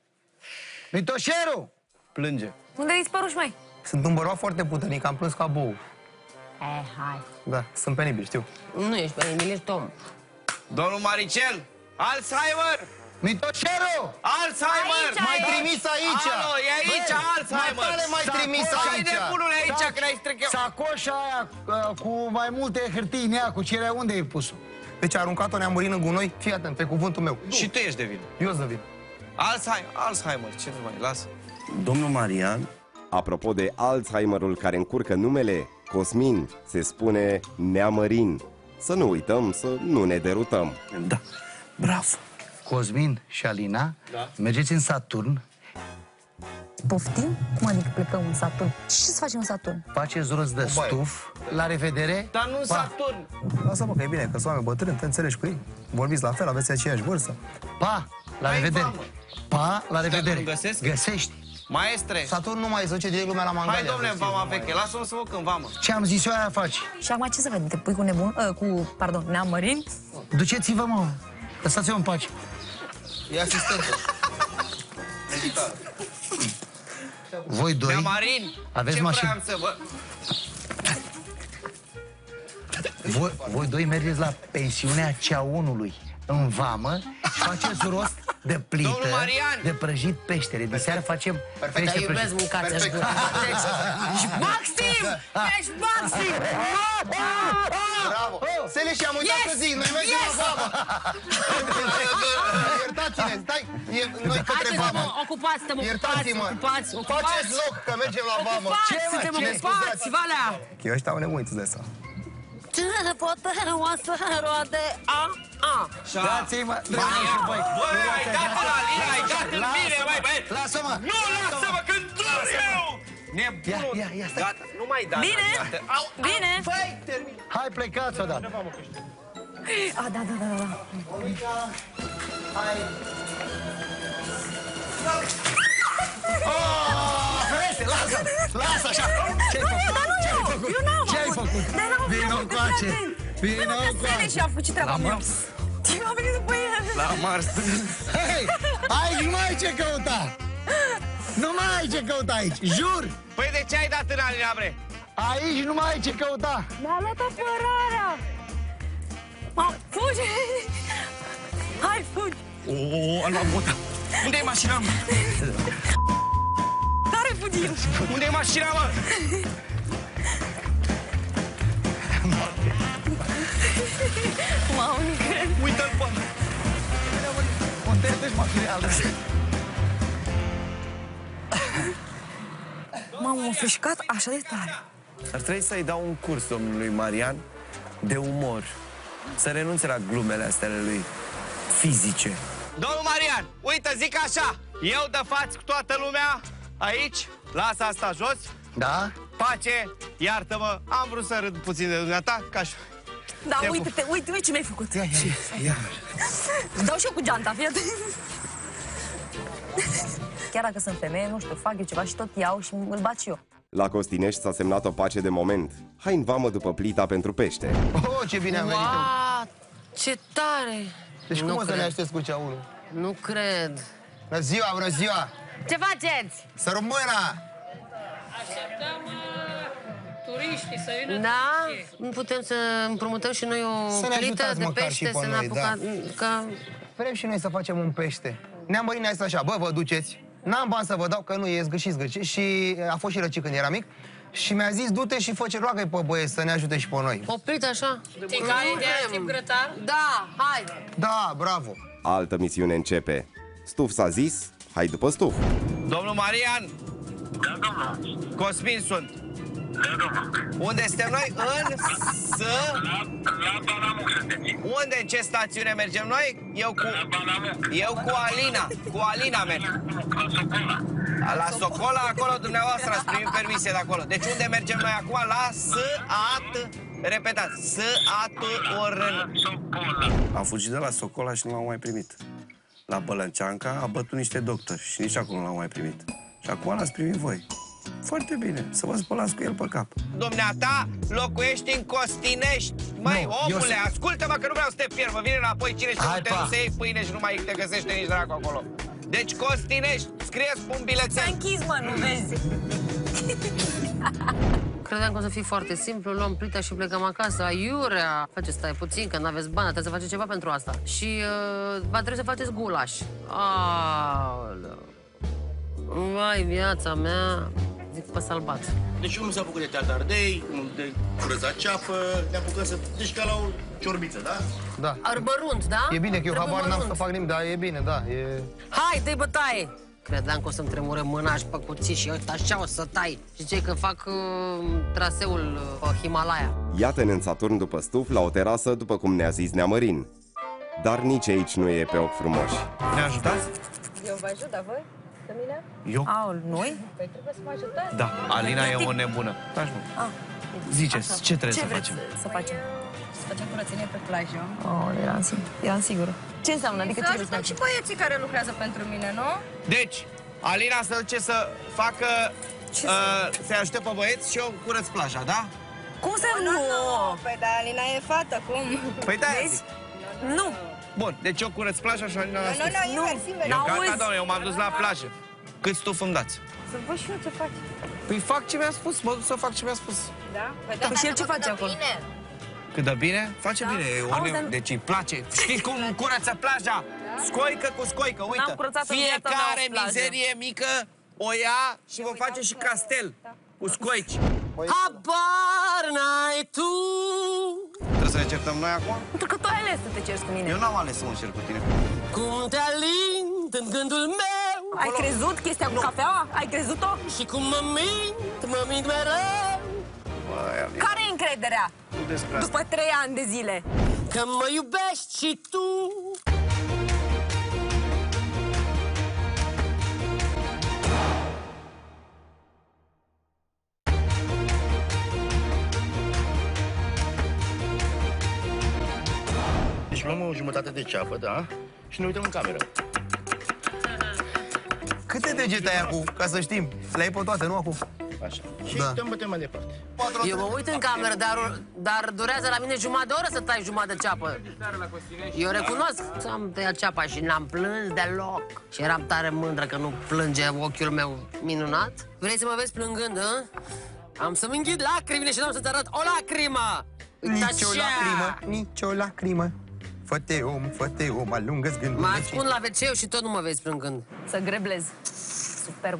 Mitoșeru! Plânge. Unde ai dispărut, măi? Sunt un bărbat foarte puternic, am plâns ca bou. Eh, hai. Da, sunt penibil, știu. Nu ești penibil, ești om. Domnul Maricel, Alzheimer! Mitoșeru! Alzheimer! M-ai trimis aici! Alo, e aici, Băi, Alzheimer! Matale m-ai trimis aici! Ce nebunul e aici, că n-ai stricat? Sacoșa aia uh, cu mai multe hârtii neacucire, unde ai pus-o? Deci a aruncat-o Neamurin în gunoi? Fii atent, pe cuvântul meu. Și tu ești de vină. Eu sunt de vină. Alzheimer, Alzheimer, ce nu mai lasă. Domnul Marian, Apropo de Alzheimerul care încurcă numele, Cosmin se spune Neamărin. Să nu uităm, să nu ne derutăm. Da, bravo. Cosmin și Alina, da. Mergeți în Saturn. Poftim? Cum adică plecăm în Saturn? Ce să facem în Saturn? Faceți rost de stuf. La revedere. Dar nu în Saturn. Lasă-mă că e bine, că sunt oameni bătrâni, te înțelegi cu ei. Vorbiți la fel, aveți aceeași vârstă. Pa, la Hai, revedere. mamă. Pa, la revedere. nu găsesc? Găsești. Maestre, Saturn nu mai se duce direct lumea la Mangalia. hai, domne, în vama veche, lasă-mă să mă când vamă. Ce am zis eu, aia faci. Și acum ce să vedem? Te pui cu nebun? Uh, cu, pardon, Neamărin? Duceți-vă, mă. Lăsați-mă în pace. E asistentă. Voi doi Neamarin, aveți ce mașină. vreau să vă... Voi, voi doi mergeți la pensiunea ceaunului în vamă și faceți rost de plită, Domnul Marian! de prăjit peștere. De seară facem pește Dar iubesc prăjit. mâncați aș gura. Ești Maxim! Ești Maxim! Bravo! Sele și am uitat să zic, noi mergem la vamă! Iertați-ne, stai, e, noi către Haideți, vamă. mă, ocupați, suntem ocupați, Iertați-mă. ocupați, ocupați. Faceți loc, că mergem la vamă. Ce, suntem ocupați, Valea! Că eu ăștia au nebuniți de asta. Ce poate o să roade a a? Dați-mă, dragi și voi. Băi, ai dat în Alina, ai dat în mine, băi, băi! Lasă-mă! Nu, lasă-mă, când dur eu! Ia, Nebunul! ia, ia, stai. Gata, nu mai da. Bine, Au, bine! Băi, termin. Hai, plecați odată. Ah, da, da, da, da. Ferete, lasă! Lasă așa! Ce-ai făcut? Ce-ai făcut? Eu n-am Ce-ai avut. făcut? Dar n-am avut Vino treabă, încoace! Păi Vino mă, că Sele încoace! și-a făcut ce treaba mea. Ce m-a venit după el? La Mars. Hei! Aici nu mai ai ce căuta! Nu mai ai ce căuta aici, jur! Păi de ce ai dat în Alina, bre? Aici nu mai ai ce căuta! Mi-a luat apărarea! Ma, fugi! Hai, fugi! O, a luat bota. Unde e mașina, mă? Care fugim? Unde e mașina, mă? Mamă, nu cred. Uită-l pe ăla. Unde ești materială? Mamă, m-am frișcat așa de tare. Ar trebui să-i dau un curs domnului Marian de umor. Să renunțe la glumele astea ale lui fizice. Domnul Marian, uite, zic așa, eu de față cu toată lumea aici, lasă asta jos. Da? Pace, iartă-mă, am vrut să râd puțin de dumneata, ca și... Da, uite-te, uite, uite ce mi-ai făcut. Ia, ia, ia. Dau și eu cu geanta, fii atent. Chiar dacă sunt femeie, nu știu, fac eu ceva și tot iau și îl bat și eu. La Costinești s-a semnat o pace de moment. Hai în vamă după plita pentru pește. Oh, ce bine am venit! Wow, ce tare! Deci cum Nu o să cred. ne aștepți cu ceaulul? Nu cred. Bună ziua, bună ziua! Ce faceți? Să rămână! Așteptăm turiștii să vină. Da? Nu putem să împrumutăm și noi o Să ne plită ajutați de măcar pește, și pe să ne noi, apucăm... Că... Vrem și noi să facem un pește. Ne-am mărit ne-a zis așa, bă, vă duceți. N-am bani să vă dau, că nu e zgârci, zgârci. Și a fost și răcit când era mic. Și mi-a zis, du-te și fă ce roagă-i pe băieți să ne ajute și pe noi. O plită așa? Ticare de tip grătar? Da, hai! Da, bravo! Altă misiune începe. Stuf s-a zis, hai după Stuf. Domnul Marian! Da, domnul. Cosmin sunt. Da, domnul. Unde suntem noi? În să... La, la Balamuc sunteți. Unde, în ce stațiune mergem noi? Eu cu... La Balamuc. Eu cu Alina. Cu Alina merg. La Socola. La Socola, acolo dumneavoastră ați primit permisie de acolo. Deci unde mergem noi acum? La S-A-T... Repetați. S-A-T Orân. Socola. Am fugit de la Socola și nu l-am mai primit. La Bălănceanca a bătut niște doctori și nici acum nu l-am mai primit. Și acum l-ați primit voi. Foarte bine, să vă spălați cu el pe cap. Dumneata locuiești în Costinești. Măi, Nu, omule, eu... ascultă-mă că nu vreau să te pierd. Mă vine înapoi cine știe unde nu se iei pâine și nu mai te găsește nici dracu acolo. Deci Costinești, scrieți pe un bilețel. S-a închis, mă, nu vezi? Credeam că o să fie foarte simplu, luăm plita și plecăm acasă. Aiurea! Faceți, stai puțin, că n-aveți bani, trebuie să faceți ceva pentru asta. Și uh, va trebui să faceți gulaș. Aoleu. Vai, viața mea, zic pe salbat. Deci unul s-a apucat de teatardei, unul de curățat ceapă, ne apucăm să... Deci ca la o ciorbiță, da? Da. Arbărunt, da? E bine că eu Trebuie habar n-am mărunt. să fac nimic, dar e bine, da, e... Hai, dă-i bătaie! Credeam că o să-mi tremure mâna și pe cuții și uite așa o să tai. Și ce că fac uh, traseul uh, pe Himalaya. Iată-ne în Saturn după Stuf la o terasă, după cum ne-a zis Neamărin. Dar nici aici nu e pe ochi frumoși. Ne ajutați? Eu vă ajut, dar voi? Pe mine? Eu? Aul, noi? Păi trebuie să mă ajutați. Da, Alina e o nebună. Taci, mă. Ah, Ziceți, așa. ce trebuie ce să vreți facem? să facem? Să facem curățenie pe plajă. Oh, eram sigură. Eram sigură. Ce înseamnă? Adică Să ce vreți să ajutăm și facem? băieții care lucrează pentru mine, nu? Deci, Alina se duce să facă... Uh, să-i ajute pe băieți și eu curăț plaja, da? Cum să nu? Păi da, Alina e fată, cum? Păi da, Vezi? Nu. Bun, deci eu curăț plaja și Alina la Nu, stuf. nu, invers, invers. Eu gata, Auzi? doamne, eu m-am dus la plajă. Cât stuf îmi dați? Să văd și eu ce faci. Păi fac ce mi-a spus, mă duc să fac ce mi-a spus. Da? Păi Păi și el ce face acolo? Cât de bine? Face Da. bine, o Auzi, ne... dar- deci îi place. Știți cum curăță plaja? Scoică cu scoică, uite. N-am curățat în viața mea Fiecare o plajă. mizerie mică o ia și vă face și castel cu scoici. Habar n-ai tu! Trebuie să ne certăm noi acum? Pentru că tu ai ales să te ceri cu mine. Eu n-am ales să mă cer cu tine. Cum te alint în gândul meu. Ai crezut chestia cu cafeaua? Ai crezut-o? Și cum mă mint, mă mint mereu. Care e încrederea? Despre asta. După trei ani de zile. Că mă iubești și tu. Deci luăm o jumătate de ceapă, da? Și ne uităm în cameră. Câte degete ai acum, ca să știm? Le-ai pe toate, nu acum? Așa. Și Da. dăm bătem mai departe. Eu mă uit în cameră, dar, dar durează la mine jumătate de oră să tai jumătate de ceapă. Eu recunosc că am tăiat ceapa și n-am plâns deloc. Și eram tare mândră că nu plânge ochiul meu minunat. Vrei să mă vezi plângând, hă? Am să-mi înghid lacrimile și n-am să-ți arăt o lacrimă! Uite Nici o așa! lacrimă, nici o lacrimă. Fă-te om, fă-te om, alungă-ți Mă gândurile. ascund la ve ce și tot nu mă vezi plângând. Să greblez. Superb.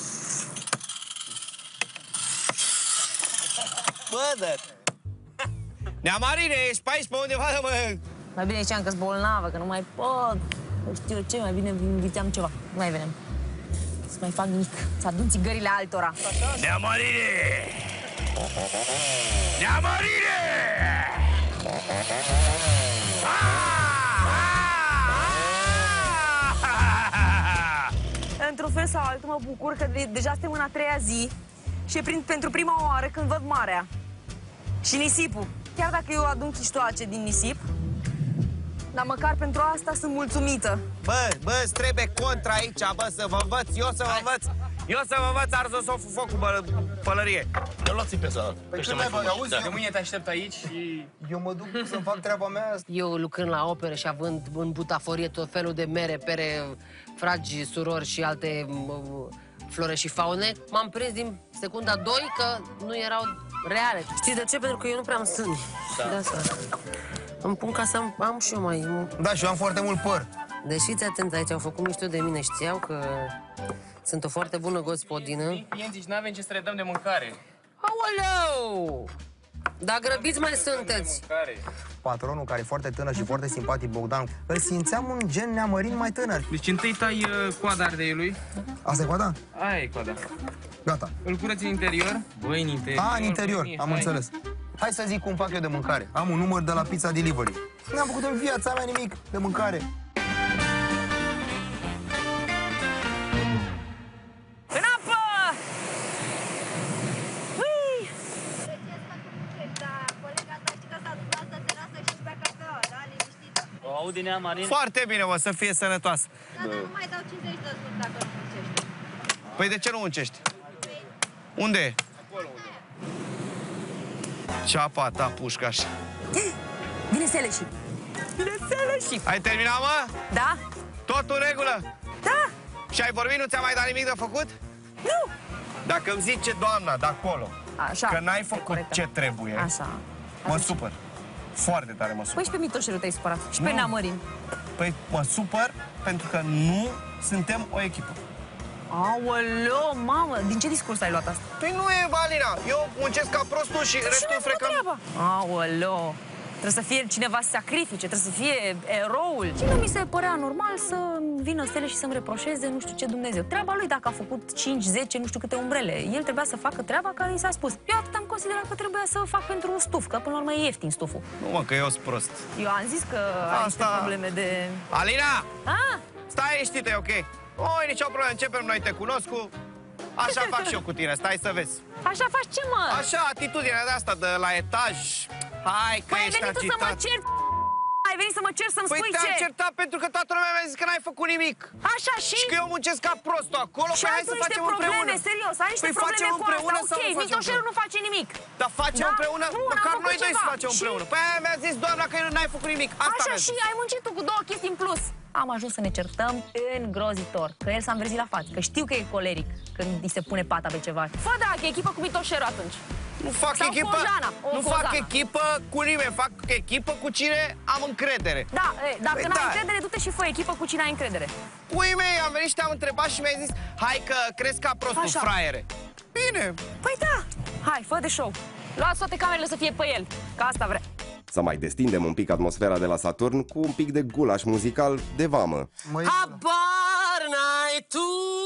Bă, dar... Neamarine, ești pe aici, pe undeva, mă... Mai bine ziceam că-s bolnavă, că nu mai pot. Nu știu eu ce, mai bine inviteam ceva. Nu mai venem. Să mai fac nimic, să adun țigările altora. Neamărire! Neamărire! Într-un fel sau altul mă bucur că de deja suntem în a treia zi și e prin, pentru prima oară când văd marea și nisipul. Chiar dacă eu adun chiștoace din nisip, dar măcar pentru asta sunt mulțumită. Bă, bă, îți trebuie contra aici, bă, să vă învăț, eu să vă învăț. Eu să vă învăț arză să foc cu pălărie. Eu luați-i pe ăsta. Păi ce mai bă, auzi? De mâine te aștept aici și... Eu mă duc să-mi fac treaba mea. Eu lucrând la operă și având în butaforie tot felul de mere, pere, fragi, surori și alte flore și faune, m-am prins din secunda doi că nu erau reale. Știți de ce? Pentru că eu nu prea am sâni. Da. De asta. Îmi pun ca să am și eu mai... Da, și eu am foarte mult păr. Deci fiți atenți, aici au făcut mișto de mine, știau că sunt o foarte bună gospodină. Clienții și n-avem ce să le dăm de mâncare. Aoleu! Dar grăbiți mai sunteți! Patronul, care e foarte tânăr și foarte simpatic, Bogdan, îl simțeam un gen neamărin mai tânăr. Deci întâi tai uh, coada ardeiului. Asta e coada? Aia e coada. Gata. Îl curăți în interior. Băi, în interior. A, în interior, băi, am hai. înțeles. Hai să zic cum fac eu de mâncare. Am un număr de la Pizza Delivery. N-am făcut în viața mea nimic de mâncare. În apă! Ui! O aude Nea Marin? Foarte bine, mă, să fie sănătoasă. Da, dar nu mai dau cincizeci de lei dacă nu muncești. Păi de ce nu muncești? Unde e? Ceapa ta, pușcaș. Vine Seleși. Vine Seleși. Ai terminat, mă? Da. Tot în regulă? Da. Și ai vorbit, nu ți-a mai dat nimic de făcut? Nu. Dacă îmi zice doamna de acolo Așa. că n-ai făcut ce trebuie, Așa. mă supăr. Foarte tare mă supăr. Păi și pe Mitoșelu te-ai supărat. Și pe Nea Marin. Păi mă supăr pentru că nu suntem o echipă. Aoleo, mamă, din ce discurs ai luat asta? Păi nu e, Valina, eu muncesc ca prostul și restul frecăm. Aoleo, trebuie să fie cineva să sacrifice, trebuie să fie eroul. Și nu mi se părea normal să vină Stele și să-mi reproșeze nu știu ce Dumnezeu. Treaba lui dacă a făcut cinci, zece, nu știu câte umbrele. El trebuia să facă treaba care i s-a spus. Eu atât am considerat că trebuia să fac pentru un stuf, că până la urmă e ieftin stuful. Nu mă, că eu sunt prost. Eu am zis că ai niște probleme de... Alina! Ah! Stai liniștită, e ok. Oi, nicio problemă, începem, noi te cunosc cu... Așa fac și eu cu tine, stai să vezi. Așa faci ce, mă? Așa, atitudinea de asta, de la etaj. Hai că păi, ești ai venit tu să mă agitat. ceri, ai venit să mă ceri să-mi Păi spui te-am ce? certat pentru că toată lumea mi-a zis că n-ai făcut nimic. Așa și? Și că eu muncesc ca prostul acolo, și păi ai hai să niște facem probleme, împreună. serios, ai niște Păi probleme facem cu împreună asta, sau ok, nu facem Mitoșelu împreună? nu face nimic. Dar facem Da? împreună, Nu, n-am măcar făcut noi doi să ceva. facem Și- împreună. Păi aia mi-a zis doamna că n-ai făcut nimic. Asta Așa mi-a și zis. ai muncit tu cu două chestii în plus. Am ajuns să ne certăm îngrozitor, că el s-a înverzit la față, că știu că e coleric când îi se pune pata pe ceva. Fă dacă echipă cu Mitoșelu atunci. Nu fac Sau echipă, cu Ojana, o, nu cu fac Ojana. echipă cu nimeni, fac echipă cu cine am încredere. Da, e, dacă Păi n-ai da. încredere, du-te și fă echipă cu cine ai încredere. Puii mei, am venit și te-am întrebat și mi-ai zis hai că crezi ca prostul, Așa. fraiere. Bine. Păi da, hai, fă de show. Luați toate camerele să fie pe el, că asta vrea. Să mai destindem un pic atmosfera de la Saturn cu un pic de gulaș muzical de vamă. Habar n-ai tu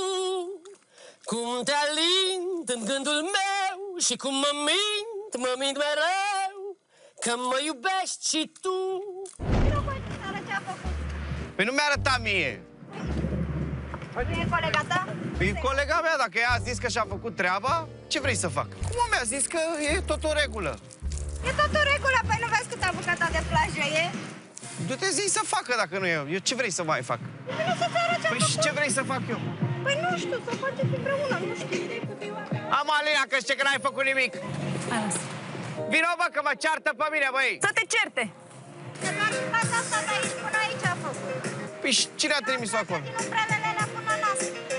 cum te alint în gândul meu și cum mă mint, mă mint mereu că mă iubești și tu. Păi nu mi-a arătat mie. Nu e colega ta? E colega mea, dacă ea a zis că și-a făcut treaba, ce vrei să fac? Cum mi-a zis că e tot în regulă? E tot în regulă, păi nu vezi câtă bucata de plajă e? Du-te zi să facă dacă nu e. Eu ce vrei să mai fac? Vine să-ți arăt ce-am Păi și făcut. ce vrei să fac eu? Păi nu știu, să faceți împreună, nu știu. Am Alina, că știi că n-ai făcut nimic. Hai, lasă. Vino, bă, că mă ceartă pe mine, băi. Să te certe. Că doar bucata asta de aici până aici a făcut. Păi și cine a trimis-o acolo? Din umbrelele alea până nas.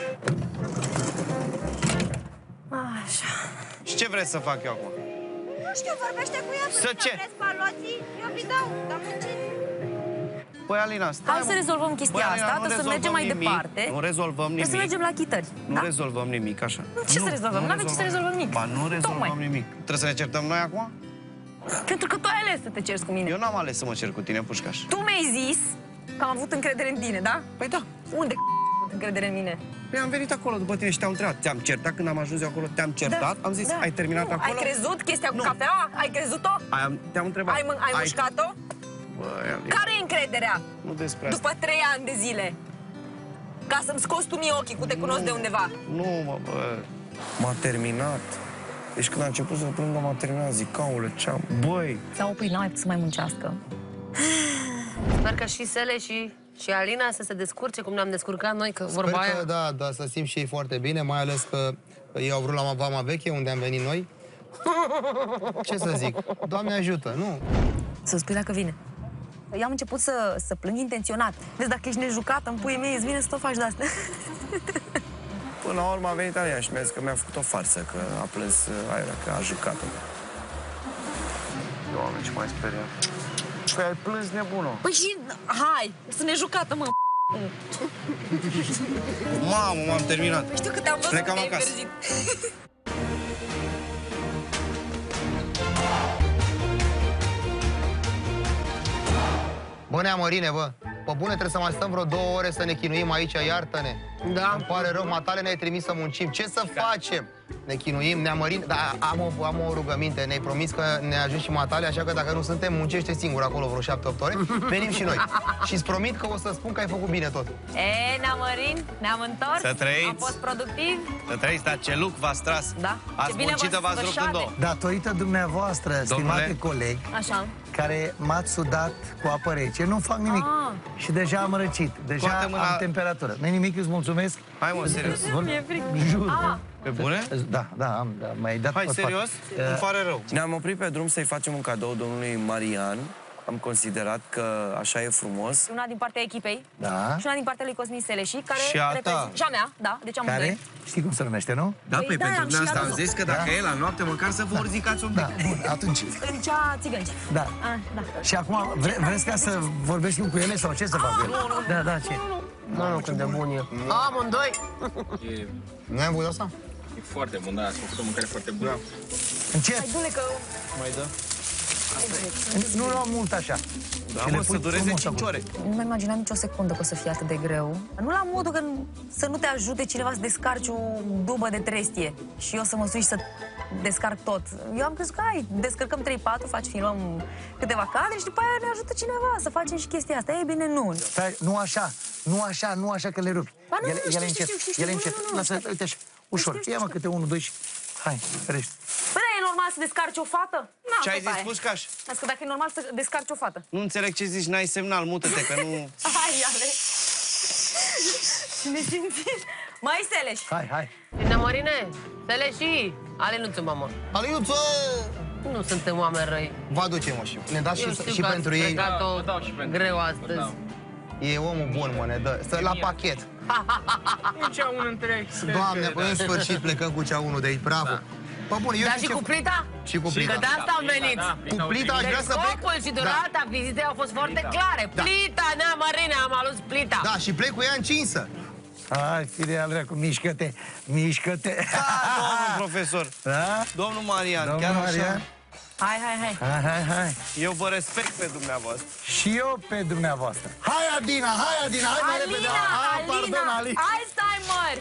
Așa. Și ce vreți să fac eu acum? Nu știu, vorbește cu ea. Să ce? Vreți baloții? Eu vi dau, dar munciți. Păi, Alina, stai, Hai mă. să rezolvăm chestia Băi, Alina, asta, nu trebuie să mergem rezolvăm mai nimic. departe. Nu rezolvăm nimic. Trebuie să mergem la chitări. Nu da? rezolvăm nimic, așa. Ce să rezolvăm? N-avem ce să rezolvăm nimic. Ba, nu rezolvăm Tocmai. nimic. Trebuie să ne certăm noi acum? Pentru că tu ai ales să te ceri cu mine. Eu n-am ales să mă cer cu tine, pușcaș. Tu mi-ai zis că am avut încredere în tine, da? Păi da. Unde încredere în mine. Păi am venit acolo după tine și te-am întrebat. Te-am certat când am ajuns eu acolo? Te-am certat? Da, am zis, da. ai terminat nu, acolo? Ai crezut chestia cu cafeaua? Ai crezut-o? Te-am întrebat. Ai, ai, ai mușcat-o? Care e încrederea? Nu despre asta. După trei ani de zile. Ca să-mi scoți tu mie ochii cu te cunosc de undeva. Nu, mă, bă. M-a terminat. Deci când a început să plângă, m-a terminat. Zic, aule, ce-am... Băi! S-a oprit, n-a mai putut să mai muncească. Sper că și Sele și, și Alina să se descurce cum ne-am descurcat noi, că vorba Sper aia... că, da, da, să simt și ei foarte bine, mai ales că ei au vrut la Vama Veche, unde am venit noi. Ce să zic? Doamne ajută, nu? Să spui dacă vine. Eu am început să, să plâng intenționat. Vezi, dacă ești nejucată, în puii mei, îți vine să tot faci de-astea. Până la urmă a venit Alina și mi-a zis că mi-a făcut o farsă, că a plâns aia, că a jucat-o. Doamne, ce mai speriat. Păi ai plâns, nebună. Păi și, hai, să ne jucată, mă. Mamă, m-am terminat. Știu că te-am văzut, Plecam te-ai acasă. îmbirjit. Bă, Neamărine, bă, pe bune trebuie să mai stăm vreo două ore să ne chinuim aici, iartă-ne. Da. Îmi pare rău, matale ne-ai trimis să muncim. Ce să facem? Ne chinuim, Neamărine, dar am o, am o rugăminte, ne-ai promis că ne ajungi și matale, așa că dacă nu suntem, muncește singur acolo vreo șapte opt ore, venim și noi. Și îți promit că o să spun că ai făcut bine tot. E, Neamărin, ne-am întors. Să trăiți. Am fost productiv. Să trăiți, dar ce lucru v-ați tras. Da. Ați Ce bine muncit-o, v-ați v-ați rupt în sfârșade. două. Datorită dumneavoastră, stimate colegi, Așa. care m-ați sudat cu apă rece, nu fac nimic. Ah. Și deja am răcit, deja Scoate mâna- am temperatură. Nu nimic, îți mulțumesc. Hai, mă, serios. Mi-e frică. Jur. Ah. Pe bune? Da, da, am, da, m-ai dat Hai, pe spate. serios? Îmi pare rău. Ne-am oprit pe drum să-i facem un cadou domnului Marian. Am considerat că așa e frumos. Una din partea echipei. Da. Și una din partea lui Cosmin Seleși, care Și a ta. reprezintă- Și a mea, da, deci am Care? doi. Știi cum se numește, nu? Da, Păi păi da, pentru am și asta am adus-o. zis că dacă Da. e la noapte, măcar să vă urzicați un pic. Da, bun, atunci. În cea țigănci. Da. Ah, da. Și acum, vre, vreți ca să vorbești cu ele sau ce să fac cu ele? Da, da, ce? Nu, nu, cât de bun e. Amândoi. Nu ai avut asta? E foarte bun, da, ați făcut o mâncare foarte bună. Da. Încet. Hai, du-le că... Mai dă? Nu luăm mult așa. Da, Și mă, le să pui dureze frumos cinci acolo. ore. Nu mi imaginam nicio secundă că o să fie atât de greu. Nu la modul că să nu te ajute cineva să descarci o dubă de trestie și eu să mă sui și să descarc tot. Eu am crezut că hai, descărcăm trei patru, faci, filmăm câteva cadre și după aia ne ajută cineva să facem și chestia asta. Ei bine, nu. Stai, nu așa, nu așa, nu așa că le rupi. Ba nu, Ele- nu, știu, ele știu, încet, știu, știu, ele nu, încet. nu, nu, Lasă, știu. uite așa, ușor. Știu, știu, Ia mă știu. câte unul, doi și... Hai, ferește. Bă, dar e normal să descarci o fată? Na, Ce ai tot zis, aia. Pușcaș? Asta că dacă e normal să descarci o fată. Nu înțeleg ce zici, n-ai semnal, mută-te, că nu... Hai, ale. Ne simțim. Mai Seleș. Hai, hai. Neamărine, Seleși, Alinuțu, mamă. Alinuță! Nu suntem oameni răi. Vă aducem, mă, și ne dați Eu și, știu și că pentru ați ei. plecat-o dau și pentru greu ei. astăzi. Da. E omul bun, mă, ne dă. Stă la pachet. Un cea un întreg. Doamne, păi în sfârșit plecăm cu cea unul de aici, bravo. Bă, bun, eu Dar știu și ce... cu plita? Și cu plita. Că de asta am venit. Cu plita aș vrea Deci să plec... scopul și durata vizitei au fost foarte clare. Da. Plita, Neamărine, am alus plita. Da, și plec cu ea încinsă. Hai, fire al dracu, mișcă-te, mișcă-te. Da, domnul profesor. Da? Domnul Marian, Domnul chiar Marian. așa. Hai, hai, hai. Hai, hai, hai. Eu vă respect pe dumneavoastră. Și eu pe dumneavoastră. Hai, Adina, hai, Adina, hai mai repede. Alina, Ah, Alina, pardon, Ali. hai stai, mări.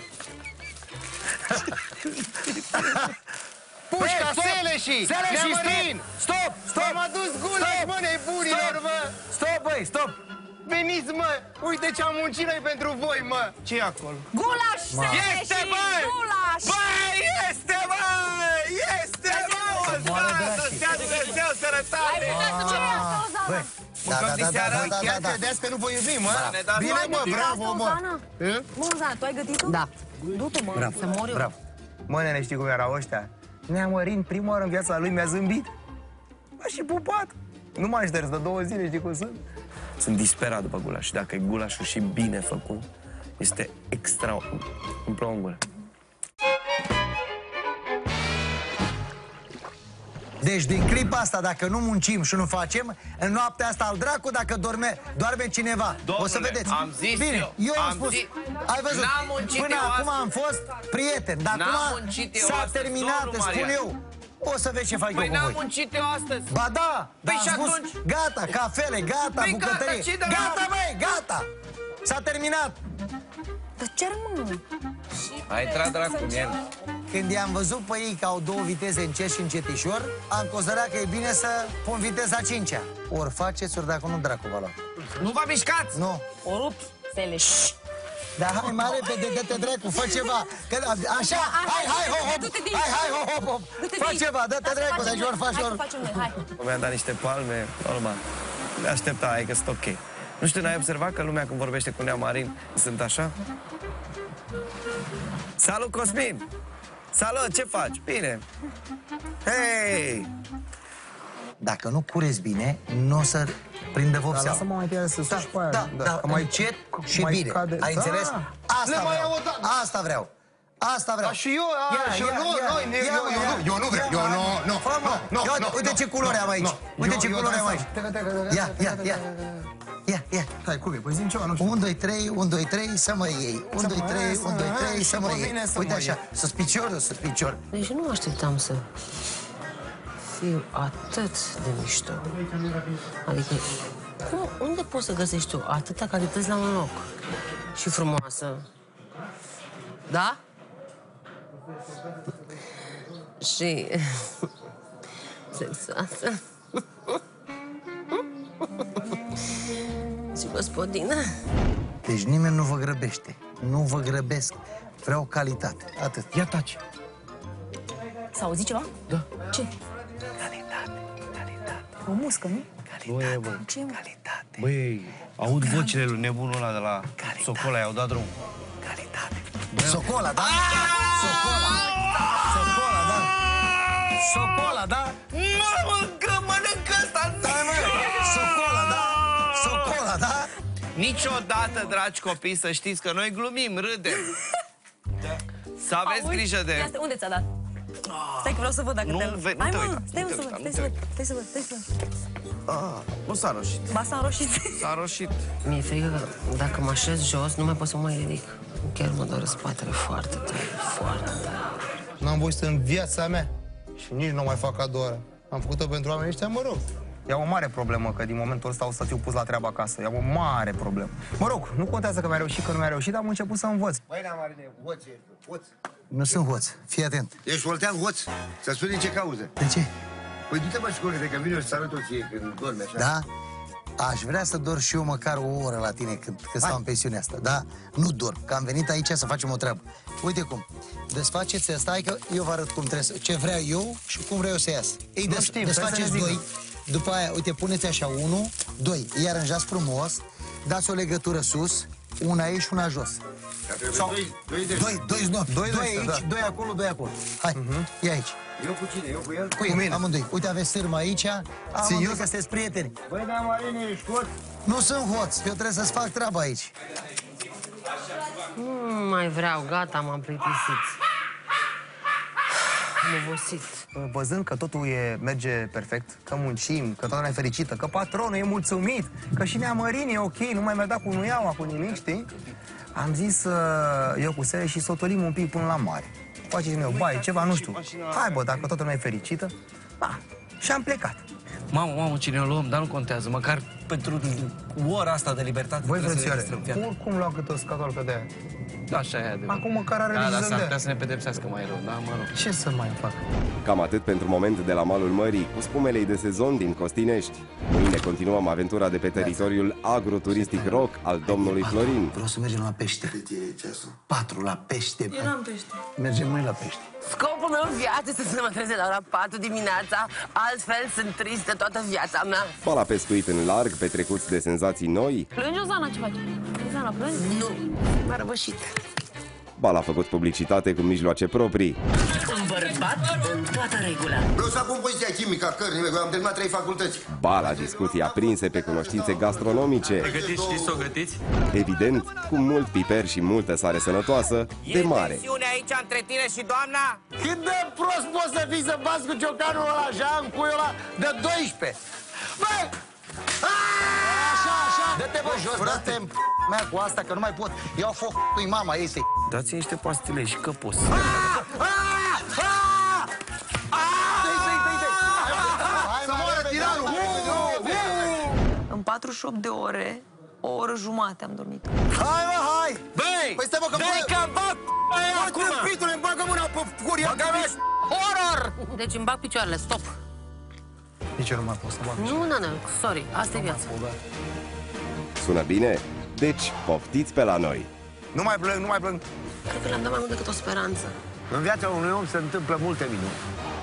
Pușca, Stop! Seleși! Seleși, Neamărin! stop! Stop! M-am adus guleș, mă, nebunilor, mă! Stop, băi, stop! Veniți, mă! Uite ce am muncit noi pentru voi, mă! Ce e acolo? Gulaș, Seleși, Este, bă! gulaș. Băi, este, bă! Este, bă! Ozana, să-ți dea Dumnezeu sănătate! Ce e asta, Ozana? Băi, Da, Mâncăm da, da, diseară? da, da, chiar da, da, credeți că nu vă iubim, mă? Ne dați Bine, bani mă, de bravo, mă! Ozana? Mă, Ozana, tu ai gătit-o? Da. Du-te, mă, Bravo, să mor eu. bravo. Mă, nene, știi cum erau ăștia? Neamărin, prima oară în viața lui mi-a zâmbit. M-a și pupat. Nu m-a șters de două zile, știi cum sunt? Sunt disperat după gulaș. Dacă e gulașul și bine făcut, este extra... Îmi plouă în gură. Deci din clipa asta, dacă nu muncim și nu facem, în noaptea asta al dracu, dacă dorme, doarme cineva. Domnule, o să vedeți. am zis Bine, eu, eu am am spus. zis- Ai văzut? N-am muncit Până eu acum astăzi. am fost prieten, dar N-am acum muncit eu s-a astăzi, terminat, domnul îți spun Marian. eu. O să vezi ce fac Păi eu cu n-am voi. muncit eu astăzi. Ba da, Păi dar și am spus, atunci? gata, cafele, gata, Păi gata, bucătărie. ce de la- Gata, băi, gata. S-a terminat! Dar ce mă? Ai intrat dracu în el. Când i-am văzut pe ei că au două viteze încet și încetișor, am considerat că e bine să pun viteza cincea. Ori faceți, ori dacă nu, dracu vă lua. Nu vă mișcați! Nu. O rup, Seleș. Dar hai, mai repede, dă-te dracu, fă ceva. Că, așa, hai, hai, hop, hop, hai, hai, hop, hop, hop. Fă ceva, dă-te dracu, deci ori faci, ori... Mi-am dat niște palme, normal. Le aștepta, hai că sunt ok. Nu știu, n-ai observat că lumea când vorbește cu Neamarin sunt așa? Salut, Cosmin! Salut, ce faci? Bine! Hei! Dacă nu cureți bine, nu o să prindă vopseaua. Dar lasă-mă mai tine să suși pe aia. Da, da, da, mai încet și mai bine. Cade. Ai Da. înțeles? Asta vreau. Asta vreau. Asta vreau. Și eu, a, și eu, nu, nu, eu nu vreau. Eu nu, nu, nu, nu. Uite ce culori am aici. Uite ce culori am aici. Ia, ia, ia. Ia, ia. Hai, cum e? Păi zi-mi ceva, nu știu. unu, doi, trei, unu, doi, trei, să mă iei. unu, doi, trei, unu, doi, trei, să mă iei. Uite așa, sus piciorul, sus picior. Deci nu mă așteptam să fiu atât de mișto. Adică, cum, unde poți să găsești tu atâta calități la un loc? Și frumoasă. Da? Și sexoasă. Și gospodină. Deci nimeni nu vă grăbește. Nu vă grăbesc. Vreau calitate. Atât. Ia taci. S-a auzit ceva? Da. Ce? O muscă, nu? Nu e, bă. Ce e? Calitate. Băi, aud vocile lui nebunul ăla de la Socola, i-au dat drum. Calitate. Socola, da? Socola. Socola, da? Socola, da? Mănâncă, mănâncă ăsta! Socola, da? Socola, da? Niciodată, dragi copii, să știți că noi glumim, râdem. Să aveți grijă de... Ia stai, unde ți-a dat? Stai că vreau să văd dacă Nu, te... ve- nu Hai, te mă, uita, stai nu mă te să văd, uita, stai nu să te văd, stai să văd, stai să văd. Ah, nu s-a roșit. Ba s-a înroșit. S-a roșit. Mi-e frică că dacă mă așez jos, nu mai pot să mă mai ridic. Chiar mă doare spatele foarte tare, foarte tare. N-am văzut în viața mea și nici nu mai fac a doua oară. Am făcut-o pentru oamenii ăștia, mă rog. E o mare problemă, că din momentul ăsta o să fiu pus la treabă acasă. E o mare problemă. Mă rog, nu contează că mi-a reușit, că nu mi-a reușit, dar am început să învăț. Băi, Neamarine, hoț ești, hoț. Nu sunt hoț. Fii atent. Ești oltean hoț. Să spui din ce cauză. De ce? Păi du-te mă școală, de că vine și să arăt-o ție când dormi așa. Da? Aș vrea să dorm și eu măcar o oră la tine când, când stau în pensiunea asta, da? Nu dorm, că am venit aici să facem o treabă. Uite cum, desfaceți asta, hai că eu vă arăt cum trebuie să, ce vreau eu și cum vreau eu să iasă. Ei, des, știm, desfaceți trebuie să ne doi, după aia, uite, puneți așa, unu, doi, îi aranjați frumos, dați o legătură sus, una aici și una jos. Sau, doi, doi, de doi, doi, doi, doi, doi aici, da. doi acolo, doi acolo. Hai, ia aici. Eu cu cine? Eu cu el? Cu el, amândoi. Uite, aveți sârmă aici, amândoi că sunteți prieteni. Băi, Neamarine, ești hoț? Nu sunt hoț, eu trebuie să-ți fac treaba aici. Nu mai vreau, gata, m-am plictisit. Am obosit. Văzând că totul e, merge perfect, că muncim, că toată lumea e fericită, că patronul e mulțumit, că și Neamarin e ok, nu mai mergea cu nuiaua, cu nimic, știi? Am zis uh, eu cu Sele și să o tolim un pic până la mare. Face și noi o baie, ceva, nu știu. Hai, bă, dacă toată lumea e fericită, da. Și am plecat. Mamă, mamă, cine o luăm, dar nu contează. Măcar pentru ora asta de libertate. Voi, trebuie să ne frățioare, distrăm. oricum luam câte o scatoalcă de aia. Așa e adevărat. Acum măcar are Da, grijă dar de s-ar ea. putea să ne pedepsească mai rău, da, mă rog. Ce să mai fac? Cam atât pentru moment de la malul mării, cu spumelei de sezon din Costinești. Mâine continuăm aventura de pe teritoriul agroturistic rock al domnului Florin. Vreau să mergem la pește. Cât e ceasul? Patru la pește. Eu n-am pește. Mergem mâine la pește. Scopul meu în viață este să mă trezesc la ora patru dimineața, altfel sunt tristă toată viața mea. Ba la pescuit în larg, petrecuți de senzații noi, Plângi, Ozana, ce faci? Ozana, plângi? Nu, m-a răvășit. ba la făcut publicitate cu mijloace proprii. Un bărbat în toată regula. Vreau să acum poziția chimică a cărnii, că am terminat trei facultăți. Ba la discuții aprinse pe cunoștințe gastronomice. Pregătiți, știți să o gătiți? Evident, cu mult piper și multă sare sănătoasă, de mare. E tensiune aici între tine și doamna? Cât de prost poți să fii să bați cu ciocanul ăla așa în cuiul ăla de doisprezece? Băi! Așa, așa! Dă-te, bă, jos, dă-te mea cu asta, că nu mai pot. Iau foc cu mama ei să-i... Dați niște pastile și căpos. Să moară tiranul! În patruzeci și opt de ore O oră jumate am dormit. Hai, mă, hai! Băi! Păi stai, mă, că... Dă-i că bag aia acum! Bă, trâmpitule, îmi bagă mâna pe curia Băga mea! Horror! Deci îmi bag picioarele, stop. Nici eu nu mai pot să bag. Nu, nu, nu, sorry, asta e viața. Sună bine? Deci, poftiți pe la noi! Nu mai plâng, nu mai plâng. Cred că le-am dat mai mult decât o speranță. În viața unui om se întâmplă multe minuni.